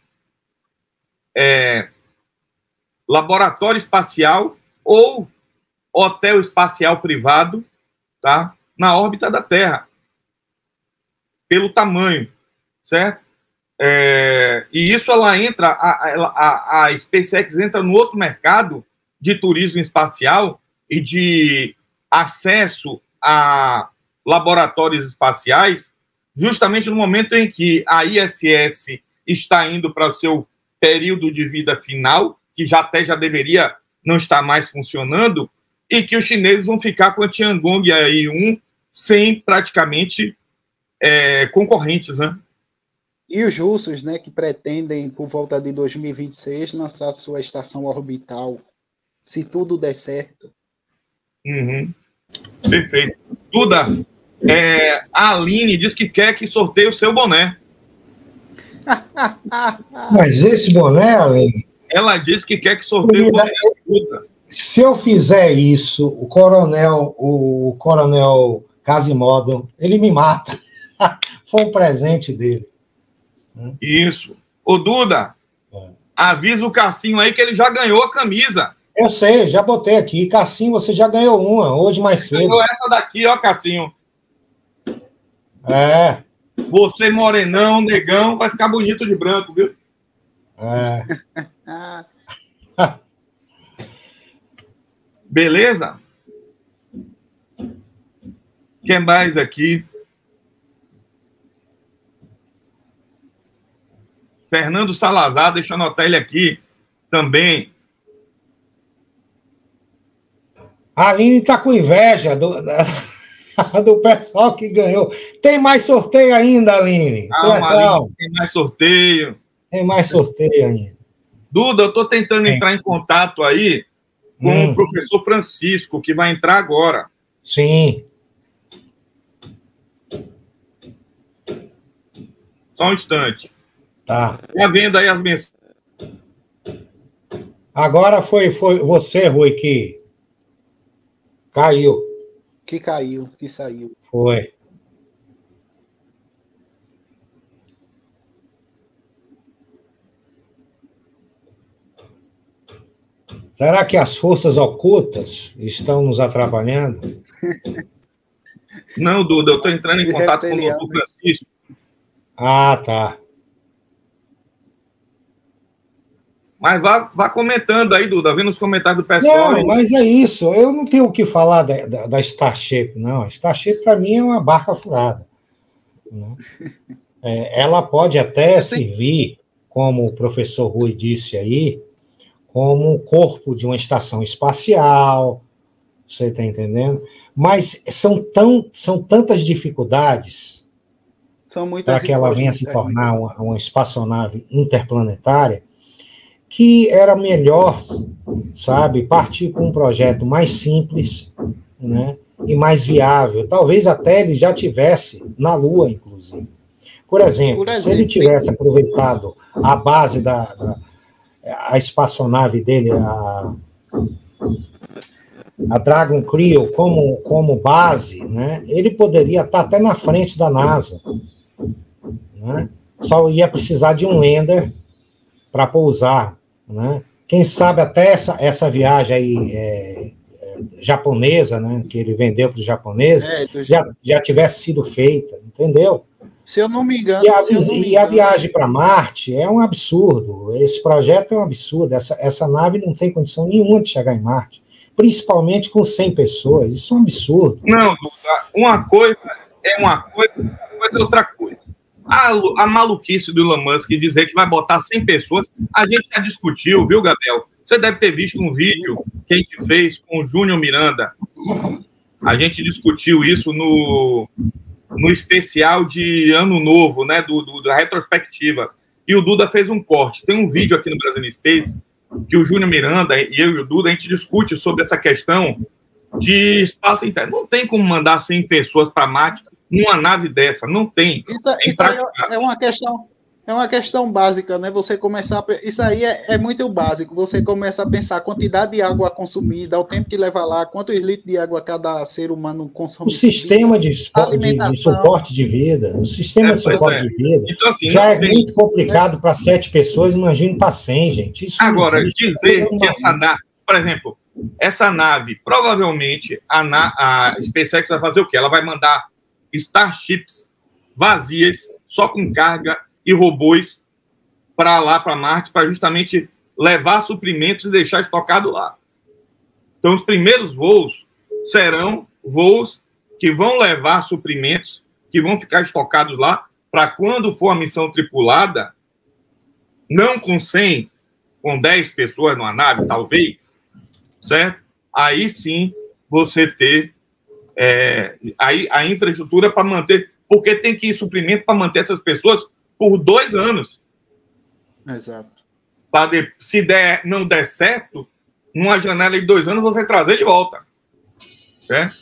laboratório espacial ou hotel espacial privado, tá, na órbita da Terra, pelo tamanho, certo? E isso ela entra, a SpaceX entra no outro mercado de turismo espacial e de acesso a laboratórios espaciais, justamente no momento em que a ISS está indo para seu período de vida final, que já deveria não estar mais funcionando, e que os chineses vão ficar com a Tiangong AI-1 sem praticamente concorrentes, né? E os russos, né, que pretendem, por volta de 2026, lançar sua estação orbital, se tudo der certo. Uhum. Perfeito. Duda, a Aline diz que quer que sorteie o seu boné. Mas esse boné, Aline... Ela diz que quer que sorteie o boné. Se eu fizer isso, o coronel Quasimodo, ele me mata. Foi um presente dele. Isso. Ô, Duda, avisa o Cassinho aí que ele já ganhou a camisa. Eu sei, já botei aqui. Cassinho, você já ganhou uma, hoje mais cedo. Ganhou essa daqui, ó, Cassinho. Você, morenão, negão, vai ficar bonito de branco, viu? Beleza? Quem mais aqui? Fernando Salazar, deixa eu anotar ele aqui também. A Aline está com inveja do pessoal que ganhou. Tem mais sorteio ainda, Aline? Aline, tem mais sorteio. Tem mais sorteio ainda. Duda, eu estou tentando entrar em contato aí com o professor Francisco, que vai entrar agora. Sim. Só um instante. Tá. Tá vendo aí as mensagens? Agora foi você, Rui, que caiu. Que saiu. Foi. Será que as forças ocultas estão nos atrapalhando? Não, Duda, eu estou entrando em contato com o doutor Francisco. Ah, tá. Mas vá comentando aí, Duda, vendo os comentários do pessoal. Não, mas é isso. Eu não tenho o que falar da Starship, não. A Starship, para mim, é uma barca furada. Né? Ela pode até servir, como o professor Rui disse aí, como um corpo de uma estação espacial, você está entendendo? Mas são tantas dificuldades para que ela venha se tornar uma espaçonave interplanetária, que era melhor, sabe, partir com um projeto mais simples, né, e mais viável. Talvez até ele já tivesse na Lua, inclusive. Por exemplo, se ele tivesse aproveitado a base a espaçonave dele, a Dragon Creo, como base, né, ele poderia estar até na frente da NASA. Né? Só ia precisar de um lander para pousar. Né? Quem sabe até essa viagem aí japonesa, né, que ele vendeu para os japoneses, já tivesse sido feita, entendeu? Se eu não me engano. E a viagem para Marte é um absurdo. Esse projeto é um absurdo. Essa nave não tem condição nenhuma de chegar em Marte, principalmente com 100 pessoas. Isso é um absurdo. Não, Duda, uma coisa é uma coisa, outra coisa é outra coisa. A maluquice do Elon Musk dizer que vai botar 100 pessoas, a gente já discutiu, viu, Gabriel? Você deve ter visto um vídeo que a gente fez com o Júnior Miranda. A gente discutiu isso no especial de Ano Novo, né, da retrospectiva. E o Duda fez um corte. Tem um vídeo aqui no Brasil in Space que o Júnior Miranda e eu e o Duda, a gente discute sobre essa questão de espaço interno. Não tem como mandar 100 pessoas para Marte numa nave dessa, não tem. Isso é uma questão básica, né? Você começar isso aí é muito básico. Você começa a pensar a quantidade de água consumida, o tempo que leva lá, quantos litros de água cada ser humano consome. O sistema de suporte de vida, o sistema de suporte de vida então, assim, já é muito complicado para 7 pessoas, imagine para 100, gente. Isso agora, dizer que essa nave, por exemplo, essa nave, provavelmente a SpaceX vai fazer o quê? Ela vai mandar Starships vazias, só com carga e robôs para lá, para Marte, para justamente levar suprimentos e deixar estocado lá. Então, os primeiros voos serão voos que vão levar suprimentos, que vão ficar estocados lá, para quando for a missão tripulada, não com 100, com 10 pessoas numa nave, talvez, certo? Aí sim você ter aí a infraestrutura para manter, porque tem que ir suprimento para manter essas pessoas por 2 anos. Exato. Se não der certo, numa janela de 2 anos, você trazer de volta. Certo?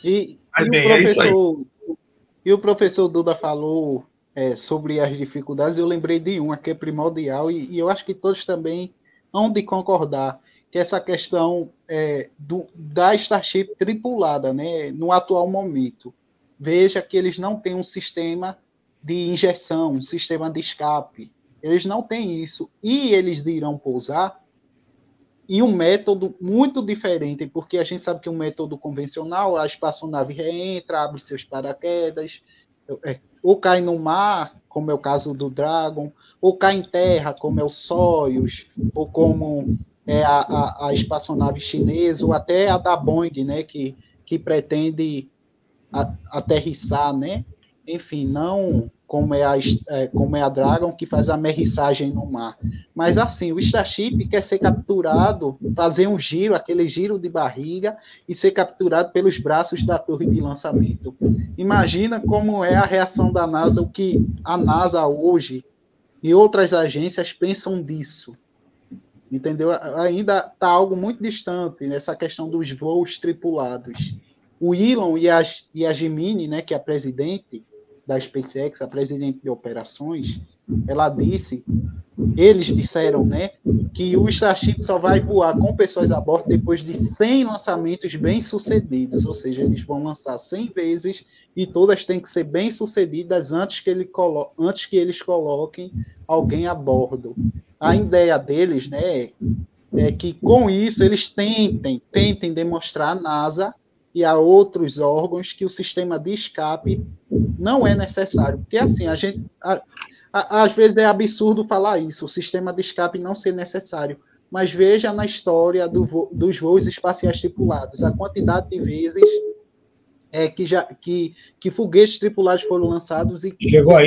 E o professor Duda falou sobre as dificuldades, eu lembrei de uma que é primordial, e eu acho que todos também hão de concordar, que é essa questão da Starship tripulada, né, no atual momento. Veja que eles não têm um sistema de injeção, um sistema de escape. Eles não têm isso. E eles irão pousar em um método muito diferente, porque a gente sabe que um método convencional, a espaçonave reentra, abre seus paraquedas, ou cai no mar, como é o caso do Dragon, ou cai em terra, como é o Soyuz, ou como a espaçonave chinesa, ou até a da Boeing, né, que pretende aterrissar, né? Enfim, não como é a Dragon, que faz a aterrissagem no mar. Mas assim, o Starship quer ser capturado, fazer um giro, aquele giro de barriga, e ser capturado pelos braços da torre de lançamento. Imagina como é a reação da NASA, o que a NASA hoje e outras agências pensam disso. Entendeu? Ainda está algo muito distante nessa questão dos voos tripulados. O Elon e a Gemini, né, que é a presidente da SpaceX, a presidente de operações, eles disseram, né, que o Starship só vai voar com pessoas a bordo depois de 100 lançamentos bem-sucedidos, ou seja, eles vão lançar 100 vezes e todas têm que ser bem-sucedidas antes que eles coloquem alguém a bordo. A ideia deles, né, é que com isso eles tentem demonstrar à NASA e a outros órgãos que o sistema de escape não é necessário. Porque, assim, às vezes é absurdo falar isso, o sistema de escape não ser necessário. Mas veja na história dos voos espaciais tripulados, a quantidade de vezes que foguetes tripulados foram lançados e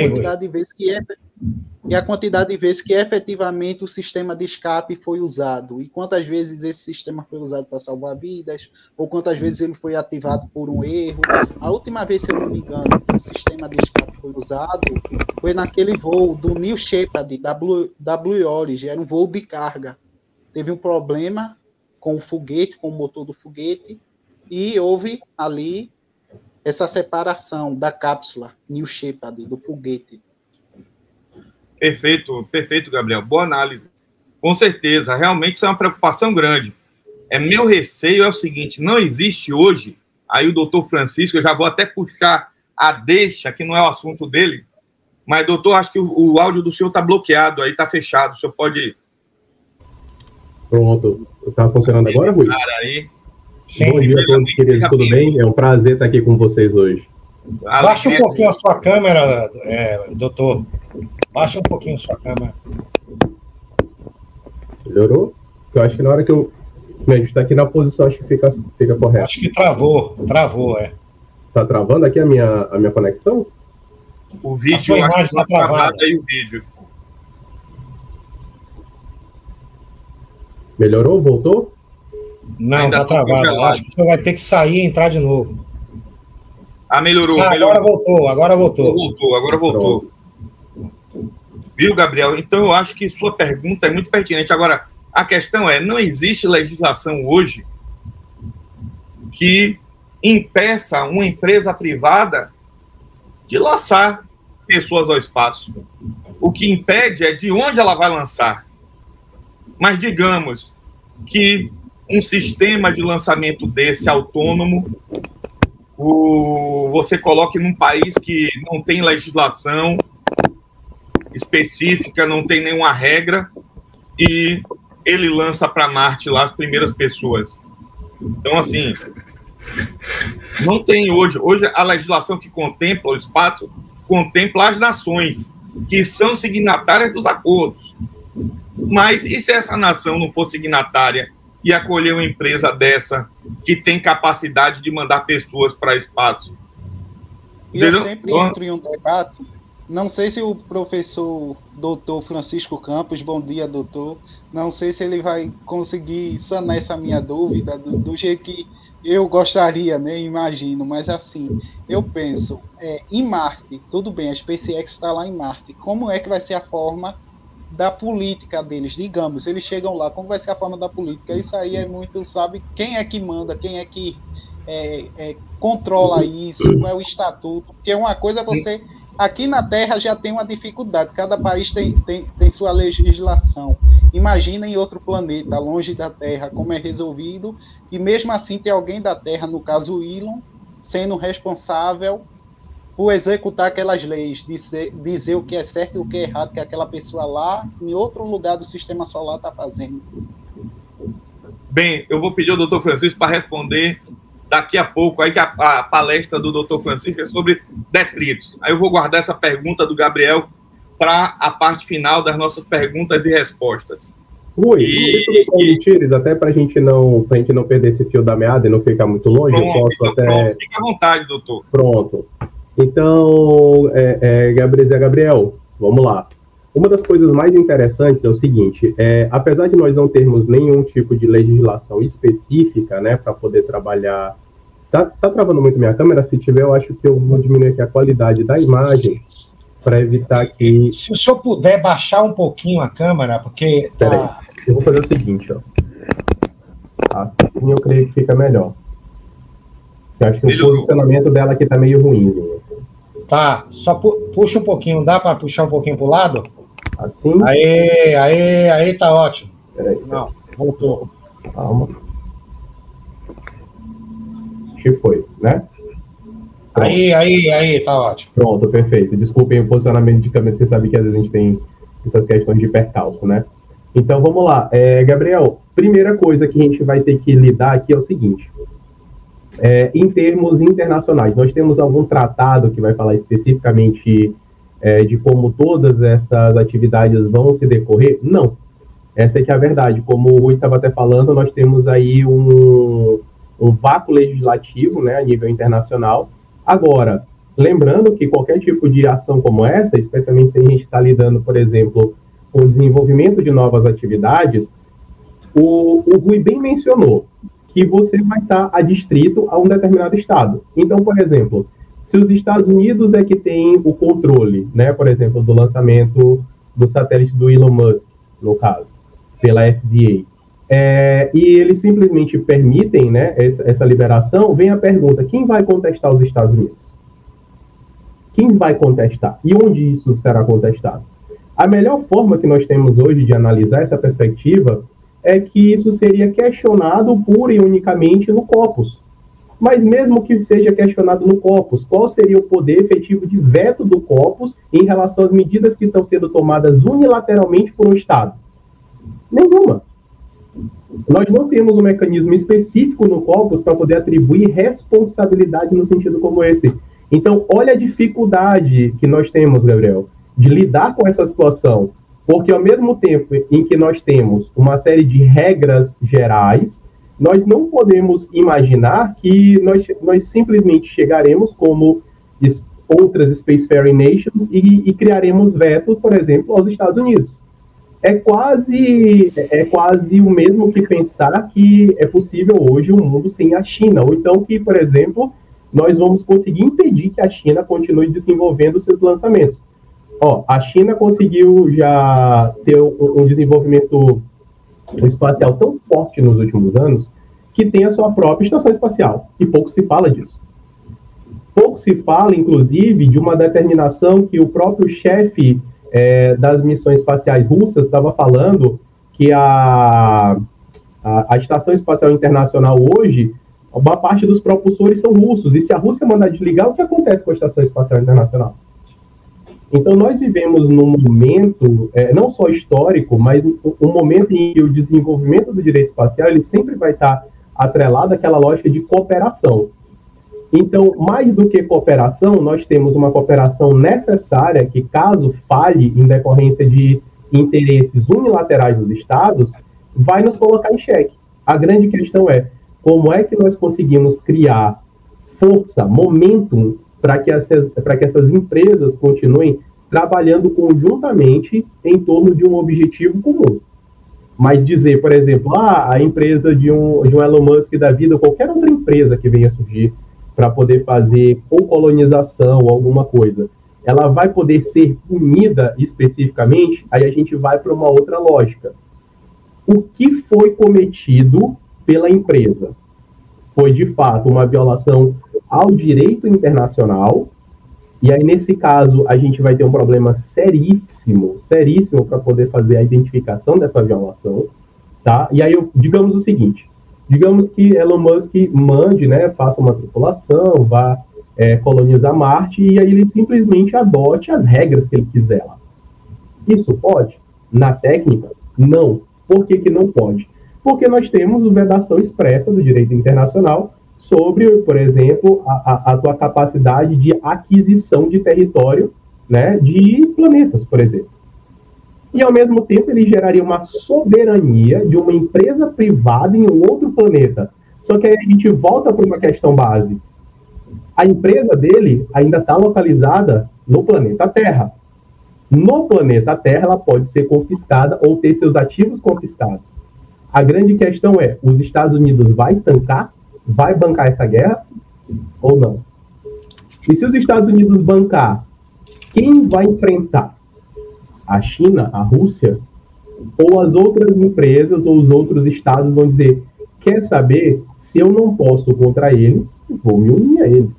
a quantidade de vezes que efetivamente o sistema de escape foi usado, e quantas vezes esse sistema foi usado para salvar vidas, ou quantas vezes ele foi ativado por um erro. A última vez, se eu não me engano, que o sistema de escape foi usado foi naquele voo do New Shepard, da Blue Origin, era um voo de carga. Teve um problema com o foguete, com o motor do foguete, e houve ali essa separação da cápsula New Shepard, do foguete. Perfeito, perfeito, Gabriel. Boa análise. Com certeza, realmente isso é uma preocupação grande. Meu receio é o seguinte, não existe hoje, aí o doutor Francisco, eu já vou até puxar a deixa, que não é o assunto dele, mas, doutor, acho que o áudio do senhor está bloqueado, aí está fechado, o senhor pode... Pronto, está funcionando agora, Rui? Aí. Sim, bom dia a todos, queridos, tudo bem? É um prazer estar aqui com vocês hoje. Baixa um pouquinho a sua câmera, doutor. Baixa um pouquinho a sua câmera. Melhorou? Eu acho que na hora que eu me ajustar aqui na posição, acho que fica correto. Acho que travou, Tá travando aqui a minha conexão? O vídeo, a sua imagem está travada. Aí o vídeo. Melhorou? Voltou? Não, está travado. Acho que você vai ter que sair e entrar de novo. Melhorou. Agora voltou. Agora voltou. Viu, Gabriel? Então eu acho que sua pergunta é muito pertinente. Agora, a questão é, não existe legislação hoje que impeça uma empresa privada de lançar pessoas ao espaço. O que impede é de onde ela vai lançar. Mas digamos que um sistema de lançamento desse autônomo, você coloque num país que não tem legislação específica, não tem nenhuma regra, e ele lança para Marte lá as primeiras pessoas. Então, assim, não tem hoje a legislação que contempla o espaço, contempla as nações, que são signatárias dos acordos. Mas e se essa nação não for signatária e acolher uma empresa dessa que tem capacidade de mandar pessoas para o espaço? E eu sempre entro em um debate, não sei se o professor doutor Francisco Campos, bom dia, doutor, não sei se ele vai conseguir sanar essa minha dúvida do jeito que eu gostaria, né, imagino, mas assim, eu penso, em Marte, tudo bem, a SpaceX está lá em Marte, como é que vai ser a forma da política deles, digamos, eles chegam lá, como vai ser a forma da política? Isso aí é muito, sabe, quem é que manda, quem é que controla isso, qual é o estatuto, porque uma coisa é você, aqui na Terra já tem uma dificuldade, cada país tem sua legislação, imagina em outro planeta, longe da Terra, como é resolvido, e mesmo assim tem alguém da Terra, no caso o Elon, sendo responsável por executar aquelas leis, dizer o que é certo e o que é errado, que aquela pessoa lá, em outro lugar do sistema solar, está fazendo. Bem, eu vou pedir ao doutor Francisco para responder daqui a pouco, aí que a palestra do doutor Francisco é sobre detritos. Aí eu vou guardar essa pergunta do Gabriel para a parte final das nossas perguntas e respostas. Rui, até para a gente não perder esse fio da meada e não ficar muito longe, eu posso até... Pronto, fica à vontade, doutor. Pronto. Então, Gabriel, vamos lá. Uma das coisas mais interessantes é o seguinte, apesar de nós não termos nenhum tipo de legislação específica, né, para poder trabalhar... Tá travando muito minha câmera? Se tiver, eu acho que eu vou diminuir aqui a qualidade da imagem para evitar que... Se o senhor puder baixar um pouquinho a câmera, porque... Peraí, eu vou fazer o seguinte, ó. Assim eu creio que fica melhor. Eu acho que o posicionamento dela aqui tá meio ruim. Assim. Tá, só puxa um pouquinho, dá para puxar um pouquinho pro lado? Assim? Aí tá ótimo. Peraí. Não, voltou. Calma. Acho que foi, né? Pronto. Aí, tá ótimo. Pronto, perfeito. Desculpem o posicionamento de câmera, você sabe que às vezes a gente tem essas questões de percalço, né? Então, vamos lá. Gabriel, primeira coisa que a gente vai ter que lidar aqui é o seguinte. Em termos internacionais, nós temos algum tratado que vai falar especificamente de como todas essas atividades vão se decorrer? Não. Essa é que é a verdade. Como o Rui estava até falando, nós temos aí um vácuo legislativo, né, a nível internacional. Agora, lembrando que qualquer tipo de ação como essa, especialmente se a gente está lidando, por exemplo, com o desenvolvimento de novas atividades, o Rui bem mencionou que você vai estar adstrito a um determinado estado. Então, por exemplo, se os Estados Unidos é que tem o controle, né, por exemplo, do lançamento do satélite do Elon Musk, no caso, pela FDA, e eles simplesmente permitem, né, essa liberação, vem a pergunta, quem vai contestar os Estados Unidos? Quem vai contestar? E onde isso será contestado? A melhor forma que nós temos hoje de analisar essa perspectiva é que isso seria questionado pura e unicamente no corpus. Mas mesmo que seja questionado no corpus, qual seria o poder efetivo de veto do corpus em relação às medidas que estão sendo tomadas unilateralmente por um Estado? Nenhuma. Nós não temos um mecanismo específico no corpus para poder atribuir responsabilidade no sentido como esse. Então, olha a dificuldade que nós temos, Gabriel, de lidar com essa situação. Porque ao mesmo tempo em que nós temos uma série de regras gerais, nós não podemos imaginar que nós simplesmente chegaremos como outras spacefaring nations e criaremos vetos, por exemplo, aos Estados Unidos. É quase o mesmo que pensar que é possível hoje um mundo sem a China, ou então que, por exemplo, nós vamos conseguir impedir que a China continue desenvolvendo seus lançamentos. A China conseguiu já ter um desenvolvimento espacial tão forte nos últimos anos que tem a sua própria estação espacial, e pouco se fala disso. Pouco se fala, inclusive, de uma determinação que o próprio chefe das missões espaciais russas estava falando, que a Estação Espacial Internacional hoje, uma parte dos propulsores são russos, e se a Rússia mandar desligar, o que acontece com a Estação Espacial Internacional? Então, nós vivemos num momento, não só histórico, mas um momento em que o desenvolvimento do direito espacial ele sempre vai estar atrelado àquela lógica de cooperação. Então, mais do que cooperação, nós temos uma cooperação necessária que, caso falhe em decorrência de interesses unilaterais dos Estados, vai nos colocar em xeque. A grande questão é como é que nós conseguimos criar força, momentum, para que essas empresas continuem trabalhando conjuntamente em torno de um objetivo comum. Mas dizer, por exemplo, a empresa de um Elon Musk da vida, ou qualquer outra empresa que venha surgir para poder fazer ou colonização ou alguma coisa, ela vai poder ser punida especificamente, aí a gente vai para uma outra lógica. O que foi cometido pela empresa? Foi, de fato, uma violação ao direito internacional, e aí, nesse caso, a gente vai ter um problema seríssimo para poder fazer a identificação dessa violação, tá? E aí, digamos o seguinte, digamos que Elon Musk mande, né, faça uma tripulação, vá colonizar Marte, e aí ele simplesmente adote as regras que ele quiser lá. Isso pode? Na técnica, não. Por que não pode? Porque nós temos vedação expressa do direito internacional sobre, por exemplo, a tua capacidade de aquisição de território, né, de planetas, por exemplo. E, ao mesmo tempo, ele geraria uma soberania de uma empresa privada em um outro planeta. Só que aí a gente volta para uma questão base. A empresa dele ainda está localizada no planeta Terra. No planeta Terra, ela pode ser confiscada ou ter seus ativos confiscados. A grande questão é, os Estados Unidos vai tancar? Vai bancar essa guerra ou não? E se os Estados Unidos bancar, quem vai enfrentar? A China, a Rússia? Ou as outras empresas ou os outros estados vão dizer, quer saber, se eu não posso contra eles, vou me unir a eles.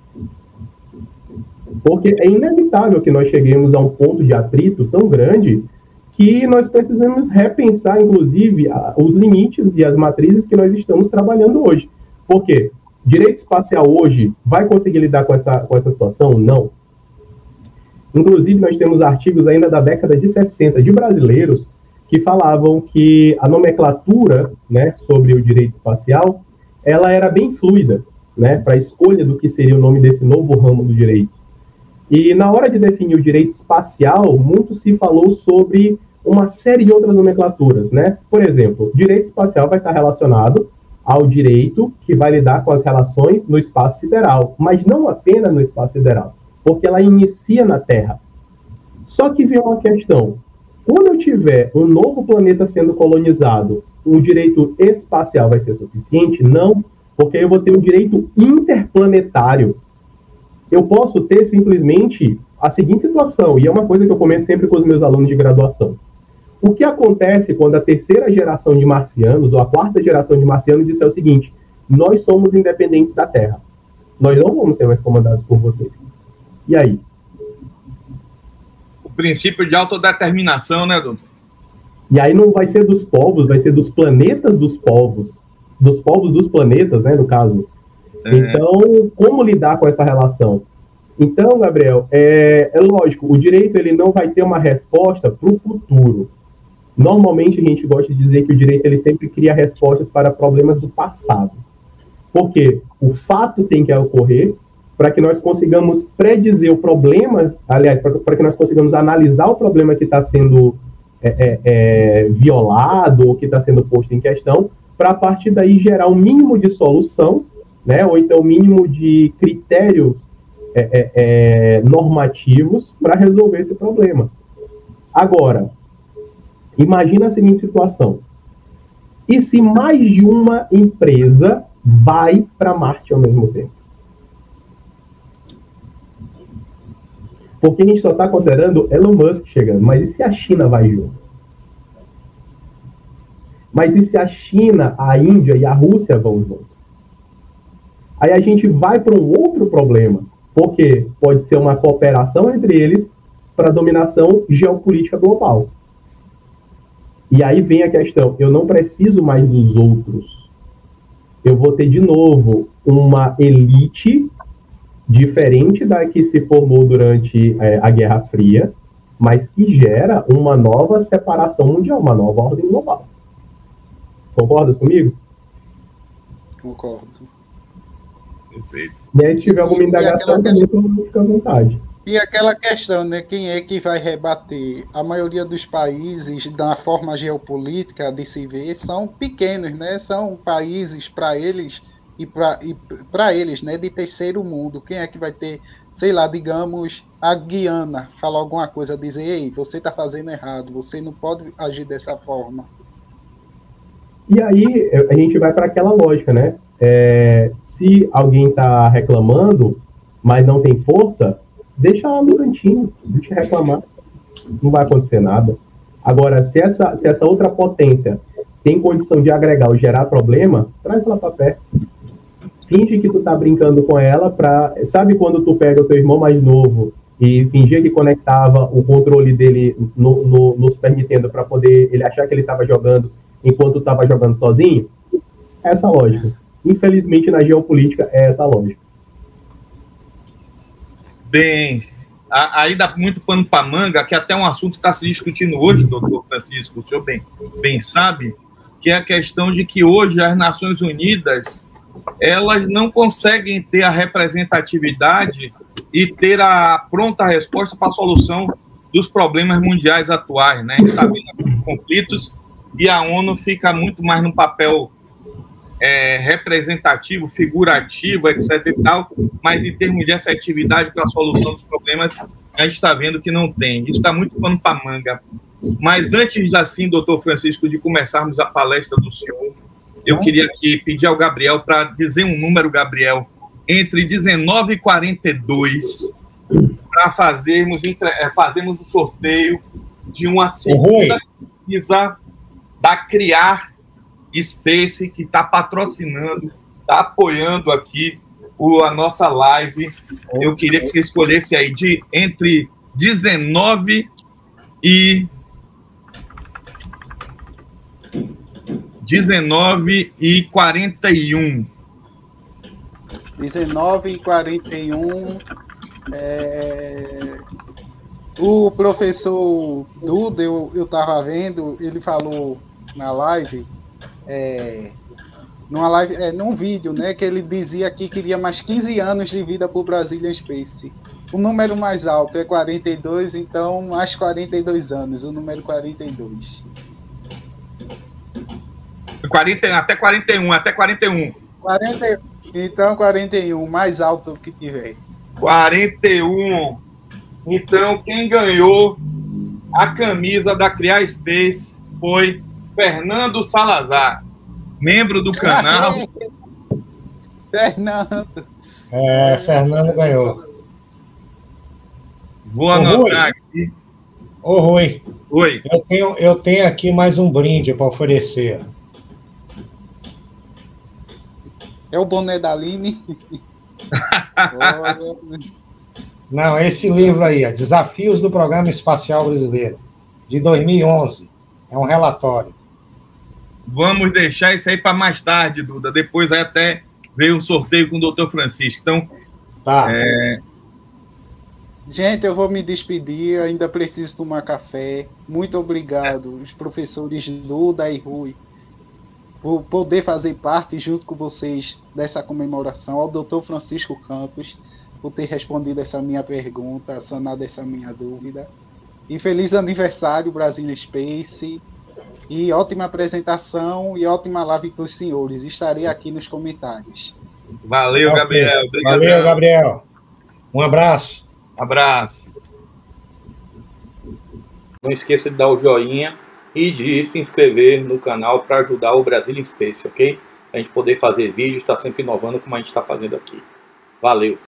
Porque é inevitável que nós cheguemos a um ponto de atrito tão grande que nós precisamos repensar, inclusive, os limites e as matrizes que nós estamos trabalhando hoje. Por quê? Direito espacial hoje vai conseguir lidar com essa situação? Não. Inclusive, nós temos artigos ainda da década de 60 de brasileiros que falavam que a nomenclatura, né, sobre o direito espacial, ela era bem fluida. né, para a escolha do que seria o nome desse novo ramo do direito. E na hora de definir o direito espacial, muito se falou sobre uma série de outras nomenclaturas, né? Por exemplo, direito espacial vai estar relacionado ao direito que vai lidar com as relações no espaço sideral, mas não apenas no espaço sideral, porque ela inicia na Terra. Só que vem uma questão. Quando eu tiver um novo planeta sendo colonizado, o direito espacial vai ser suficiente? Não, porque eu vou ter um direito interplanetário. Eu posso ter simplesmente a seguinte situação, e é uma coisa que eu comento sempre com os meus alunos de graduação. O que acontece quando a terceira geração de marcianos, ou a quarta geração de marcianos, disser o seguinte: nós somos independentes da Terra. Nós não vamos ser mais comandados por vocês. E aí? O princípio de autodeterminação, né, doutor? E aí não vai ser dos povos, vai ser dos planetas dos povos dos planetas, né, no caso. Então, como lidar com essa relação? Então, Gabriel, é lógico, o direito ele não vai ter uma resposta para o futuro. Normalmente, a gente gosta de dizer que o direito ele sempre cria respostas para problemas do passado. Porque o fato tem que ocorrer para que nós consigamos predizer o problema, aliás, para que nós consigamos analisar o problema que está sendo violado ou que está sendo posto em questão, para a partir daí gerar um mínimo de solução, né, ou então o mínimo de critérios normativos para resolver esse problema. Agora, imagina a seguinte situação. E se mais de uma empresa vai para Marte ao mesmo tempo? Porque a gente só está considerando Elon Musk chegando, mas e se a China vai junto? Mas e se a China, a Índia e a Rússia vão junto? Aí a gente vai para um outro problema, porque pode ser uma cooperação entre eles para a dominação geopolítica global. E aí vem a questão, eu não preciso mais dos outros. Eu vou ter de novo uma elite diferente da que se formou durante a Guerra Fria, mas que gera uma nova separação mundial, uma nova ordem global. Concordas comigo? Concordo. Perfeito. E aí, se tiver alguma indagação, também fica à vontade. E aquela questão, né? Quem é que vai rebater? A maioria dos países, da forma geopolítica de se ver, são pequenos, né? São países para eles e para eles, né? De terceiro mundo. Quem é que vai ter, sei lá, digamos, a Guiana falar alguma coisa, dizer: ei, você está fazendo errado, você não pode agir dessa forma. E aí a gente vai para aquela lógica, né? Se alguém está reclamando, mas não tem força, deixa lá no cantinho, deixa reclamar. Não vai acontecer nada. Agora, se essa outra potência tem condição de agregar ou gerar problema, traz ela para perto. Finge que tu tá brincando com ela sabe quando tu pega o teu irmão mais novo e fingia que conectava o controle dele no Super Nintendo para poder ele achar que ele estava jogando enquanto tu estava jogando sozinho? Essa lógica. Infelizmente, na geopolítica, é essa lógica. Bem, aí dá muito pano para manga, que até um assunto que está se discutindo hoje, doutor Francisco, o senhor bem sabe, que é a questão de que hoje as Nações Unidas, elas não conseguem ter a representatividade e ter a pronta resposta para a solução dos problemas mundiais atuais, né? Está vendo os conflitos e a ONU fica muito mais no papel representativo, figurativo, etc. e tal, mas em termos de efetividade para a solução dos problemas, a gente está vendo que não tem. Isso está muito pano para manga. Mas antes, assim, doutor Francisco, de começarmos a palestra do senhor, eu queria aqui pedir ao Gabriel para dizer um número, Gabriel, entre 19 e 42, para fazermos o sorteio de uma segunda pesquisa da Criar Space, que está patrocinando, está apoiando aqui a nossa live. Eu queria que você escolhesse aí entre 19 e 41. 19 e 41. O professor Duda, eu estava vendo, ele falou na live numa live, num vídeo, né, que ele dizia que queria mais 15 anos de vida para o Brazilian Space. O número mais alto é 42, então mais 42 anos, o número 42. até 41, até 41. 40, então 41, mais alto que tiver. 41. Então, quem ganhou a camisa da Criar Space foi Fernando Salazar, membro do canal. Fernando. Fernando ganhou. Vou anotar aqui. Ô, Rui. Oi. Eu tenho aqui mais um brinde para oferecer. É o boné da Aline? Não, esse livro aí, Desafios do Programa Espacial Brasileiro, de 2011. É um relatório. Vamos deixar isso aí para mais tarde, Duda. Depois aí até veio o sorteio com o Dr. Francisco. Então, tá. Gente, eu vou me despedir, ainda preciso tomar café. Muito obrigado, os professores Duda e Rui, por poder fazer parte junto com vocês dessa comemoração. Ao Dr. Francisco Campos, por ter respondido essa minha pergunta, sanado essa minha dúvida. E feliz aniversário, Brazilian Space. E ótima apresentação e ótima live para os senhores. Estarei aqui nos comentários. Valeu, Gabriel. Obrigado. Valeu, Gabriel. Um abraço. Abraço. Não esqueça de dar o joinha e de se inscrever no canal para ajudar o Brazilian Space, ok? A gente poder fazer vídeos, está sempre inovando como a gente está fazendo aqui. Valeu!